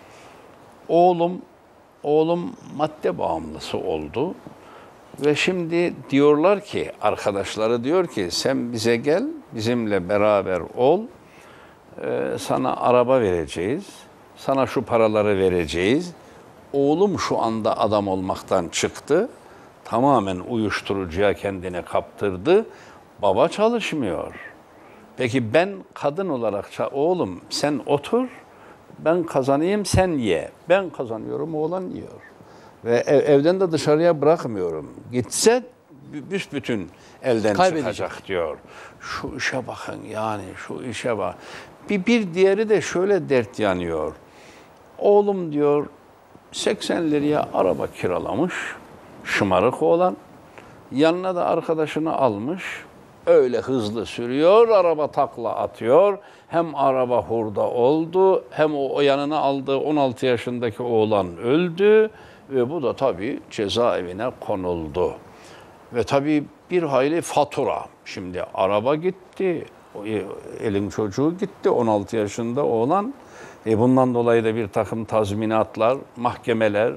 Oğlum, oğlum madde bağımlısı oldu. Ve şimdi diyorlar ki, arkadaşları diyor ki, sen bize gel, bizimle beraber ol, ee, sana araba vereceğiz, sana şu paraları vereceğiz. Oğlum şu anda adam olmaktan çıktı, tamamen uyuşturucuya kendini kaptırdı, baba çalışmıyor. Peki ben kadın olarak, oğlum sen otur, ben kazanayım sen ye. Ben kazanıyorum, oğlan yiyor. Ve ev, evden de dışarıya bırakmıyorum. Gitse büsbütün elden Kaybedecek. çıkacak diyor. Şu işe bakın yani şu işe bak. Bir, bir diğeri de şöyle dert yanıyor. Oğlum diyor seksen liraya araba kiralamış, şımarık oğlan. Yanına da arkadaşını almış. Öyle hızlı sürüyor, araba takla atıyor. Hem araba hurda oldu, hem o, o yanına aldığı on altı yaşındaki oğlan öldü. Ve bu da tabii cezaevine konuldu. Ve tabii bir hayli fatura. Şimdi araba gitti, elin çocuğu gitti, on altı yaşında oğlan. E bundan dolayı da bir takım tazminatlar, mahkemeler,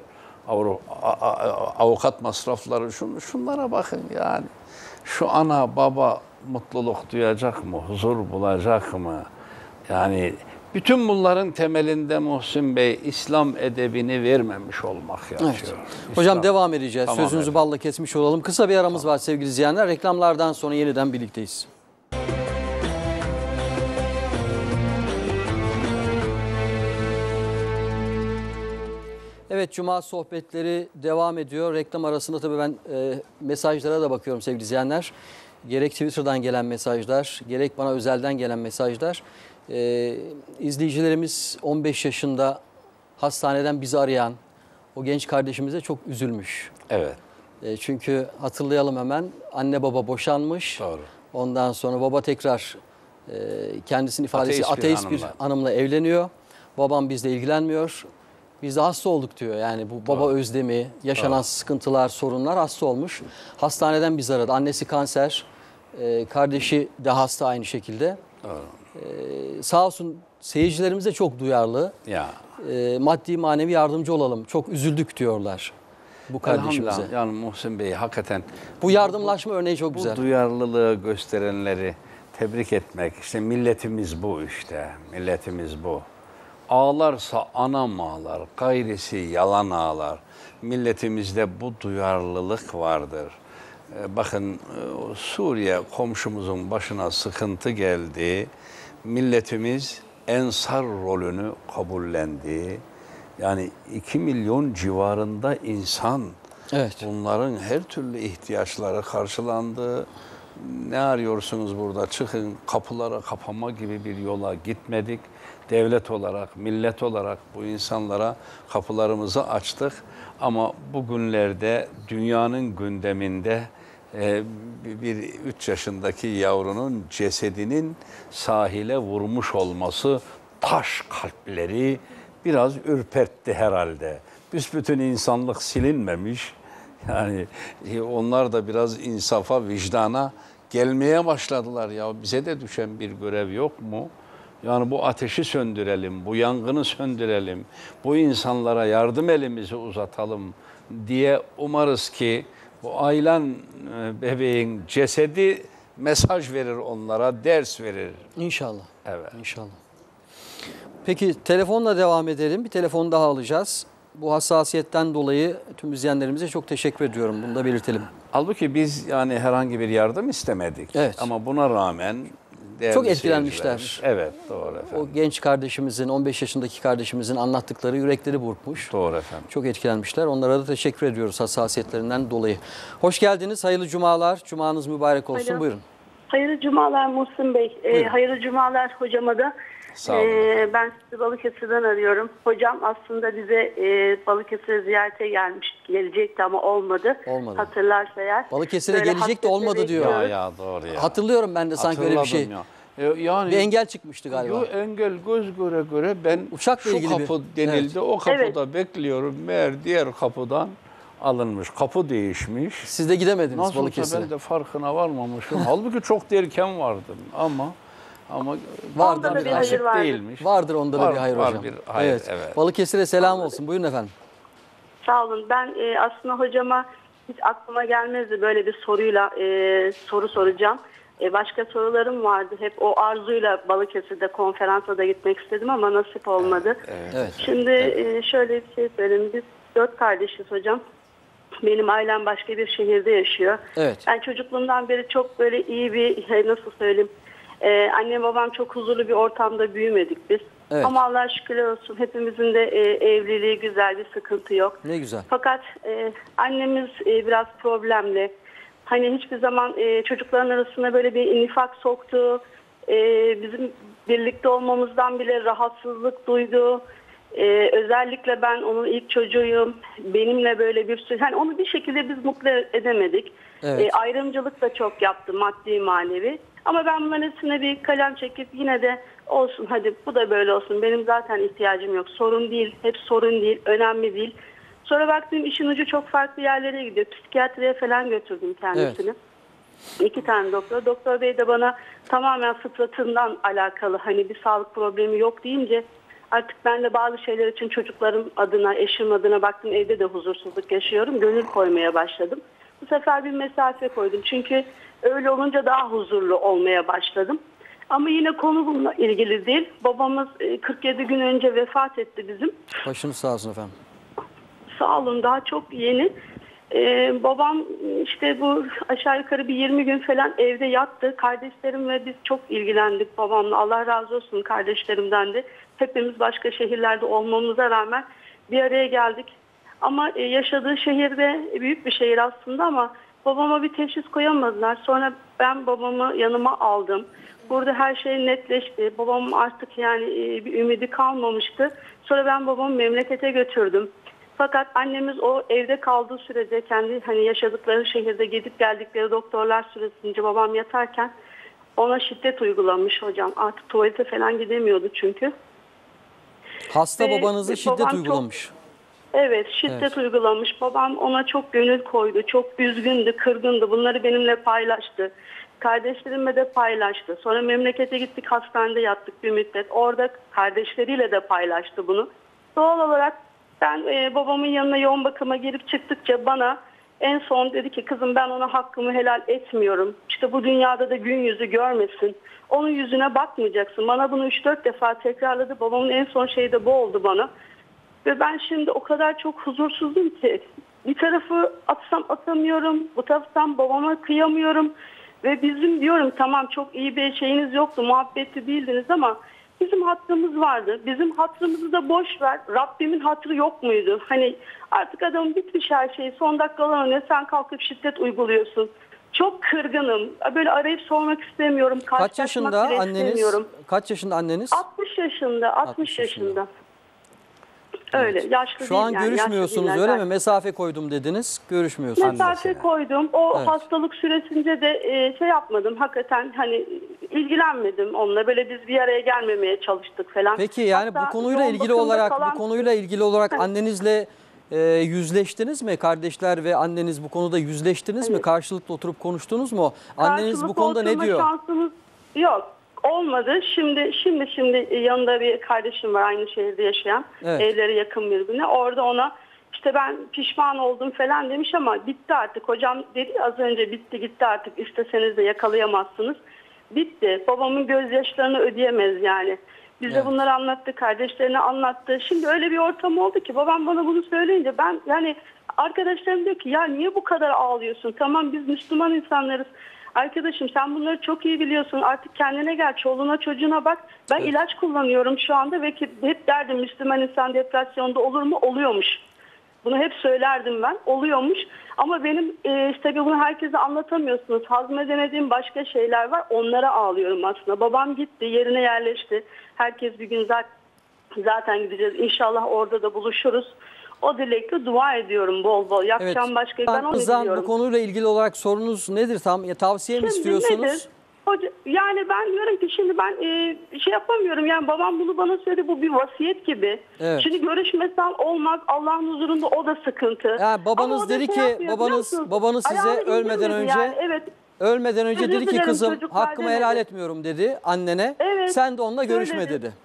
avukat masrafları, şun, şunlara bakın yani. Şu ana baba mutluluk duyacak mı, huzur bulacak mı? Yani bütün bunların temelinde Muhsin Bey İslam edebini vermemiş olmak yatıyor. Evet. İslam. Hocam devam edeceğiz. Tamam, Sözünüzü evet. balla kesmiş olalım. Kısa bir aramız var sevgili izleyenler. Reklamlardan sonra yeniden birlikteyiz. Evet, Cuma sohbetleri devam ediyor. Reklam arasında tabii ben e, mesajlara da bakıyorum sevgili izleyenler. Gerek Twitter'dan gelen mesajlar, gerek bana özelden gelen mesajlar. E, izleyicilerimiz on beş yaşında hastaneden bizi arayan o genç kardeşimize çok üzülmüş. Evet. E, çünkü hatırlayalım hemen, anne baba boşanmış. Doğru. Ondan sonra baba tekrar e, kendisinin ifadesi Ateist bir ateist bir hanımla. hanımla evleniyor. Babam bizle ilgilenmiyor. Biz de hasta olduk diyor. Yani bu baba Doğru. özlemi, yaşanan Doğru. sıkıntılar, sorunlar, hasta olmuş. Hastaneden bizi aradı. Annesi kanser, e, kardeşi de hasta aynı şekilde. Doğru. E, sağ olsun seyircilerimiz de çok duyarlı. Ya. E, maddi manevi yardımcı olalım. Çok üzüldük diyorlar bu kardeşimize. Elhamdülillah. Yani Muhsin Bey hakikaten Bu yardımlaşma örneği çok bu güzel. duyarlılığı gösterenleri tebrik etmek. İşte milletimiz bu işte. Milletimiz bu. Ağlarsa anam ağlar, gayrisi yalan ağlar. Milletimizde bu duyarlılık vardır. Ee, bakın e, Suriye komşumuzun başına sıkıntı geldi. Milletimiz ensar rolünü kabullendi. Yani iki milyon civarında insan. Evet. Bunların her türlü ihtiyaçları karşılandı. Ne arıyorsunuz burada? Çıkın, kapılara kapama gibi bir yola gitmedik. Devlet olarak, millet olarak bu insanlara kapılarımızı açtık. Ama bugünlerde dünyanın gündeminde e, bir üç yaşındaki yavrunun cesedinin sahile vurmuş olması taş kalpleri biraz ürpertti herhalde. Büsbütün insanlık silinmemiş. Yani e, onlar da biraz insafa, vicdana gelmeye başladılar. Ya bize de düşen bir görev yok mu? Yani bu ateşi söndürelim, bu yangını söndürelim, bu insanlara yardım elimizi uzatalım diye umarız ki bu aylan bebeğin cesedi mesaj verir onlara, ders verir. İnşallah. Evet. İnşallah. Peki telefonla devam edelim. Bir telefon daha alacağız. Bu hassasiyetten dolayı tüm izleyenlerimize çok teşekkür ediyorum. Bunu da belirtelim. Halbuki biz yani herhangi bir yardım istemedik. Evet. Ama buna rağmen değerli Çok etkilenmişler. seyirciler- Evet, doğru efendim. O genç kardeşimizin, on beş yaşındaki kardeşimizin anlattıkları yürekleri burkmuş. Doğru efendim. Çok etkilenmişler. Onlara da teşekkür ediyoruz hassasiyetlerinden dolayı. Hoş geldiniz. Hayırlı cumalar. Cumanız mübarek olsun. Alo. Buyurun. Hayırlı cumalar Muhsin Bey. Ee, Buyurun. hayırlı cumalar hocama da. Sağ olun. Ee, ben sizi Balıkesir'den arıyorum. Hocam aslında bize e, Balıkesir'e ziyarete gelmiş, gelecekti ama olmadı. Olmadı. Hatırlarsa eğer. Uçakla Böyle gelecek de olmadı hasretle diyor. Ya bekliyoruz. ya doğru ya. Hatırlıyorum ben de sanki öyle bir şey. Hatırladım ya. E, Yani, Bir engel çıkmıştı galiba. Yo, engel göz göre göre ben Uçakla şu ilgili bir- kapı denildi, Evet. o kapıda bekliyorum. Meğer diğer kapıdan alınmış. Kapı değişmiş. Siz de gidemediniz Nasıl olsa Balıkesir'e. ben de farkına varmamışım. Halbuki çok derken vardım ama ama Vardır Onda da bir bir hayır. hayır vardır. değilmiş. Vardır onda da Var- bir hayır var hocam. bir hayır, evet. Balıkesir'e selam olsun. Buyurun efendim. Sağ olun. Ben e, aslında hocama hiç aklıma gelmezdi böyle bir soruyla e, soru soracağım. E, başka sorularım vardı. Hep o arzuyla Balıkesir'de konferansa da gitmek istedim ama nasip olmadı. Evet. Şimdi e, şöyle bir şey söyleyeyim. Biz dört kardeşiz hocam. Benim ailem başka bir şehirde yaşıyor. Evet. Ben çocukluğumdan beri çok böyle iyi bir, e, nasıl söyleyeyim, e, annem babam çok huzurlu bir ortamda büyümedik biz. Evet. Ama Allah'a şükürler olsun hepimizin de e, evliliği güzel, bir sıkıntı yok. Ne güzel. Fakat e, annemiz e, biraz problemli. Hani hiçbir zaman e, çocukların arasında böyle bir nifak soktu. E, bizim birlikte olmamızdan bile rahatsızlık duydu. E, özellikle ben onun ilk çocuğuyum. Benimle böyle bir sürü... Hani onu bir şekilde biz mutlu edemedik. Evet. E, ayrımcılık da çok yaptı, maddi manevi. Ama ben bunların hepsine bir kalem çekip yine de olsun hadi bu da böyle olsun. Benim zaten ihtiyacım yok. Sorun değil, hep sorun değil, önemli değil. Sonra baktım işin ucu çok farklı yerlere gidiyor. Psikiyatriye falan götürdüm kendisini. Evet. İki tane doktor. Doktor bey de bana tamamen fıtratından alakalı hani bir sağlık problemi yok deyince artık ben de bazı şeyler için çocuklarım adına, eşim adına baktım evde de huzursuzluk yaşıyorum. Gönül koymaya başladım. Bu sefer bir mesafe koydum. Çünkü öyle olunca daha huzurlu olmaya başladım. Ama yine konu bununla ilgili değil. Babamız kırk yedi gün önce vefat etti bizim. Başınız sağ olsun efendim. Sağ olun, daha çok yeni. Ee, babam işte bu aşağı yukarı bir yirmi gün falan evde yattı. Kardeşlerim ve biz çok ilgilendik babamla. Allah razı olsun kardeşlerimden de. Hepimiz başka şehirlerde olmamıza rağmen bir araya geldik. Ama yaşadığı şehirde büyük bir şehir aslında ama babama bir teşhis koyamadılar. Sonra ben babamı yanıma aldım. Burada her şey netleşti. Babam artık yani bir ümidi kalmamıştı. Sonra ben babamı memlekete götürdüm. Fakat annemiz o evde kaldığı sürece kendi hani yaşadıkları şehirde gidip geldikleri doktorlar süresince babam yatarken ona şiddet uygulamış hocam. Artık tuvalete falan gidemiyordu çünkü. Hasta Ve babanızı şiddet babam uygulamış. Çok, evet şiddet Evet. uygulamış. Babam ona çok gönül koydu. Çok üzgündü, kırgındı. Bunları benimle paylaştı. Kardeşlerimle de paylaştı. Sonra memlekete gittik, hastanede yattık bir müddet. Orada kardeşleriyle de paylaştı bunu. Doğal olarak ben e, babamın yanına yoğun bakıma girip çıktıkça bana en son dedi ki kızım ben ona hakkımı helal etmiyorum. İşte bu dünyada da gün yüzü görmesin. Onun yüzüne bakmayacaksın. Bana bunu üç dört defa tekrarladı. Babamın en son şeyi de bu oldu bana. Ve ben şimdi o kadar çok huzursuzum ki bir tarafı atsam atamıyorum. Bu taraftan babama kıyamıyorum. Ve bizim diyorum tamam çok iyi bir şeyiniz yoktu. Muhabbeti değildiniz ama bizim hattımız vardı. Bizim hattımızı da boş ver. Rabbimin hatırı yok muydu? Hani artık adamın bitmiş her şeyi. Son dakikalar önüne sen kalkıp şiddet uyguluyorsun. Çok kırgınım. Böyle arayıp sormak istemiyorum. Kaç yaşında anneniz? Kaç yaşında anneniz? altmış yaşında. altmış yaşında. Öyle yaşlı Şu değil an yani, görüşmüyorsunuz yaşlı öyle değiller. mi? Mesafe koydum dediniz. Görüşmüyorsunuz. Mesafe koydum. O Evet. hastalık süresince de e, şey yapmadım. Hakikaten hani ilgilenmedim onunla. Böyle biz bir araya gelmemeye çalıştık falan. Peki yani Hatta bu konuyla yoğun ilgili bakımda olarak kalan- bu konuyla ilgili olarak Heh. annenizle e, yüzleştiniz mi? Kardeşler ve anneniz bu konuda yüzleştiniz mi? Karşılıklı oturup konuştunuz mu? Anneniz bu Karşılıklı konuda ne oturma diyor? şansımız yok. Olmadı. Şimdi şimdi şimdi yanında bir kardeşim var aynı şehirde yaşayan. Evet. Evleri yakın birbirine. Orada ona işte ben pişman oldum falan demiş ama bitti artık. Hocam dedi az önce bitti gitti artık. İsteseniz de yakalayamazsınız. Bitti. Babamın gözyaşlarını ödeyemez yani. Bize Evet. bunları anlattı. Kardeşlerine anlattı. Şimdi öyle bir ortam oldu ki babam bana bunu söyleyince ben yani arkadaşlarım diyor ki ya niye bu kadar ağlıyorsun? Tamam biz Müslüman insanlarız. Arkadaşım sen bunları çok iyi biliyorsun. Artık kendine gel, çoluğuna çocuğuna bak. Ben Evet. ilaç kullanıyorum şu anda ve ki hep derdim Müslüman insan depresyonda olur mu? Oluyormuş. Bunu hep söylerdim ben. Oluyormuş. Ama benim e, işte bunu herkese anlatamıyorsunuz. Hazmedemediğim başka şeyler var. Onlara ağlıyorum aslında. Babam gitti, yerine yerleşti. Herkes bir gün zaten, zaten gideceğiz. İnşallah orada da buluşuruz. O dilekle dua ediyorum bol bol. Yapacağım başka ben onu Kızdan biliyorum. bu konuyla ilgili olarak sorunuz nedir tam? Ya, tavsiye mi Şimdi istiyorsunuz? nedir? Hoca, yani ben diyorum ki şimdi ben e, şey yapamıyorum. Yani babam bunu bana söyledi. Bu bir vasiyet gibi. Evet. Şimdi görüşmesem olmaz. Allah'ın huzurunda o da sıkıntı. Ya babanız Ama o da dedi şey ki yapmıyor, biliyor babanız musunuz? babanız size Ayağını ölmeden indirmedi önce yani, evet. ölmeden önce Özür dedi ki dilerim kızım çocuklar hakkımı demedi. helal etmiyorum dedi annene. Evet, Sen de onunla görüşme söyledi. dedi.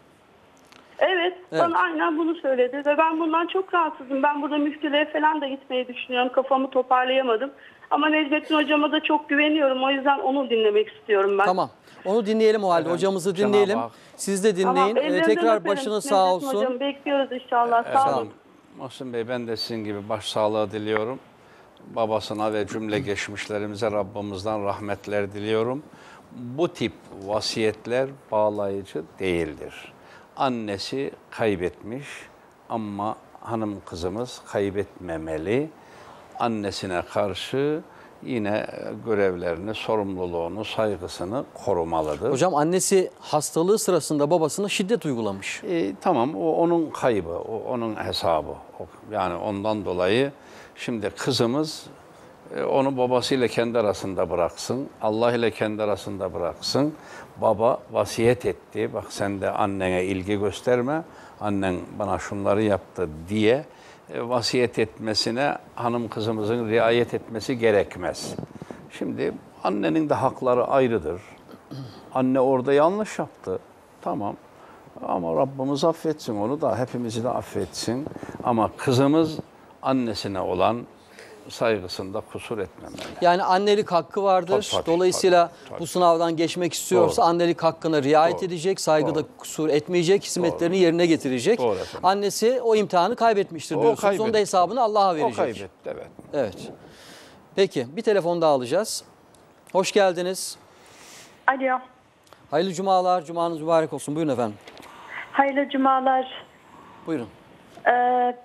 Evet, Evet. bana aynen bunu söyledi ve ben bundan çok rahatsızım. Ben burada müftülüğe falan da gitmeyi düşünüyorum. Kafamı toparlayamadım. Ama Necmettin hocama da çok güveniyorum. O yüzden onu dinlemek istiyorum ben. Tamam. Onu dinleyelim o halde. Evet, Hocamızı Cenab-ı dinleyelim. Hak- Siz de Tamam, dinleyin. Ee, ellerinden tekrar öperim. başınız sağ Necmettin olsun. Hocam bekliyoruz inşallah. Sağ olun. Efendim, Muhsin Bey ben de sizin gibi başsağlığı diliyorum. Babasına ve cümle geçmişlerimize Rabbimizden rahmetler diliyorum. Bu tip vasiyetler bağlayıcı değildir. Annesi kaybetmiş ama hanım kızımız kaybetmemeli. Annesine karşı yine görevlerini, sorumluluğunu, saygısını korumalıdır. Hocam annesi hastalığı sırasında babasına şiddet uygulamış. E, tamam, o onun kaybı, o onun hesabı. O, yani ondan dolayı şimdi kızımız e, onu babasıyla kendi arasında bıraksın, Allah ile kendi arasında bıraksın. Baba vasiyet etti, bak sen de annene ilgi gösterme, annen bana şunları yaptı diye e, vasiyet etmesine hanım kızımızın riayet etmesi gerekmez. Şimdi annenin de hakları ayrıdır. Anne orada yanlış yaptı, tamam. Ama Rabbimiz affetsin onu da, hepimizi de affetsin. Ama kızımız annesine olan saygısında kusur etmemeli. Yani annelik hakkı vardır. Tabii, tabii, Dolayısıyla tabii, tabii. bu sınavdan geçmek istiyorsa Doğru. annelik hakkına riayet Doğru. edecek, saygıda Doğru. kusur etmeyecek, hizmetlerini yerine getirecek. Doğru efendim. Annesi o imtihanı kaybetmiştir O diyorsunuz. kaybetti. Onun da hesabını Allah'a verecek. O kaybetti, evet. Evet. Peki bir telefon daha alacağız. Hoş geldiniz. Alo. Hayırlı cumalar, cumanız mübarek olsun. Buyurun efendim. Hayırlı cumalar. Buyurun. Ee,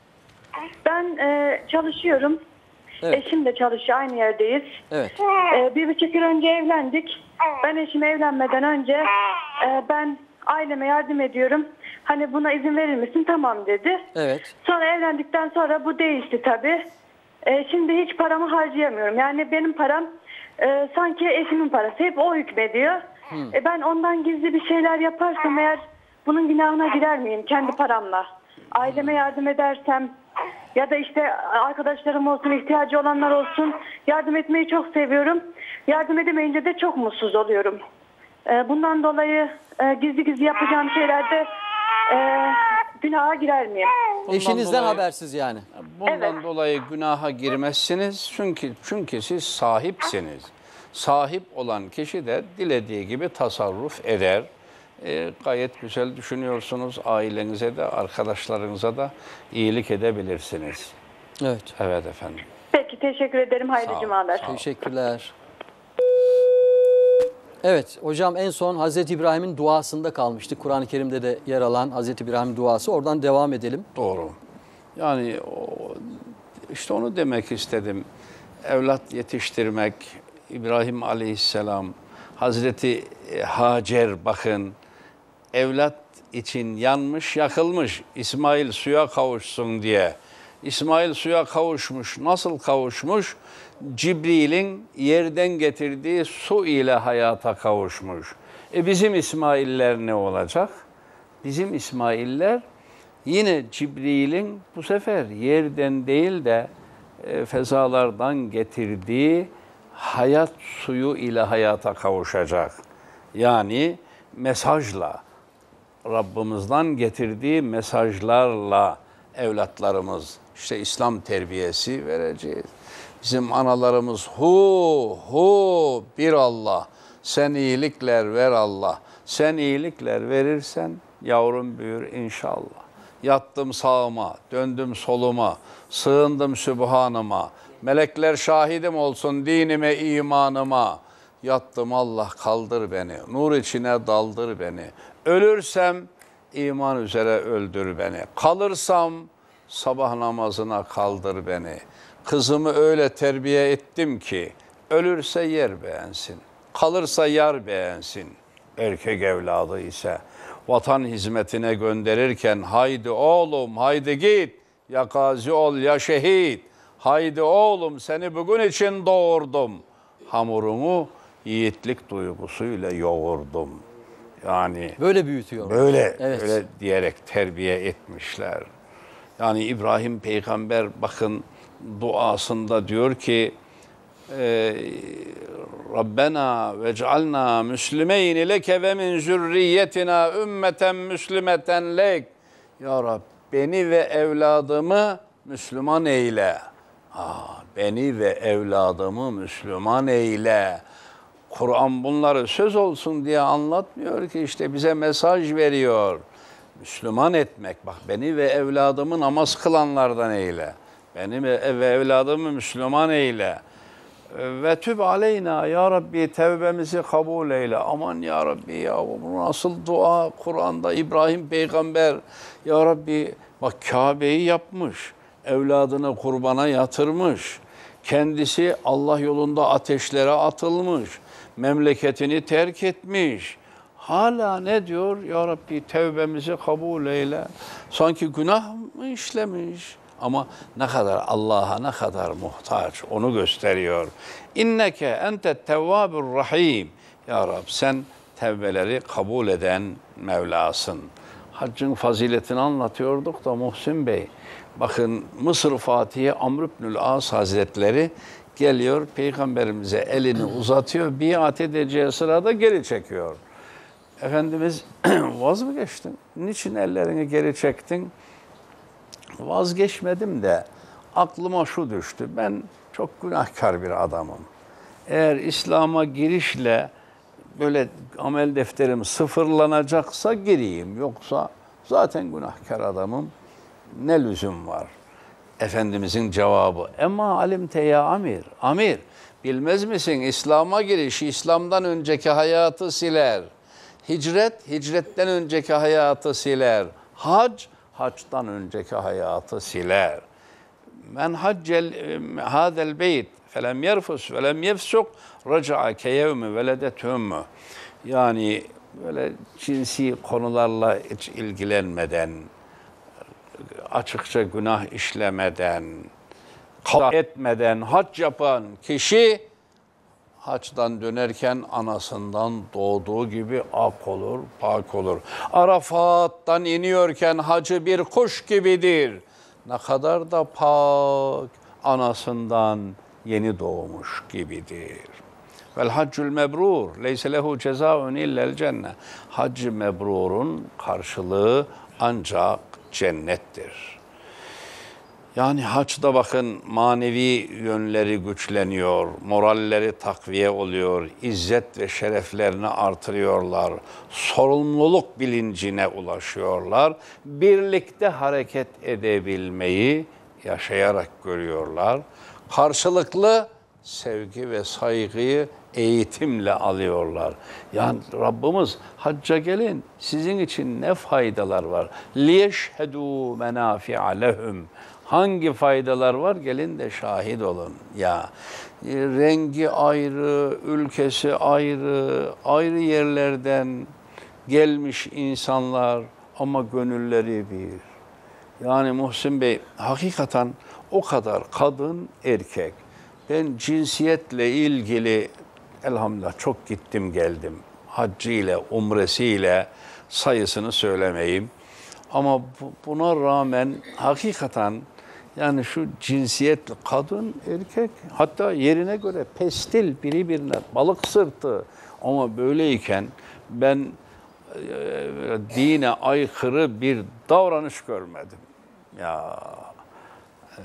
ben e, çalışıyorum. Evet. Eşim de çalışıyor. Aynı yerdeyiz. Evet. Ee, bir buçuk yıl önce evlendik. Ben eşim evlenmeden önce e, ben aileme yardım ediyorum. Hani buna izin verir misin? Tamam dedi. Evet. Sonra evlendikten sonra bu değişti tabii. E, şimdi hiç paramı harcayamıyorum. Yani benim param e, sanki eşimin parası. Hep o hükmediyor. Hmm. E, ben ondan gizli bir şeyler yaparsam eğer bunun günahına girer miyim kendi paramla? Aileme yardım edersem ya da işte arkadaşlarım olsun, ihtiyacı olanlar olsun, yardım etmeyi çok seviyorum. Yardım edemeyince de çok mutsuz oluyorum. E, bundan dolayı e, gizli gizli yapacağım şeylerde e, günaha girer miyim? Eşinizden dolayı- habersiz yani. Bundan dolayı günaha girmezsiniz çünkü çünkü siz sahipsiniz. Sahip olan kişi de dilediği gibi tasarruf eder. E, gayet güzel düşünüyorsunuz. Ailenize de, arkadaşlarınıza da iyilik edebilirsiniz. Evet. Evet efendim. Peki teşekkür ederim. Hayırlı Sağ ol, cumalar. sağ ol. Teşekkürler. Evet hocam en son Hazreti İbrahim'in duasında kalmıştık. Kur'an-ı Kerim'de de yer alan Hazreti İbrahim duası. Oradan devam edelim. Doğru. Yani o, işte onu demek istedim. Evlat yetiştirmek, İbrahim Aleyhisselam, Hazreti Hacer bakın, evlat için yanmış, yakılmış. İsmail suya kavuşsun diye. İsmail suya kavuşmuş. Nasıl kavuşmuş? Cibril'in yerden getirdiği su ile hayata kavuşmuş. E bizim İsmailler ne olacak? Bizim İsmailler yine Cibril'in bu sefer yerden değil de e, fezalardan getirdiği hayat suyu ile hayata kavuşacak. Yani mesajla, Rabbimizden getirdiği mesajlarla evlatlarımız işte İslam terbiyesi vereceğiz. Bizim analarımız hu hu bir Allah, sen iyilikler ver Allah. Sen iyilikler verirsen yavrum büyür inşallah. Yattım sağıma, döndüm soluma, sığındım sübhanıma. Melekler şahidim olsun dinime, imanıma. Yattım Allah kaldır beni, nur içine daldır beni. Ölürsem iman üzere öldür beni. Kalırsam sabah namazına kaldır beni. Kızımı öyle terbiye ettim ki ölürse yer beğensin, kalırsa yar beğensin. Erkek evladı ise vatan hizmetine gönderirken haydi oğlum haydi git, ya gazi ol ya şehit. Haydi oğlum seni bugün için doğurdum. Hamurunu yiğitlik duygusuyla yoğurdum. Yani böyle büyütüyor. Böyle, Evet. böyle diyerek terbiye etmişler. Yani İbrahim peygamber bakın duasında diyor ki e, Rabbena vec'alna müslimeyni leke ve min zürriyetina ümmeten müslimeten lek. Ya Rab beni ve evladımı Müslüman eyle. Aa, beni ve evladımı Müslüman eyle. Kur'an bunları söz olsun diye anlatmıyor ki, işte bize mesaj veriyor. Müslüman etmek, bak beni ve evladımı namaz kılanlardan eyle. Beni ve evladımı Müslüman eyle. Ve tüb aleyna ya Rabbi, tevbemizi kabul eyle. Aman ya Rabbi ya, bu nasıl dua Kur'an'da İbrahim peygamber. Ya Rabbi bak Kabe'yi yapmış, evladını kurbana yatırmış. Kendisi Allah yolunda ateşlere atılmış, memleketini terk etmiş. Hala ne diyor? Ya Rabbi tevbemizi kabul eyle. Sanki günah mı işlemiş? Ama ne kadar Allah'a ne kadar muhtaç onu gösteriyor. İnneke entet tevvabur rahim. Ya Rab sen tevbeleri kabul eden Mevlasın. Haccın faziletini anlatıyorduk da Muhsin Bey. Bakın Mısır Fatihi Amr ibnül As Hazretleri geliyor Peygamberimize elini uzatıyor. Biat edeceği sırada geri çekiyor. Efendimiz vaz mı geçtin? Niçin ellerini geri çektin? Vazgeçmedim de aklıma şu düştü. Ben çok günahkar bir adamım. Eğer İslam'a girişle böyle amel defterim sıfırlanacaksa gireyim. Yoksa zaten günahkar adamım. Ne lüzum var? Efendimizin cevabı. Emma alimte ya amir. Amir, bilmez misin İslam'a giriş İslam'dan önceki hayatı siler. Hicret, hicretten önceki hayatı siler. Hac, hacdan önceki hayatı siler. Men haccel hadel beyt felem yerfus velem yefsuk raca'a keyevmi veledethümmü. Yani böyle cinsi konularla hiç ilgilenmeden, açıkça günah işlemeden, kaza etmeden hac yapan kişi haçtan dönerken anasından doğduğu gibi ak olur, pak olur. Arafat'tan iniyorken hacı bir kuş gibidir. Ne kadar da pak, anasından yeni doğmuş gibidir. Vel haccül mebrur leyse lehu cezaun illel cennet. Hac-ı mebrurun karşılığı ancak cennettir. Yani haçta bakın manevi yönleri güçleniyor, moralleri takviye oluyor, izzet ve şereflerini artırıyorlar, sorumluluk bilincine ulaşıyorlar, birlikte hareket edebilmeyi yaşayarak görüyorlar. Karşılıklı sevgi ve saygıyı eğitimle alıyorlar. Yani Rabbimiz hacca gelin sizin için ne faydalar var? لِيَشْهَدُوا مَنَافِعَ لَهُمْ. Hangi faydalar var? Gelin de şahit olun. Ya rengi ayrı, ülkesi ayrı, ayrı yerlerden gelmiş insanlar ama gönülleri bir. Yani Muhsin Bey hakikaten o kadar kadın, erkek. Ben cinsiyetle ilgili elhamdülillah çok gittim geldim. Haccıyla, umresiyle sayısını söylemeyeyim. Ama bu, buna rağmen hakikaten yani şu cinsiyetli kadın, erkek hatta yerine göre pestil biri birine balık sırtı ama böyleyken ben e, dine aykırı bir davranış görmedim. Ya e,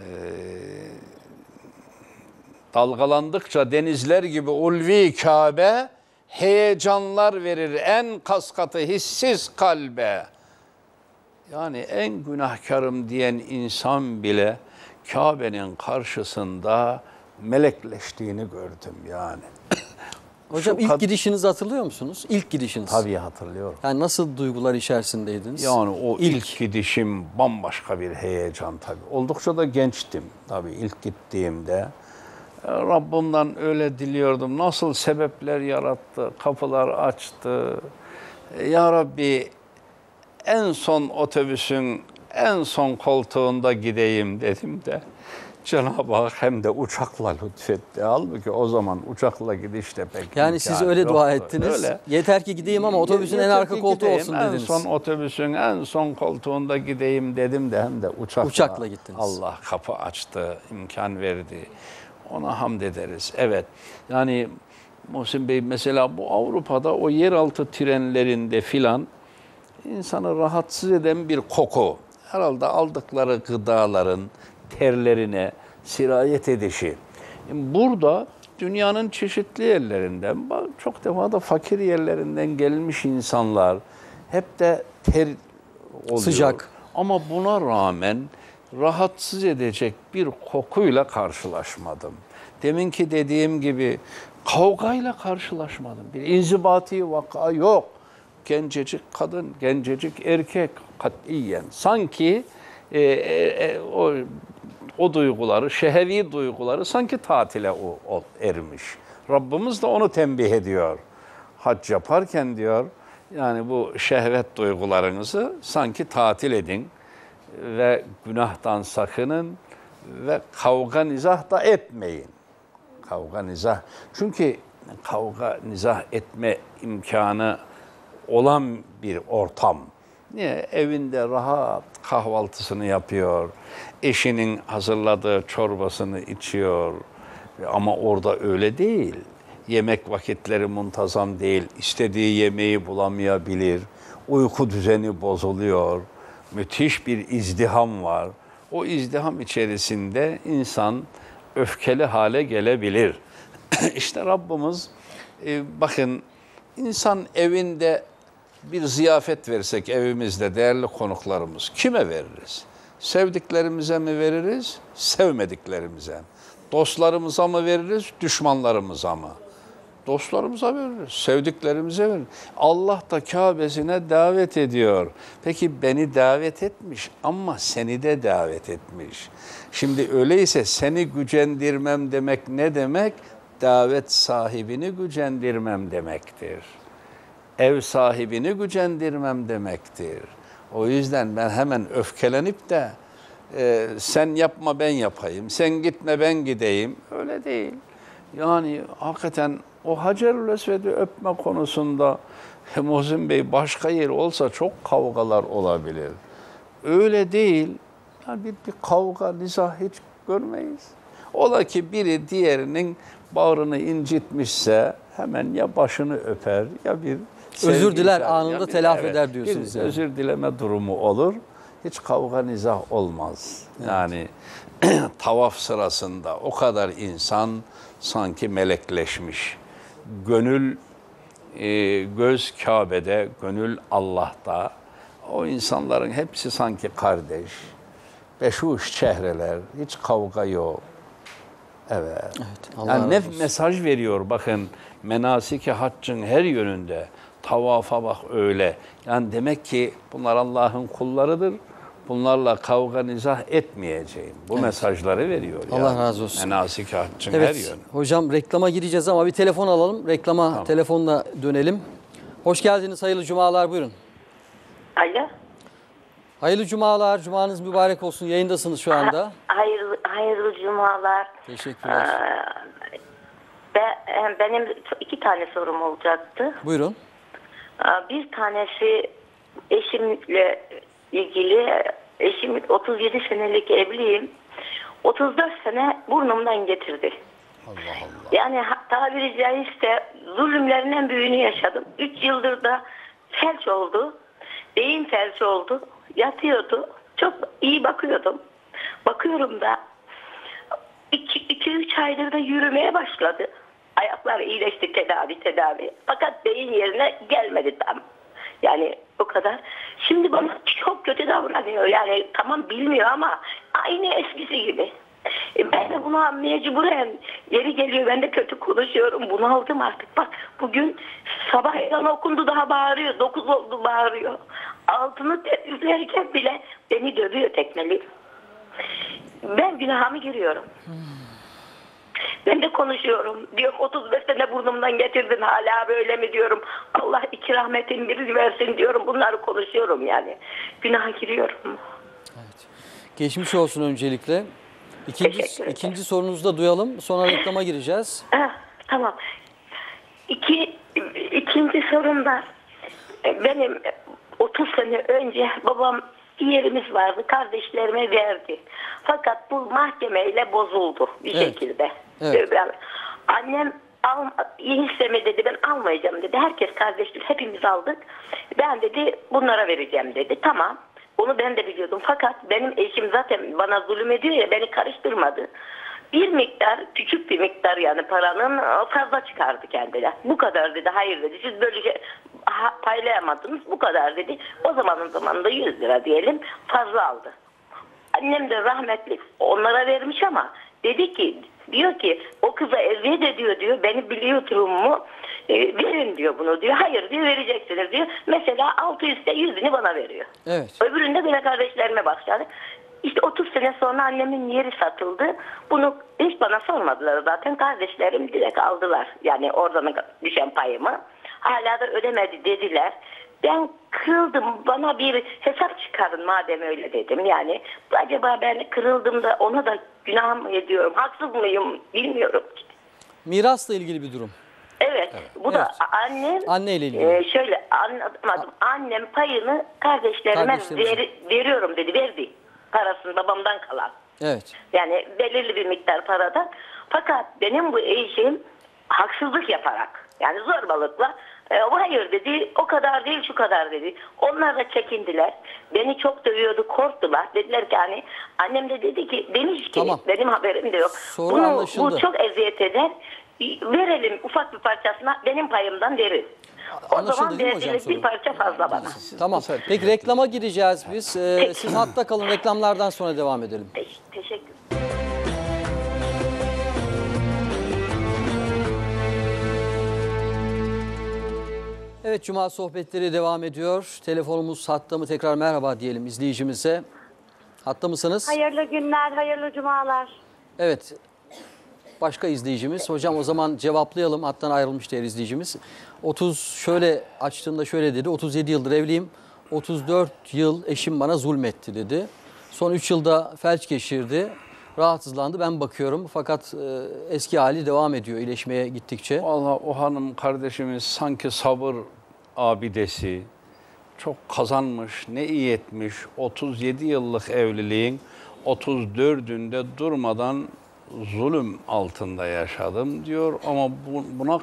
dalgalandıkça denizler gibi ulvi Kabe heyecanlar verir en kaskatı hissiz kalbe. Yani en günahkarım diyen insan bile Kabe'nin karşısında melekleştiğini gördüm yani. Hocam ilk gidişinizi hatırlıyor musunuz? İlk gidişiniz. Tabii hatırlıyorum. Yani nasıl duygular içerisindeydiniz? Yani o ilk, ilk gidişim bambaşka bir heyecan tabii. Oldukça da gençtim tabii ilk gittiğimde. Rabbimden öyle diliyordum. Nasıl sebepler yarattı, kapılar açtı. Ya Rabbi en son otobüsün en son koltuğunda gideyim dedim de Cenab-ı Hak hem de uçakla lütfetti. Halbuki o zaman uçakla gidiş de pek yani siz öyle yoktu. dua ettiniz. Öyle. Yeter ki gideyim ama otobüsün Yeter en arka koltuğu gideyim, olsun dediniz. En son otobüsün en son koltuğunda gideyim dedim de hem de uçakla. Uçakla gittiniz. Allah kapı açtı, imkan verdi. Ona hamd ederiz. Evet. Yani Muhsin Bey mesela bu Avrupa'da o yeraltı trenlerinde filan insanı rahatsız eden bir koku. Herhalde aldıkları gıdaların terlerine sirayet edişi. Burada dünyanın çeşitli yerlerinden, çok defa da fakir yerlerinden gelmiş insanlar hep de ter oluyor. Sıcak. Ama buna rağmen rahatsız edecek bir kokuyla karşılaşmadım. Deminki dediğim gibi kavgayla karşılaşmadım. Bir inzibati vaka yok. Gencecik kadın, gencecik erkek katiyen. Sanki e, e, o o duyguları, şehevi duyguları sanki tatile o, o ermiş. Rabbimiz de onu tembih ediyor. Hac yaparken diyor, yani bu şehvet duygularınızı sanki tatil edin ve günahtan sakının ve kavga nizah da etmeyin. Kavga nizah. Çünkü kavga nizah etme imkanı olan bir ortam. Niye? Evinde rahat kahvaltısını yapıyor, eşinin hazırladığı çorbasını içiyor. Ama orada öyle değil. Yemek vakitleri muntazam değil, istediği yemeği bulamayabilir, uyku düzeni bozuluyor, müthiş bir izdiham var. O izdiham içerisinde insan öfkeli hale gelebilir. İşte Rabbimiz, e, bakın insan evinde bir ziyafet versek evimizde değerli konuklarımız kime veririz? Sevdiklerimize mi veririz, sevmediklerimize? Dostlarımıza mı veririz, düşmanlarımıza mı? Dostlarımıza veririz, sevdiklerimize veririz. Allah da Kabe'sine davet ediyor. Peki beni davet etmiş ama seni de davet etmiş. Şimdi öyleyse seni gücendirmem demek ne demek? Davet sahibini gücendirmem demektir. Ev sahibini gücendirmem demektir. O yüzden ben hemen öfkelenip de e, sen yapma ben yapayım, sen gitme ben gideyim. Öyle değil. Yani hakikaten o Hacer-ül Esved'i öpme konusunda Muhsin Bey başka yer olsa çok kavgalar olabilir. Öyle değil. Yani bir, bir kavga, nizah hiç görmeyiz. Ola ki biri diğerinin bağrını incitmişse hemen ya başını öper ya bir özür diler eder, anında bir, telafi evet, eder diyorsunuz. Bir yani. özür dileme durumu olur. Hiç kavga nizah olmaz. Evet. Yani tavaf sırasında o kadar insan sanki melekleşmiş. Gönül, e, göz Kabe'de, gönül Allah'ta. O insanların hepsi sanki kardeş. Beşuş çehreler, hiç kavga yok. Evet. Evet, Allah yani ne razı olsun. mesaj veriyor bakın menasik-i haccın her yönünde. Tavafa bak öyle. Yani demek ki bunlar Allah'ın kullarıdır. Bunlarla kavga nizah etmeyeceğim. Bu evet. mesajları veriyor. Allah yani. razı olsun. Menasik-i haccın evet, her yönü. Hocam reklama gireceğiz ama bir telefon alalım. Reklama tamam. telefonla dönelim. Hoş geldiniz. Hayırlı cumalar. Buyurun. Alo. Hayırlı cumalar. Cumanız mübarek olsun. Yayındasınız şu anda. Hayırlı, hayırlı cumalar. Teşekkürler. Ee, ben, benim iki tane sorum olacaktı. Buyurun. Bir tanesi eşimle ilgili. Eşim otuz yedi senelik evliyim. otuz dört sene burnumdan getirdi. Allah Allah. Yani tabiri caizse zulümlerin en büyüğünü yaşadım. üç yıldır da felç oldu. Beyin felç oldu. Yatıyordu. Çok iyi bakıyordum. Bakıyorum da iki üç aydır da yürümeye başladı. Ayaklar iyileşti, tedavi tedavi. Fakat beyin yerine gelmedi tam. Yani o kadar. Şimdi bana çok kötü davranıyor. Yani tamam bilmiyor ama aynı eskisi gibi. E ben de buna mecburen yeri geliyor. Ben de kötü konuşuyorum. Bunaldım artık. Bak bugün sabah ezanı okundu daha bağırıyor. dokuz oldu bağırıyor. Altını temizlerken bile beni dövüyor tekmeli. Ben günahımı giriyorum. Hmm. Ben de konuşuyorum. Diyorum otuz beş sene burnumdan getirdin hala böyle mi diyorum. Allah iki rahmetin biri versin diyorum. Bunları konuşuyorum yani. Günaha giriyorum. Evet. Geçmiş olsun öncelikle. İkinci, ikinci sorunuzu da duyalım. Sonra reklama gireceğiz. Ah, tamam. İki, ikinci sorum da benim otuz sene önce babam bir yerimiz vardı. Kardeşlerime verdi. Fakat bu mahkemeyle bozuldu bir evet. şekilde. Evet. Annem al, hissemi dedi ben almayacağım dedi. Herkes kardeşler hepimiz aldık. Ben dedi bunlara vereceğim dedi. Tamam. Onu ben de biliyordum. Fakat benim eşim zaten bana zulüm ediyor ya beni karıştırmadı. Bir miktar küçük bir miktar yani paranın fazla çıkardı kendine. Bu kadar dedi. Hayır dedi. Siz böyle şey paylayamadınız. Bu kadar dedi. O zamanın zamanında yüz lira diyelim fazla aldı. Annem de rahmetli onlara vermiş ama dedi ki diyor ki o kıza eziyet ediyor diyor. Beni biliyor durumumu. E, verin diyor bunu diyor. Hayır diyor vereceksiniz diyor. Mesela altı yüzde yüzünü bana veriyor. Evet. Öbüründe böyle kardeşlerime başladı. İşte otuz sene sonra annemin yeri satıldı. Bunu hiç bana sormadılar zaten. Kardeşlerim direkt aldılar. Yani oradan düşen payımı. Hala da ödemedi dediler. Ben kırıldım. Bana bir hesap çıkarın madem öyle dedim. Yani acaba ben kırıldım da ona da günah mı ediyorum? Haksız mıyım? Bilmiyorum. Mirasla ilgili bir durum. Evet. Bu Evet. da annem Anneyle ilgili. e, şöyle anlatmadım. Annem payını kardeşlerime Kardeşlerimize. ver- veriyorum dedi. Verdi. Parasını babamdan kalan. Evet. Yani belirli bir miktar paradan. Fakat benim bu eşim haksızlık yaparak, yani zorbalıkla e, hayır dedi, o kadar değil şu kadar dedi. Onlar da çekindiler. Beni çok dövüyordu, korktular. Dediler ki hani annem de dedi ki demiş ki Tamam. benim haberim de yok. Soru Bunu, anlaşıldı. bu çok eziyet eder. Verelim ufak bir parçasına benim payımdan verin. O Anlaşıldı zaman değil mi hocam verdiğiniz bir soru? parça fazla bana. Tamam. Peki reklama gireceğiz biz. Ee, siz hatta kalın, reklamlardan sonra devam edelim. Teşekkür. Evet, Cuma sohbetleri devam ediyor. Telefonumuz hatta mı, tekrar merhaba diyelim izleyicimize. Hatta mısınız? Hayırlı günler, hayırlı cumalar. Evet. Başka izleyicimiz. Hocam o zaman cevaplayalım. Hattan ayrılmış diğer izleyicimiz. otuz şöyle açtığında şöyle dedi. otuz yedi yıldır evliyim. otuz dört yıl eşim bana zulmetti dedi. Son üç yılda felç geçirdi. Rahatsızlandı. Ben bakıyorum. Fakat e, eski hali devam ediyor iyileşmeye gittikçe. Vallahi o hanım kardeşimiz sanki sabır abidesi. Çok kazanmış, ne iyi etmiş. otuz yedi yıllık evliliğin otuz dördünde durmadan zulüm altında yaşadım diyor. Ama bu, buna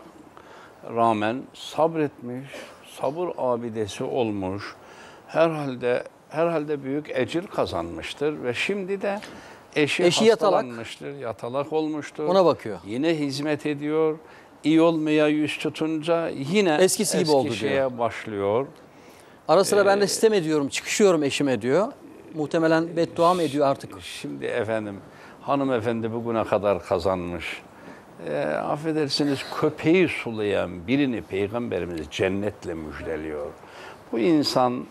rağmen sabretmiş, sabır abidesi olmuş. Herhalde herhalde büyük ecir kazanmıştır ve şimdi de eşi, Eşi yatalak. hastalanmıştır, yatalak olmuştur. Ona bakıyor. Yine hizmet ediyor. İyi olmaya yüz tutunca yine Eskisi gibi eski oldu şeye diyor. başlıyor. Ara sıra ben de Ee, sitem ediyorum, çıkışıyorum eşime diyor. Muhtemelen beddua mı ediyor artık? Şimdi efendim, hanımefendi bugüne kadar kazanmış. E, affedersiniz, köpeği sulayan birini Peygamberimiz cennetle müjdeliyor. Bu insan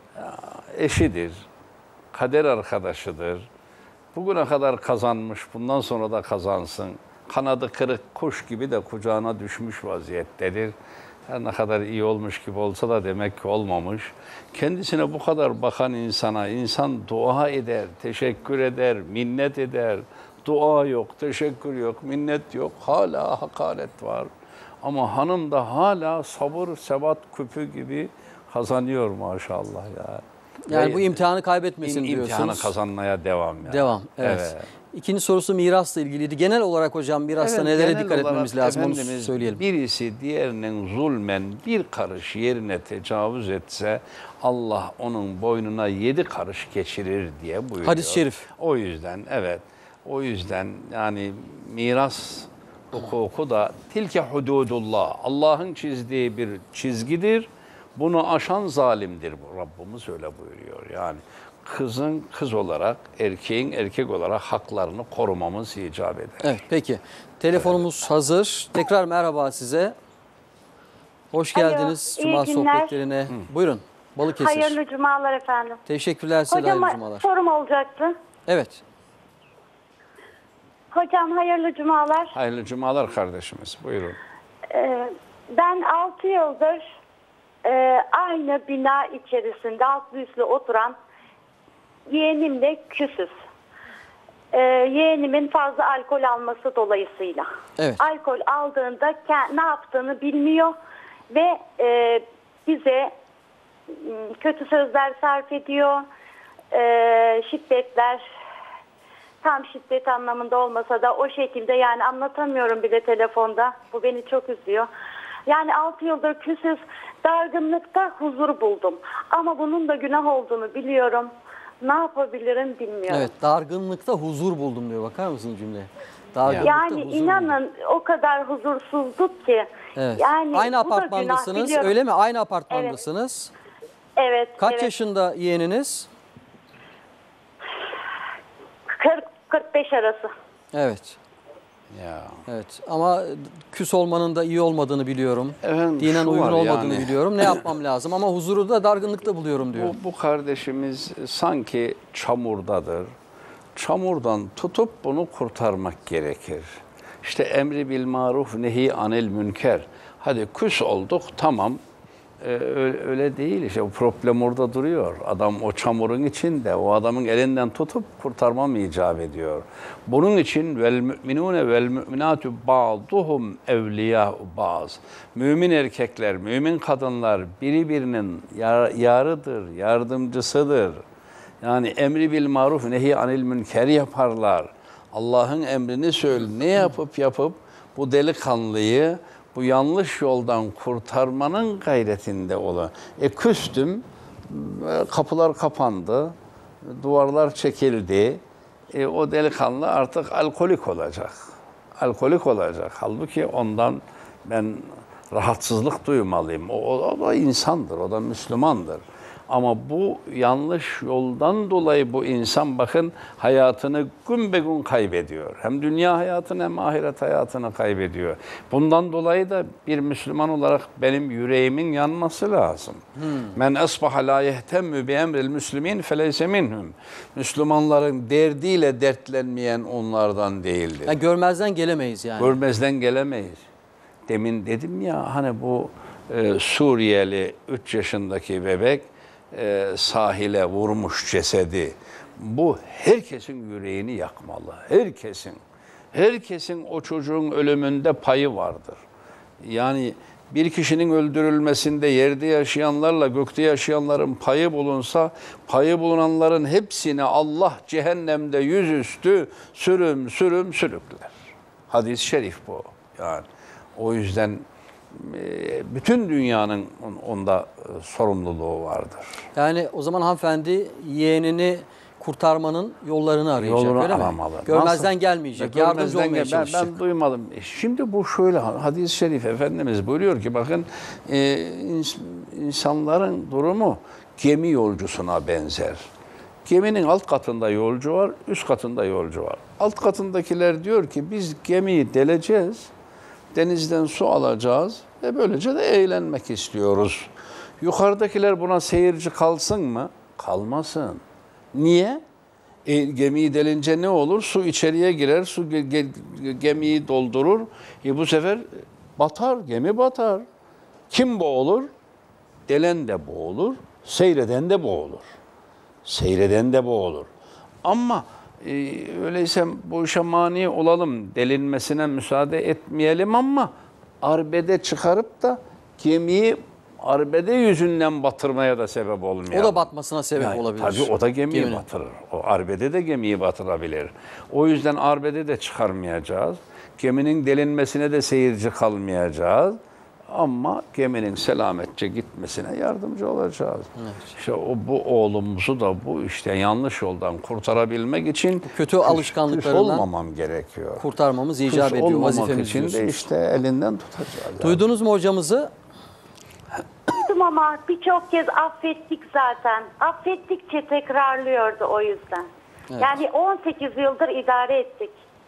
eşidir, kader arkadaşıdır. Bugüne kadar kazanmış, bundan sonra da kazansın. Kanadı kırık kuş gibi de kucağına düşmüş vaziyettedir. Her ne kadar iyi olmuş gibi olsa da demek ki olmamış. Kendisine bu kadar bakan insana insan dua eder, teşekkür eder, minnet eder. Dua yok, teşekkür yok, minnet yok. Hala hakaret var. Ama hanım da hala sabır, sebat küpü gibi kazanıyor maşallah ya. Yani Ve bu imtihanı kaybetmesin im- diyorsunuz. İmtihanı kazanmaya devam. Yani. Devam, evet. Evet. İkinci sorusu mirasla ilgiliydi. Genel olarak hocam mirasta Evet, nelere genel dikkat olarak etmemiz lazım onu Efendimiz söyleyelim. Birisi diğerinin zulmen bir karış yerine tecavüz etse Allah onun boynuna yedi karış geçirir diye buyuruyor. Hadis-i şerif. O yüzden evet. O yüzden yani miras hukuku da tilke hududullah. Allah'ın çizdiği bir çizgidir. Bunu aşan zalimdir bu. Rabbimiz öyle buyuruyor. Yani kızın kız olarak, erkeğin erkek olarak haklarını korumamız icap eder. Evet, peki. Telefonumuz hazır. Tekrar merhaba size. Hoş Alo, geldiniz iyi Cuma günler. sohbetlerine. Buyurun. Balıkesir. Hayırlı cumalar efendim. Teşekkürler size de Hocama hayırlı cumalar. sorum olacaktı. Evet. Hocam hayırlı cumalar. Hayırlı cumalar kardeşimiz. Buyurun. Ee, ben altı yıldır e, aynı bina içerisinde altlı üstlü oturan yeğenimle küsüz. Ee, yeğenimin fazla alkol alması dolayısıyla. Evet. Alkol aldığında ke- ne yaptığını bilmiyor ve e, bize m, kötü sözler sarf ediyor, e, şiddetler, tam şiddet anlamında olmasa da o şekilde, yani anlatamıyorum bile telefonda. Bu beni çok üzüyor. Yani altı yıldır küsüz, dargınlıkta huzur buldum. Ama bunun da günah olduğunu biliyorum. Ne yapabilirim bilmiyorum. Evet, dargınlıkta huzur buldum diyor. Bakar mısın cümleye? Dargınlıkta Yani huzur inanın buldum. o kadar huzursuzduk ki. Evet. Yani Aynı bu da apartmandasınız, günah, biliyorum. öyle mi? Aynı apartmandasınız. Evet. Kaç evet. yaşında yeğeniniz? kırk kırk beş arası. Evet. Ya. Evet, ama küs olmanın da iyi olmadığını biliyorum. Efendim, Dinen şu uygun var olmadığını yani. biliyorum. Ne yapmam lazım? Ama huzuru da dargınlıkta buluyorum diyor. Bu, bu kardeşimiz sanki çamurdadır, çamurdan tutup bunu kurtarmak gerekir. İşte emri bil maruf nehi anil münker. Hadi küs olduk, tamam. Ee, öyle, öyle değil işte, o problem orada duruyor. Adam o çamurun içinde, o adamın elinden tutup kurtarmam icap ediyor. Bunun için vel müminune vel müminatu ba'duhum evliya'u baz. Mümin erkekler, mümin kadınlar biri birinin yar, yarıdır, yardımcısıdır. Yani emri bil maruf nehi anil münker yaparlar. Allah'ın emrini söyle, ne yapıp yapıp bu delikanlıyı bu yanlış yoldan kurtarmanın gayretinde olun. E küstüm, kapılar kapandı, duvarlar çekildi. E, o delikanlı artık alkolik olacak. Alkolik olacak. Halbuki ondan ben rahatsızlık duymalıyım. O, o, o da insandır, o da Müslümandır. Ama bu yanlış yoldan dolayı bu insan bakın hayatını gün be gün kaybediyor. Hem dünya hayatını hem ahiret hayatını kaybediyor. Bundan dolayı da bir Müslüman olarak benim yüreğimin yanması lazım. Men asbaha la yehtemmü bi emril müslimin feleyse minhum. Müslümanların derdiyle dertlenmeyen onlardan değildir. Yani görmezden gelemeyiz yani. Görmezden gelemeyiz. Demin dedim ya hani bu e, Suriyeli üç yaşındaki bebek e, sahile vurmuş cesedi. Bu herkesin yüreğini yakmalı. Herkesin. Herkesin o çocuğun ölümünde payı vardır. Yani bir kişinin öldürülmesinde yerde yaşayanlarla gökte yaşayanların payı bulunsa, payı bulunanların hepsini Allah cehennemde yüzüstü sürüm sürüm sürükler. Hadis-i şerif bu. Yani o yüzden bütün dünyanın onda sorumluluğu vardır. Yani o zaman hanımefendi yeğenini kurtarmanın yollarını arayacak, Yolunu öyle aramalı. mi? Görmezden Nasıl? gelmeyecek, Görmezden yardımcı olmaya gel- çalışacak. Ben, ben duymadım. E Şimdi bu şöyle, hadis-i şerif Efendimiz buyuruyor ki bakın e, ins- insanların durumu gemi yolcusuna benzer. Geminin alt katında yolcu var, üst katında yolcu var. Alt katındakiler diyor ki biz gemiyi deleceğiz, denizden su alacağız ve böylece de eğlenmek istiyoruz. Yukarıdakiler buna seyirci kalsın mı? Kalmasın. Niye? E, gemiyi delince ne olur? Su içeriye girer, su ge- ge- gemiyi doldurur. E, bu sefer batar, gemi batar. Kim boğulur? Delen de boğulur, seyreden de boğulur. Seyreden de boğulur. Ama e, öyleyse bu işe mani olalım, delinmesine müsaade etmeyelim ama arbede çıkarıp da gemiyi arbede yüzünden batırmaya da sebep olmayalım. O da batmasına sebep Yani olabilir. Tabii o da gemiyi Geminin. batırır. O arbede de gemiyi batırabilir. O yüzden arbede de çıkarmayacağız. Geminin delinmesine de seyirci kalmayacağız. Ama geminin selametçe gitmesine yardımcı olacağız. Evet. İşte o, bu oğlumuzu da bu işte yanlış yoldan kurtarabilmek için kötü küs- alışkanlıklarından küs olmamam gerekiyor. kurtarmamız icap Küs ediyor, olmamak vazifemiz için de diyorsunuz. işte elinden tutacağız. Duydunuz mu hocamızı? Duydum ama birçok kez affettik zaten. Affettikçe tekrarlıyordu o yüzden. Evet. Yani on sekiz yıldır idare ettik.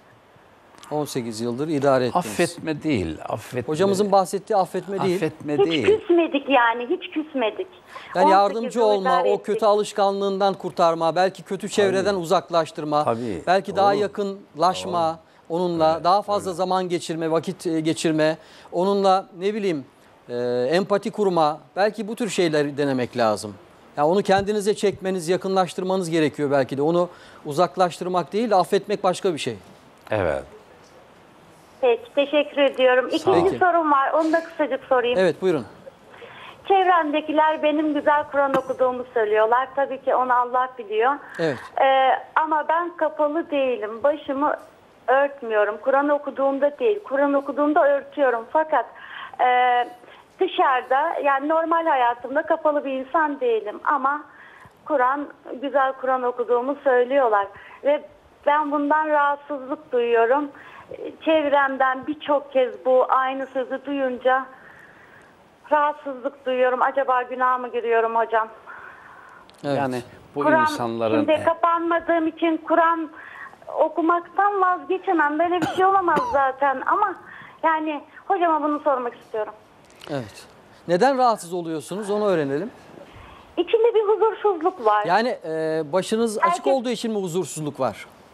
on sekiz yıldır idare ettiniz. Affetme değil, affetme. Hocamızın bahsettiği affetme değil. Affetme Hiç değil. küsmedik yani, hiç küsmedik. Yani on sekiz yardımcı yıl olma, idare o ettik. kötü alışkanlığından kurtarma, belki kötü çevreden uzaklaştırma, Tabii, belki daha doğru. yakınlaşma, onunla daha fazla zaman geçirme, vakit e, geçirme, onunla ne bileyim e, empati kurma, belki bu tür şeyleri denemek lazım. Yani onu kendinize çekmeniz, yakınlaştırmanız gerekiyor belki de. Onu uzaklaştırmak değil, affetmek başka bir şey. Evet. Peki, teşekkür ediyorum. Sağ İkinci olun. sorum var, onu da kısacık sorayım. Evet, buyurun. Çevremdekiler benim güzel Kur'an okuduğumu söylüyorlar. Tabii ki onu Allah biliyor. Evet. Ee, ama ben kapalı değilim. Başımı örtmüyorum. Kur'an okuduğumda değil. Kur'an okuduğumda örtüyorum. Fakat e, dışarıda, yani normal hayatımda kapalı bir insan değilim. Ama Kur'an, güzel Kur'an okuduğumu söylüyorlar. Ve ben bundan rahatsızlık duyuyorum. Çevremden birçok kez bu aynı sözü duyunca rahatsızlık duyuyorum. Acaba günah mı giriyorum hocam? Evet. Yani bu Kur'an, insanların şimdi kapanmadığım için Kur'an okumaktan vazgeçemem. Böyle bir şey olamaz zaten ama yani hocama bunu sormak istiyorum. Evet. Neden rahatsız oluyorsunuz onu öğrenelim. İçinde bir huzursuzluk var. Yani e, başınız açık Herkes- olduğu için mi huzursuzluk var?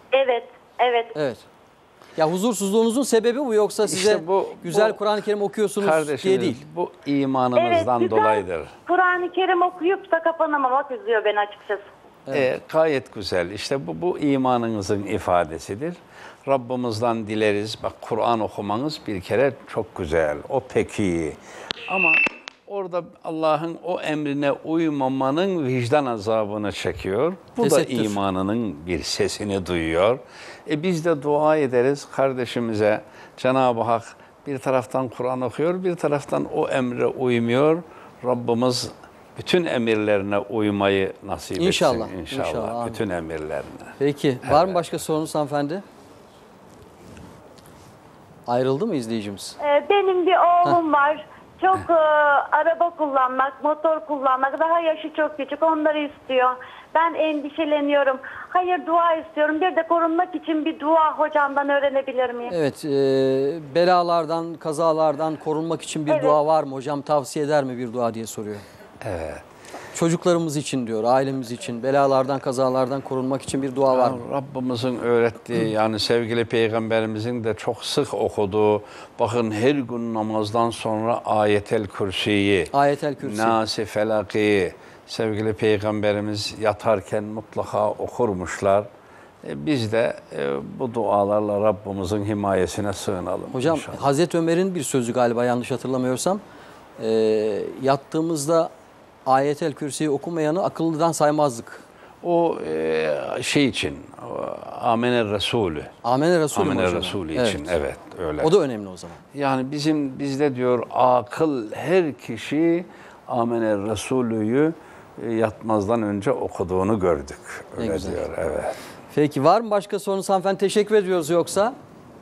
Evet, evet. Evet. Ya huzursuzluğunuzun sebebi bu, yoksa size İşte bu- güzel bu- Kur'an-ı Kerim okuyorsunuz diye Kardeşimiz, değil. bu imanımızdan Evet, güzel. dolayıdır. Kur'an-ı Kerim okuyup da kapanamamak üzüyor beni açıkçası. E, gayet güzel. İşte bu, bu imanınızın ifadesidir. Rabbimizden dileriz. Bak, Kur'an okumanız bir kere çok güzel. O pek iyi. Ama orada Allah'ın o emrine uymamanın vicdan azabını çekiyor. Bu Tesettür. da imanının bir sesini duyuyor. E biz de dua ederiz kardeşimize. Cenab-ı Hak bir taraftan Kur'an okuyor, bir taraftan o emre uymuyor. Rabbimiz bütün emirlerine uymayı nasip İnşallah, etsin inşallah. inşallah, amin. Bütün emirlerine. Peki. Var mı başka sorunuz hanımefendi? Ayrıldı mı izleyicimiz? Ee, benim bir oğlum var. Çok e, araba kullanmak, motor kullanmak, daha yaşı çok küçük, onları istiyor. Ben endişeleniyorum. Hayır, dua istiyorum. Bir de korunmak için bir dua hocamdan öğrenebilir miyim? Evet, e, belalardan, kazalardan korunmak için bir Evet. dua var mı? Hocam tavsiye eder mi bir dua diye soruyor. Evet. Çocuklarımız için diyor, ailemiz için, belalardan, kazalardan korunmak için bir dua var mı? Rabbimizin öğrettiği, yani sevgili Peygamberimizin de çok sık okuduğu, bakın her gün namazdan sonra Ayetel Kürsi'yi, Ayetel Kürsi. Nas-ı Felak'ı sevgili Peygamberimiz yatarken mutlaka okurmuşlar. E, biz de e, bu dualarla Rabbimizin himayesine sığınalım. Hocam inşallah. Hazreti Ömer'in bir sözü galiba, yanlış hatırlamıyorsam. E, yattığımızda Ayetel Kürsi'yi okumayanı akıllıdan saymazdık. O e, şey için, Amener Resulü. Amener Resulü mü Amener hocam? Resulü Evet. için, evet öyle. O da önemli o zaman. Yani bizim bizde diyor akıl her kişi Amener Resulü'yü e, yatmazdan önce okuduğunu gördük. Ne Öyle güzel. diyor, evet. Peki, var mı başka sorunuz hanımefendi? Teşekkür ediyoruz yoksa.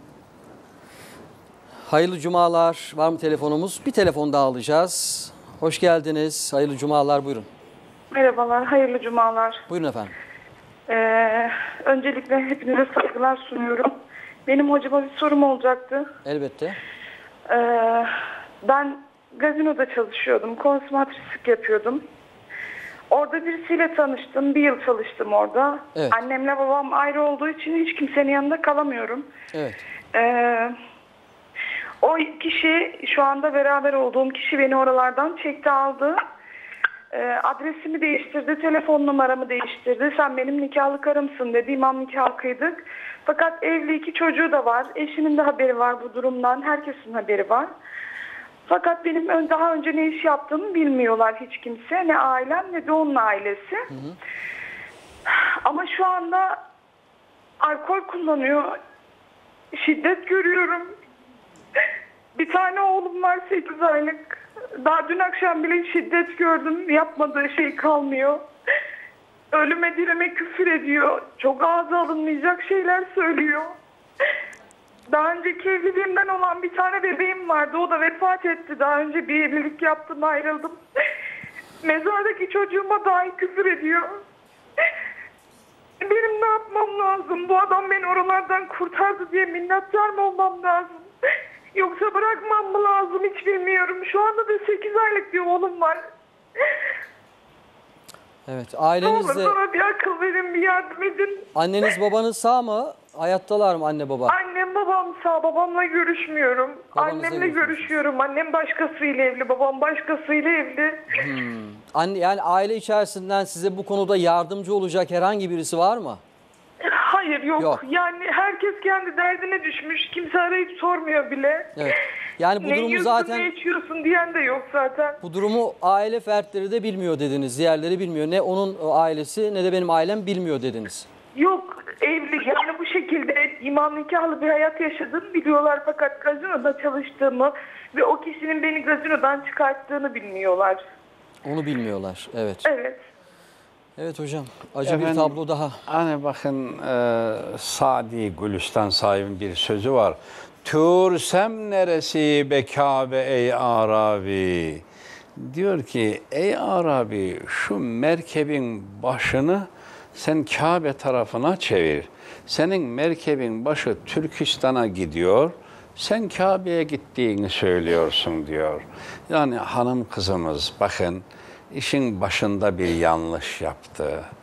Hayırlı cumalar. Var mı telefonumuz? Bir telefon daha alacağız. Hoş geldiniz. Hayırlı cumalar, buyurun. Merhabalar, hayırlı cumalar. Buyurun efendim. Ee, öncelikle hepinize saygılar sunuyorum. Benim hocama bir sorum olacaktı. Elbette. Ee, ben gazinoda çalışıyordum, konsumatrislik yapıyordum. Orada birisiyle tanıştım, bir yıl çalıştım orada. Evet. Annemle babam ayrı olduğu için hiç kimsenin yanında kalamıyorum. Evet. Ee, o kişi, şu anda beraber olduğum kişi beni oralardan çekti, aldı. Ee, adresimi değiştirdi, telefon numaramı değiştirdi. Sen benim nikahlı karımsın dedi. İmam nikahı kıydık. Fakat evli, iki çocuğu da var. Eşimin de haberi var bu durumdan. Herkesin haberi var. Fakat benim ön- daha önce ne iş yaptığımı bilmiyorlar hiç kimse. Ne ailem ne de onun ailesi. Hı hı. Ama şu anda alkol kullanıyor. Şiddet görüyorum. Bir tane oğlum var, sekiz aylık. Daha dün akşam bile şiddet gördüm. Yapmadığı şey kalmıyor. Ölüme direme küfür ediyor. Çok ağza alınmayacak şeyler söylüyor. Daha önceki evliliğimden olan bir tane bebeğim vardı. O da vefat etti. Daha önce bir evlilik yaptım, ayrıldım. Mezardaki çocuğuma dahi küfür ediyor. Benim ne yapmam lazım? Bu adam beni oralardan kurtardı diye minnettar mı olmam lazım? Yoksa bırakmam mı lazım, hiç bilmiyorum. Şu anda da sekiz aylık bir oğlum var. Evet. Ne olur Ailenizde bana bir akıl verin, bir yardım edin. anneniz babanız sağ mı? Hayattalar mı anne baba? Annem babam sağ, babamla görüşmüyorum. Babanızla Annemle görüşüyorsunuz. görüşüyorum. Annem başkasıyla evli, babam başkasıyla evli. Hmm. Anne, yani aile içerisinden size bu konuda yardımcı olacak herhangi birisi var mı? Hayır, yok. Yok. Yani herkes kendi derdine düşmüş. Kimse arayıp sormuyor bile. Evet. Yani bu ne durumu yiyorsun, zaten ne içiyorsun diyen de yok zaten. bu durumu aile fertleri de bilmiyor dediniz. Diğerleri bilmiyor. Ne onun ailesi ne de benim ailem bilmiyor dediniz. Yok, evli, yani bu şekilde imam nikahlı bir hayat yaşadığımı biliyorlar, fakat gazinoda çalıştığımı ve o kişinin beni gazinodan çıkarttığını bilmiyorlar. Onu bilmiyorlar. Evet. Evet. Evet hocam. Acı Efendim, bir tablo daha. Hani bakın e, Sadi Gülistan sahibinin bir sözü var. Türsem neresi be Kabe ey Arabi. Diyor ki ey Arabi, şu merkebin başını sen Kabe tarafına çevir. Senin merkebin başı Türkistan'a gidiyor. Sen Kabe'ye gittiğini söylüyorsun diyor. Yani hanım kızımız bakın işin başında bir yanlış yaptı.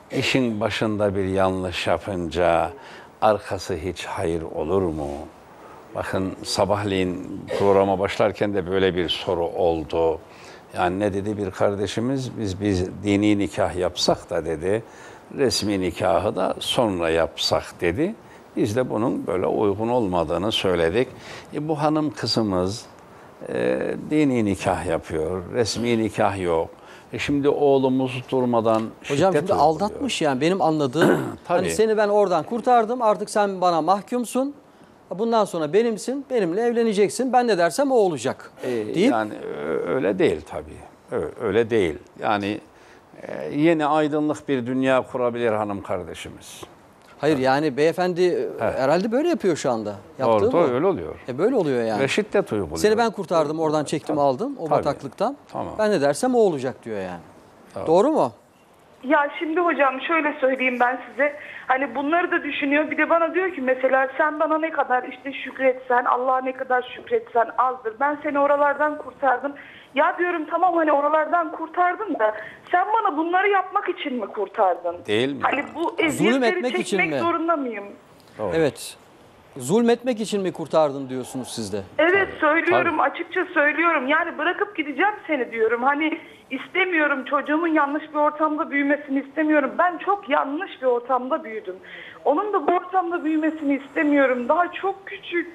İşin başında bir yanlış yapınca arkası hiç hayır olur mu? Bakın sabahleyin programa başlarken de böyle bir soru oldu. Yani ne dedi bir kardeşimiz? Biz biz dini nikah yapsak da dedi, resmi nikahı da sonra yapsak dedi. Biz de bunun böyle uygun olmadığını söyledik. E, bu hanım kızımız e, dini nikah yapıyor, resmi nikah yok. E şimdi oğlumuz durmadan şiddet Hocam şimdi uyguluyor. aldatmış yani benim anladığım. Hani Tabii. seni ben oradan kurtardım, artık sen bana mahkumsun. Bundan sonra benimsin, benimle evleneceksin. Ben ne dersem o olacak E, deyip yani ö- öyle değil tabii. Ö- Öyle değil. Yani e, yeni aydınlık bir dünya kurabilir hanım kardeşimiz. hayır yani beyefendi herhalde böyle yapıyor şu anda. Yaptığı Doğru, bu. doğru, öyle oluyor. E böyle oluyor yani. Ve şiddet uyguluyor. Seni ben kurtardım, oradan çektim aldım o Tabii. bataklıktan. Tamam. Ben ne dersem o olacak diyor yani. Tamam. Doğru mu? Ya şimdi hocam şöyle söyleyeyim ben size. Hani bunları da düşünüyor. Bir de bana diyor ki mesela sen bana ne kadar işte şükretsen, Allah'a ne kadar şükretsen azdır. Ben seni oralardan kurtardım. Ya diyorum tamam hani oralardan kurtardım da sen bana bunları yapmak için mi kurtardın? Değil mi? Hani bu Zulüm eziyetleri etmek için çekmek mi? zorunda mıyım? Doğru. Evet. Zulmetmek için mi kurtardın diyorsunuz siz de? Evet söylüyorum, açıkça söylüyorum. Yani bırakıp gideceğim seni diyorum. Hani istemiyorum, çocuğumun yanlış bir ortamda büyümesini istemiyorum. Ben çok yanlış bir ortamda büyüdüm. Onun da bu ortamda büyümesini istemiyorum. Daha çok küçük.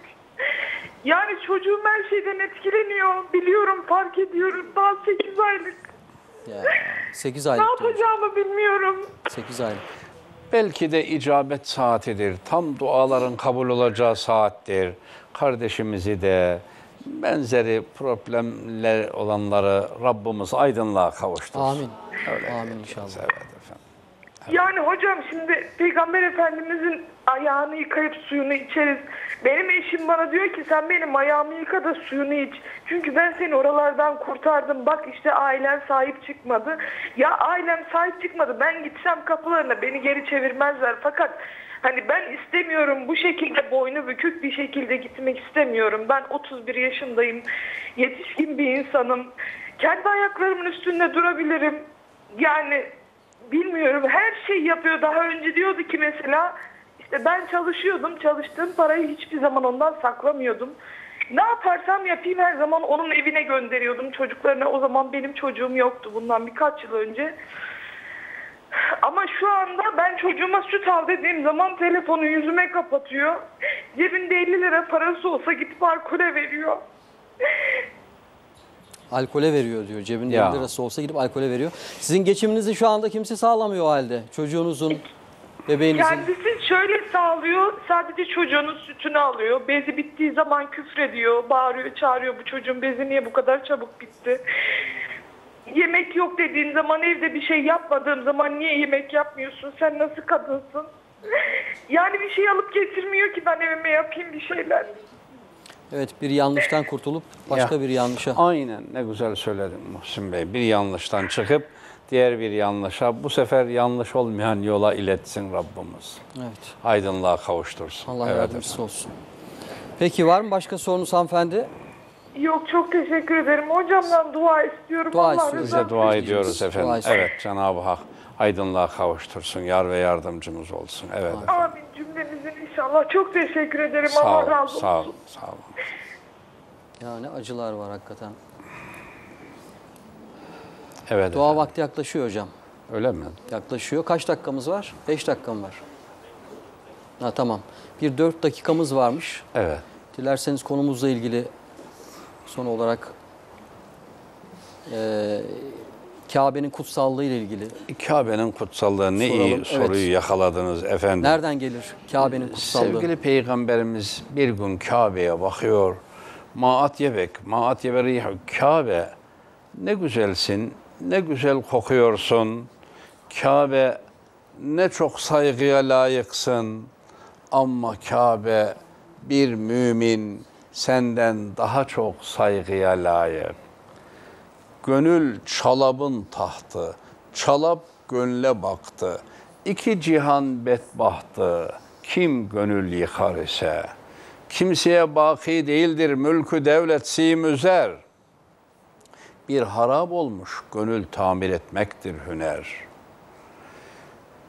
Yani çocuğum her şeyden etkileniyor. Biliyorum, fark ediyorum. Daha sekiz aylık. Ya sekiz Ne aylık diyoruz. yapacağımı bilmiyorum. sekiz aylık. Belki de icabet saatidir. Tam duaların kabul olacağı saattir. Kardeşimizi de benzeri problemler olanları Rabbimiz aydınlığa kavuştursun. Amin. Öyle. Amin inşallah. Evet efendim. Yani hocam şimdi Peygamber Efendimizin ayağını yıkayıp suyunu içeriz. Benim eşim bana diyor ki sen benim ayağımı yıka da suyunu iç. Çünkü ben seni oralardan kurtardım. Bak işte ailen sahip çıkmadı. Ya ailem sahip çıkmadı. Ben gitsem kapılarına beni geri çevirmezler. Fakat hani ben istemiyorum bu şekilde boynu bükük bir şekilde gitmek istemiyorum. Ben otuz bir yaşındayım. Yetişkin bir insanım. Kendi ayaklarımın üstünde durabilirim. Yani bilmiyorum her şey yapıyor. Daha önce diyordu ki mesela işte ben çalışıyordum. Çalıştığım parayı hiçbir zaman ondan saklamıyordum. Ne yaparsam yapayım her zaman onun evine gönderiyordum çocuklarına. O zaman benim çocuğum yoktu bundan birkaç yıl önce. Ama şu anda ben çocuğuma süt al dediğim zaman telefonu yüzüme kapatıyor. Cebinde elli lira parası olsa gidip alkole veriyor. Alkole veriyor diyor. Cebinde Ya. elli lirası olsa gidip alkole veriyor. Sizin geçiminizi şu anda kimse sağlamıyor o halde. Çocuğunuzun, bebeğinizin. Kendisi şöyle sağlıyor, sadece çocuğunun sütünü alıyor. Bezi bittiği zaman küfrediyor, bağırıyor, çağırıyor. Bu çocuğun bezi niye bu kadar çabuk bitti? Yemek yok dediğin zaman, evde bir şey yapmadığım zaman niye yemek yapmıyorsun? Sen nasıl kadınsın? Yani bir şey alıp getirmiyor ki ben evime yapayım bir şeyler. Evet, bir yanlıştan kurtulup başka Ya, bir yanlışa. Aynen ne güzel söyledin Muhsin Bey. Bir yanlıştan çıkıp diğer bir yanlışa, bu sefer yanlış olmayan yola iletsin Rabbimiz. Evet. Aydınlığa kavuştursun. Allah Evet yardımcısı efendim. olsun. Peki var mı başka sorunuz hanımefendi? Yok çok teşekkür ederim. Hocamdan dua istiyorum. Dua Allah istiyoruz. rızası Biz de dua için. ediyoruz efendim. Dua istiyoruz. Evet, Cenab-ı Hak aydınlığa kavuştursun. Yar ve yardımcımız olsun. Evet efendim. Amin cümlemizin inşallah. Çok teşekkür ederim. Sağ Allah olun, razı olsun. sağ olun, sağ olun. Yani acılar var hakikaten. Evet Dua efendim. vakti yaklaşıyor hocam. Öyle mi? Yaklaşıyor. Kaç dakikamız var? Beş dakika mı var? Ha tamam. Bir dört dakikamız varmış. Evet. Dilerseniz konumuzla ilgili son olarak e, Kabe'nin kutsallığı ile ilgili. Kabe'nin kutsallığı ne Soralım, iyi evet. soruyu yakaladınız efendim. Nereden gelir Kabe'nin kutsallığı? Sevgili Peygamberimiz bir gün Kabe'ye bakıyor. Maat yebek, maat yeberihu Kabe. Ne güzelsin, ne güzel kokuyorsun. Kabe ne çok saygıya layıksın. Ama Kabe bir mümin senden daha çok saygıya layık. Gönül çalabın tahtı, çalap gönle baktı. İki cihan bedbahtı, kim gönül yıkar ise. Kimseye baki değildir mülkü devlet simüzer. Bir harap olmuş gönül tamir etmektir hüner.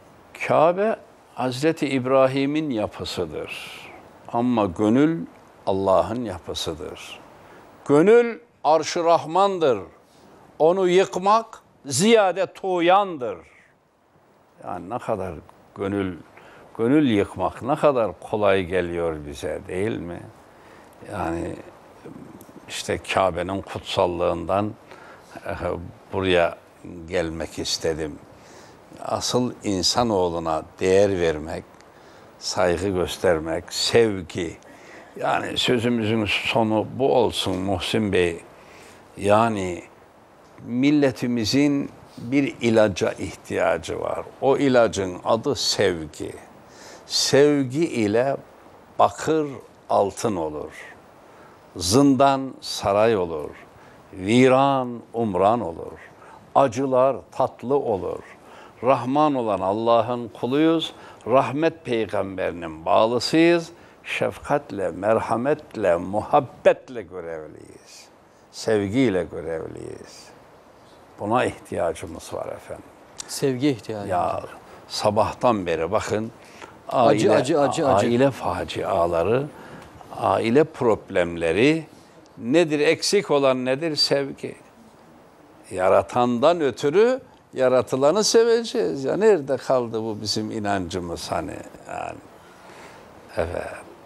Kabe Hazreti İbrahim'in yapısıdır. Ama gönül Allah'ın yapısıdır. Gönül arş-ı Rahman'dır. Onu yıkmak ziyade tuğyandır. Yani ne kadar gönül gönül yıkmak ne kadar kolay geliyor bize, değil mi? Yani işte Kabe'nin kutsallığından buraya gelmek istedim. Asıl insanoğluna değer vermek, saygı göstermek, sevgi. Yani sözümüzün sonu bu olsun Muhsin Bey. Yani milletimizin bir ilaca ihtiyacı var. O ilacın adı sevgi. Sevgi ile bakır altın olur. Zindan saray olur. Viran umran olur. Acılar tatlı olur. Rahman olan Allah'ın kuluyuz. Rahmet peygamberinin bağlısıyız. Şefkatle, merhametle, muhabbetle görevliyiz. Sevgiyle görevliyiz. Buna ihtiyacımız var efendim. Sevgi ihtiyacı. Ya sabahtan beri bakın Acı, aile, acı, acı, acı. aile faciaları, aile problemleri nedir? Eksik olan nedir? Sevgi. Yaratandan ötürü yaratılanı seveceğiz. Ya nerede kaldı bu bizim inancımız hani? Yani, evet.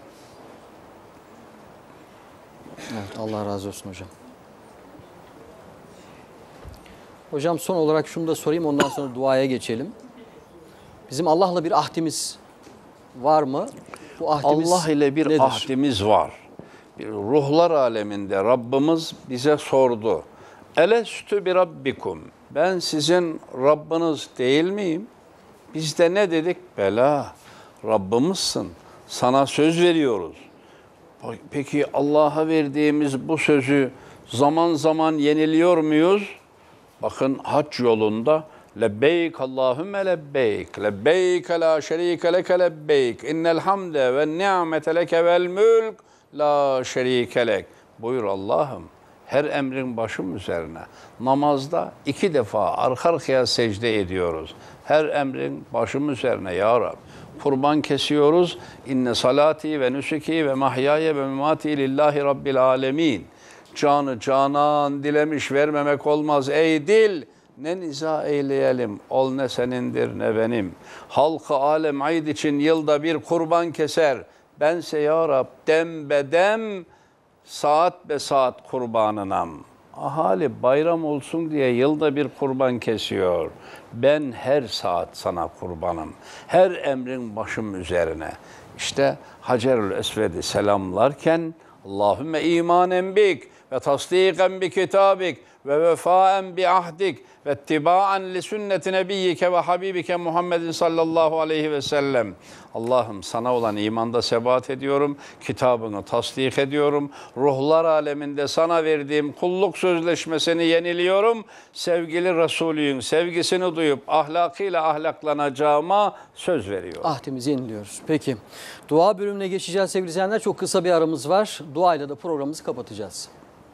Evet, Allah razı olsun hocam. Hocam son olarak şunu da sorayım, ondan sonra duaya geçelim. Bizim Allah'la bir ahdimiz var mı? Bu ahdimiz Allah ile bir nedir? ahdimiz var. Bir ruhlar aleminde Rabbimiz bize sordu. Elestü bi rabbikum. Ben sizin Rabbiniz değil miyim? Biz de ne dedik? Bela, Rabbimizsin. Sana söz veriyoruz. Peki Allah'a verdiğimiz bu sözü zaman zaman yeniliyor muyuz? Bakın hac yolunda lebbeyk Allahümme lebbeyk, lebbeyk la şerike leke lebbeyk, innel hamde ve ni'mete leke vel mülk la şerike lek. Buyur Allah'ım, her emrin başım üzerine. Namazda iki defa arka arkaya secde ediyoruz. Her emrin başım üzerine ya Rab. Kurban kesiyoruz. İnne salati ve nusuki ve mahyaye ve memati lillahi rabbil alemin. Canı canan dilemiş vermemek olmaz ey dil. Ne niza eyleyelim, ol ne senindir ne benim. Halkı alem ayd için yılda bir kurban keser. Bense ya Rab dem bedem, saat be saat kurbanınam. Ahali bayram olsun diye yılda bir kurban kesiyor. Ben her saat sana kurbanım. Her emrin başım üzerine. İşte Hacerül Esved'i selamlarken Allahümme imanen bik ve tasdiken bi kitabik ve vefaen bi ahdik ve ittiba'an li sünneti nebiyyike ve habibike Muhammedin sallallahu aleyhi ve sellem. Allah'ım sana olan imanda sebat ediyorum, kitabını tasdik ediyorum, ruhlar aleminde sana verdiğim kulluk sözleşmesini yeniliyorum, sevgili Resulü'nün sevgisini duyup ahlakıyla ahlaklanacağıma söz veriyorum. Ahdimizi yeniliyoruz. Peki, dua bölümüne geçeceğiz sevgili izleyenler. Çok kısa bir aramız var. Duayla da programımızı kapatacağız.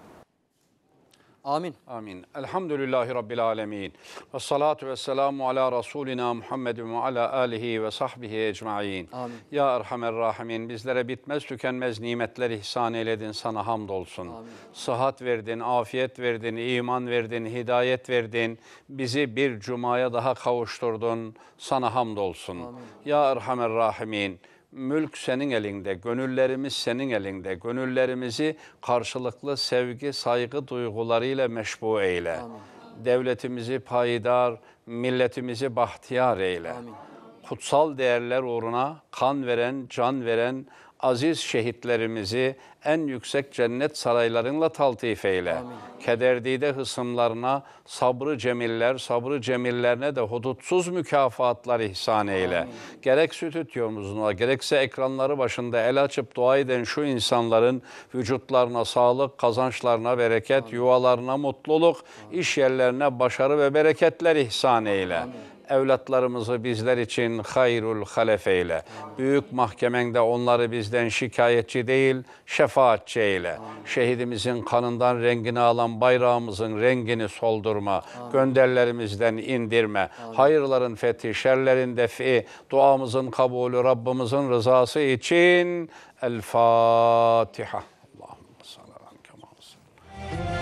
Amin. Amin. Elhamdülillahi Rabbil alemin. Ve salatu ve selamu ala Resulina Muhammedin ve ala alihi ve sahbihi ecma'in. Amin. Ya Erhamer Rahimin, bizlere bitmez tükenmez nimetler ihsan eyledin, sana hamdolsun. Amin. Sıhhat verdin, afiyet verdin, iman verdin, hidayet verdin. Bizi bir cumaya daha kavuşturdun, sana hamdolsun. Amin. Ya Erhamer Rahimin, mülk senin elinde, gönüllerimiz senin elinde. Gönüllerimizi karşılıklı sevgi, saygı duygularıyla meşbu eyle. Amin. Devletimizi payidar, milletimizi bahtiyar eyle. Amin. Kutsal değerler uğruna kan veren, can veren aziz şehitlerimizi en yüksek cennet saraylarınla taltif eyle. Amin. Kederdide hısımlarına sabrı cemiller, sabrı cemillerine de hudutsuz mükafatlar ihsan eyle. Amin. Gerek stüdyomuzda, gerekse ekranları başında el açıp dua eden şu insanların vücutlarına sağlık, kazançlarına bereket, amin, yuvalarına mutluluk, amin, iş yerlerine başarı ve bereketler ihsan eyle. Amin. Evlatlarımızı bizler için hayrul halef eyle. Büyük mahkemende onları bizden şikayetçi değil, şefaatçi eyle. Şehidimizin kanından rengini alan bayrağımızın rengini soldurma. Gönderlerimizden indirme. Hayırların fethi, şerlerin defi, duamızın kabulü Rabbimizin rızası için El Fatiha. Allahümme salli ala Muhammed.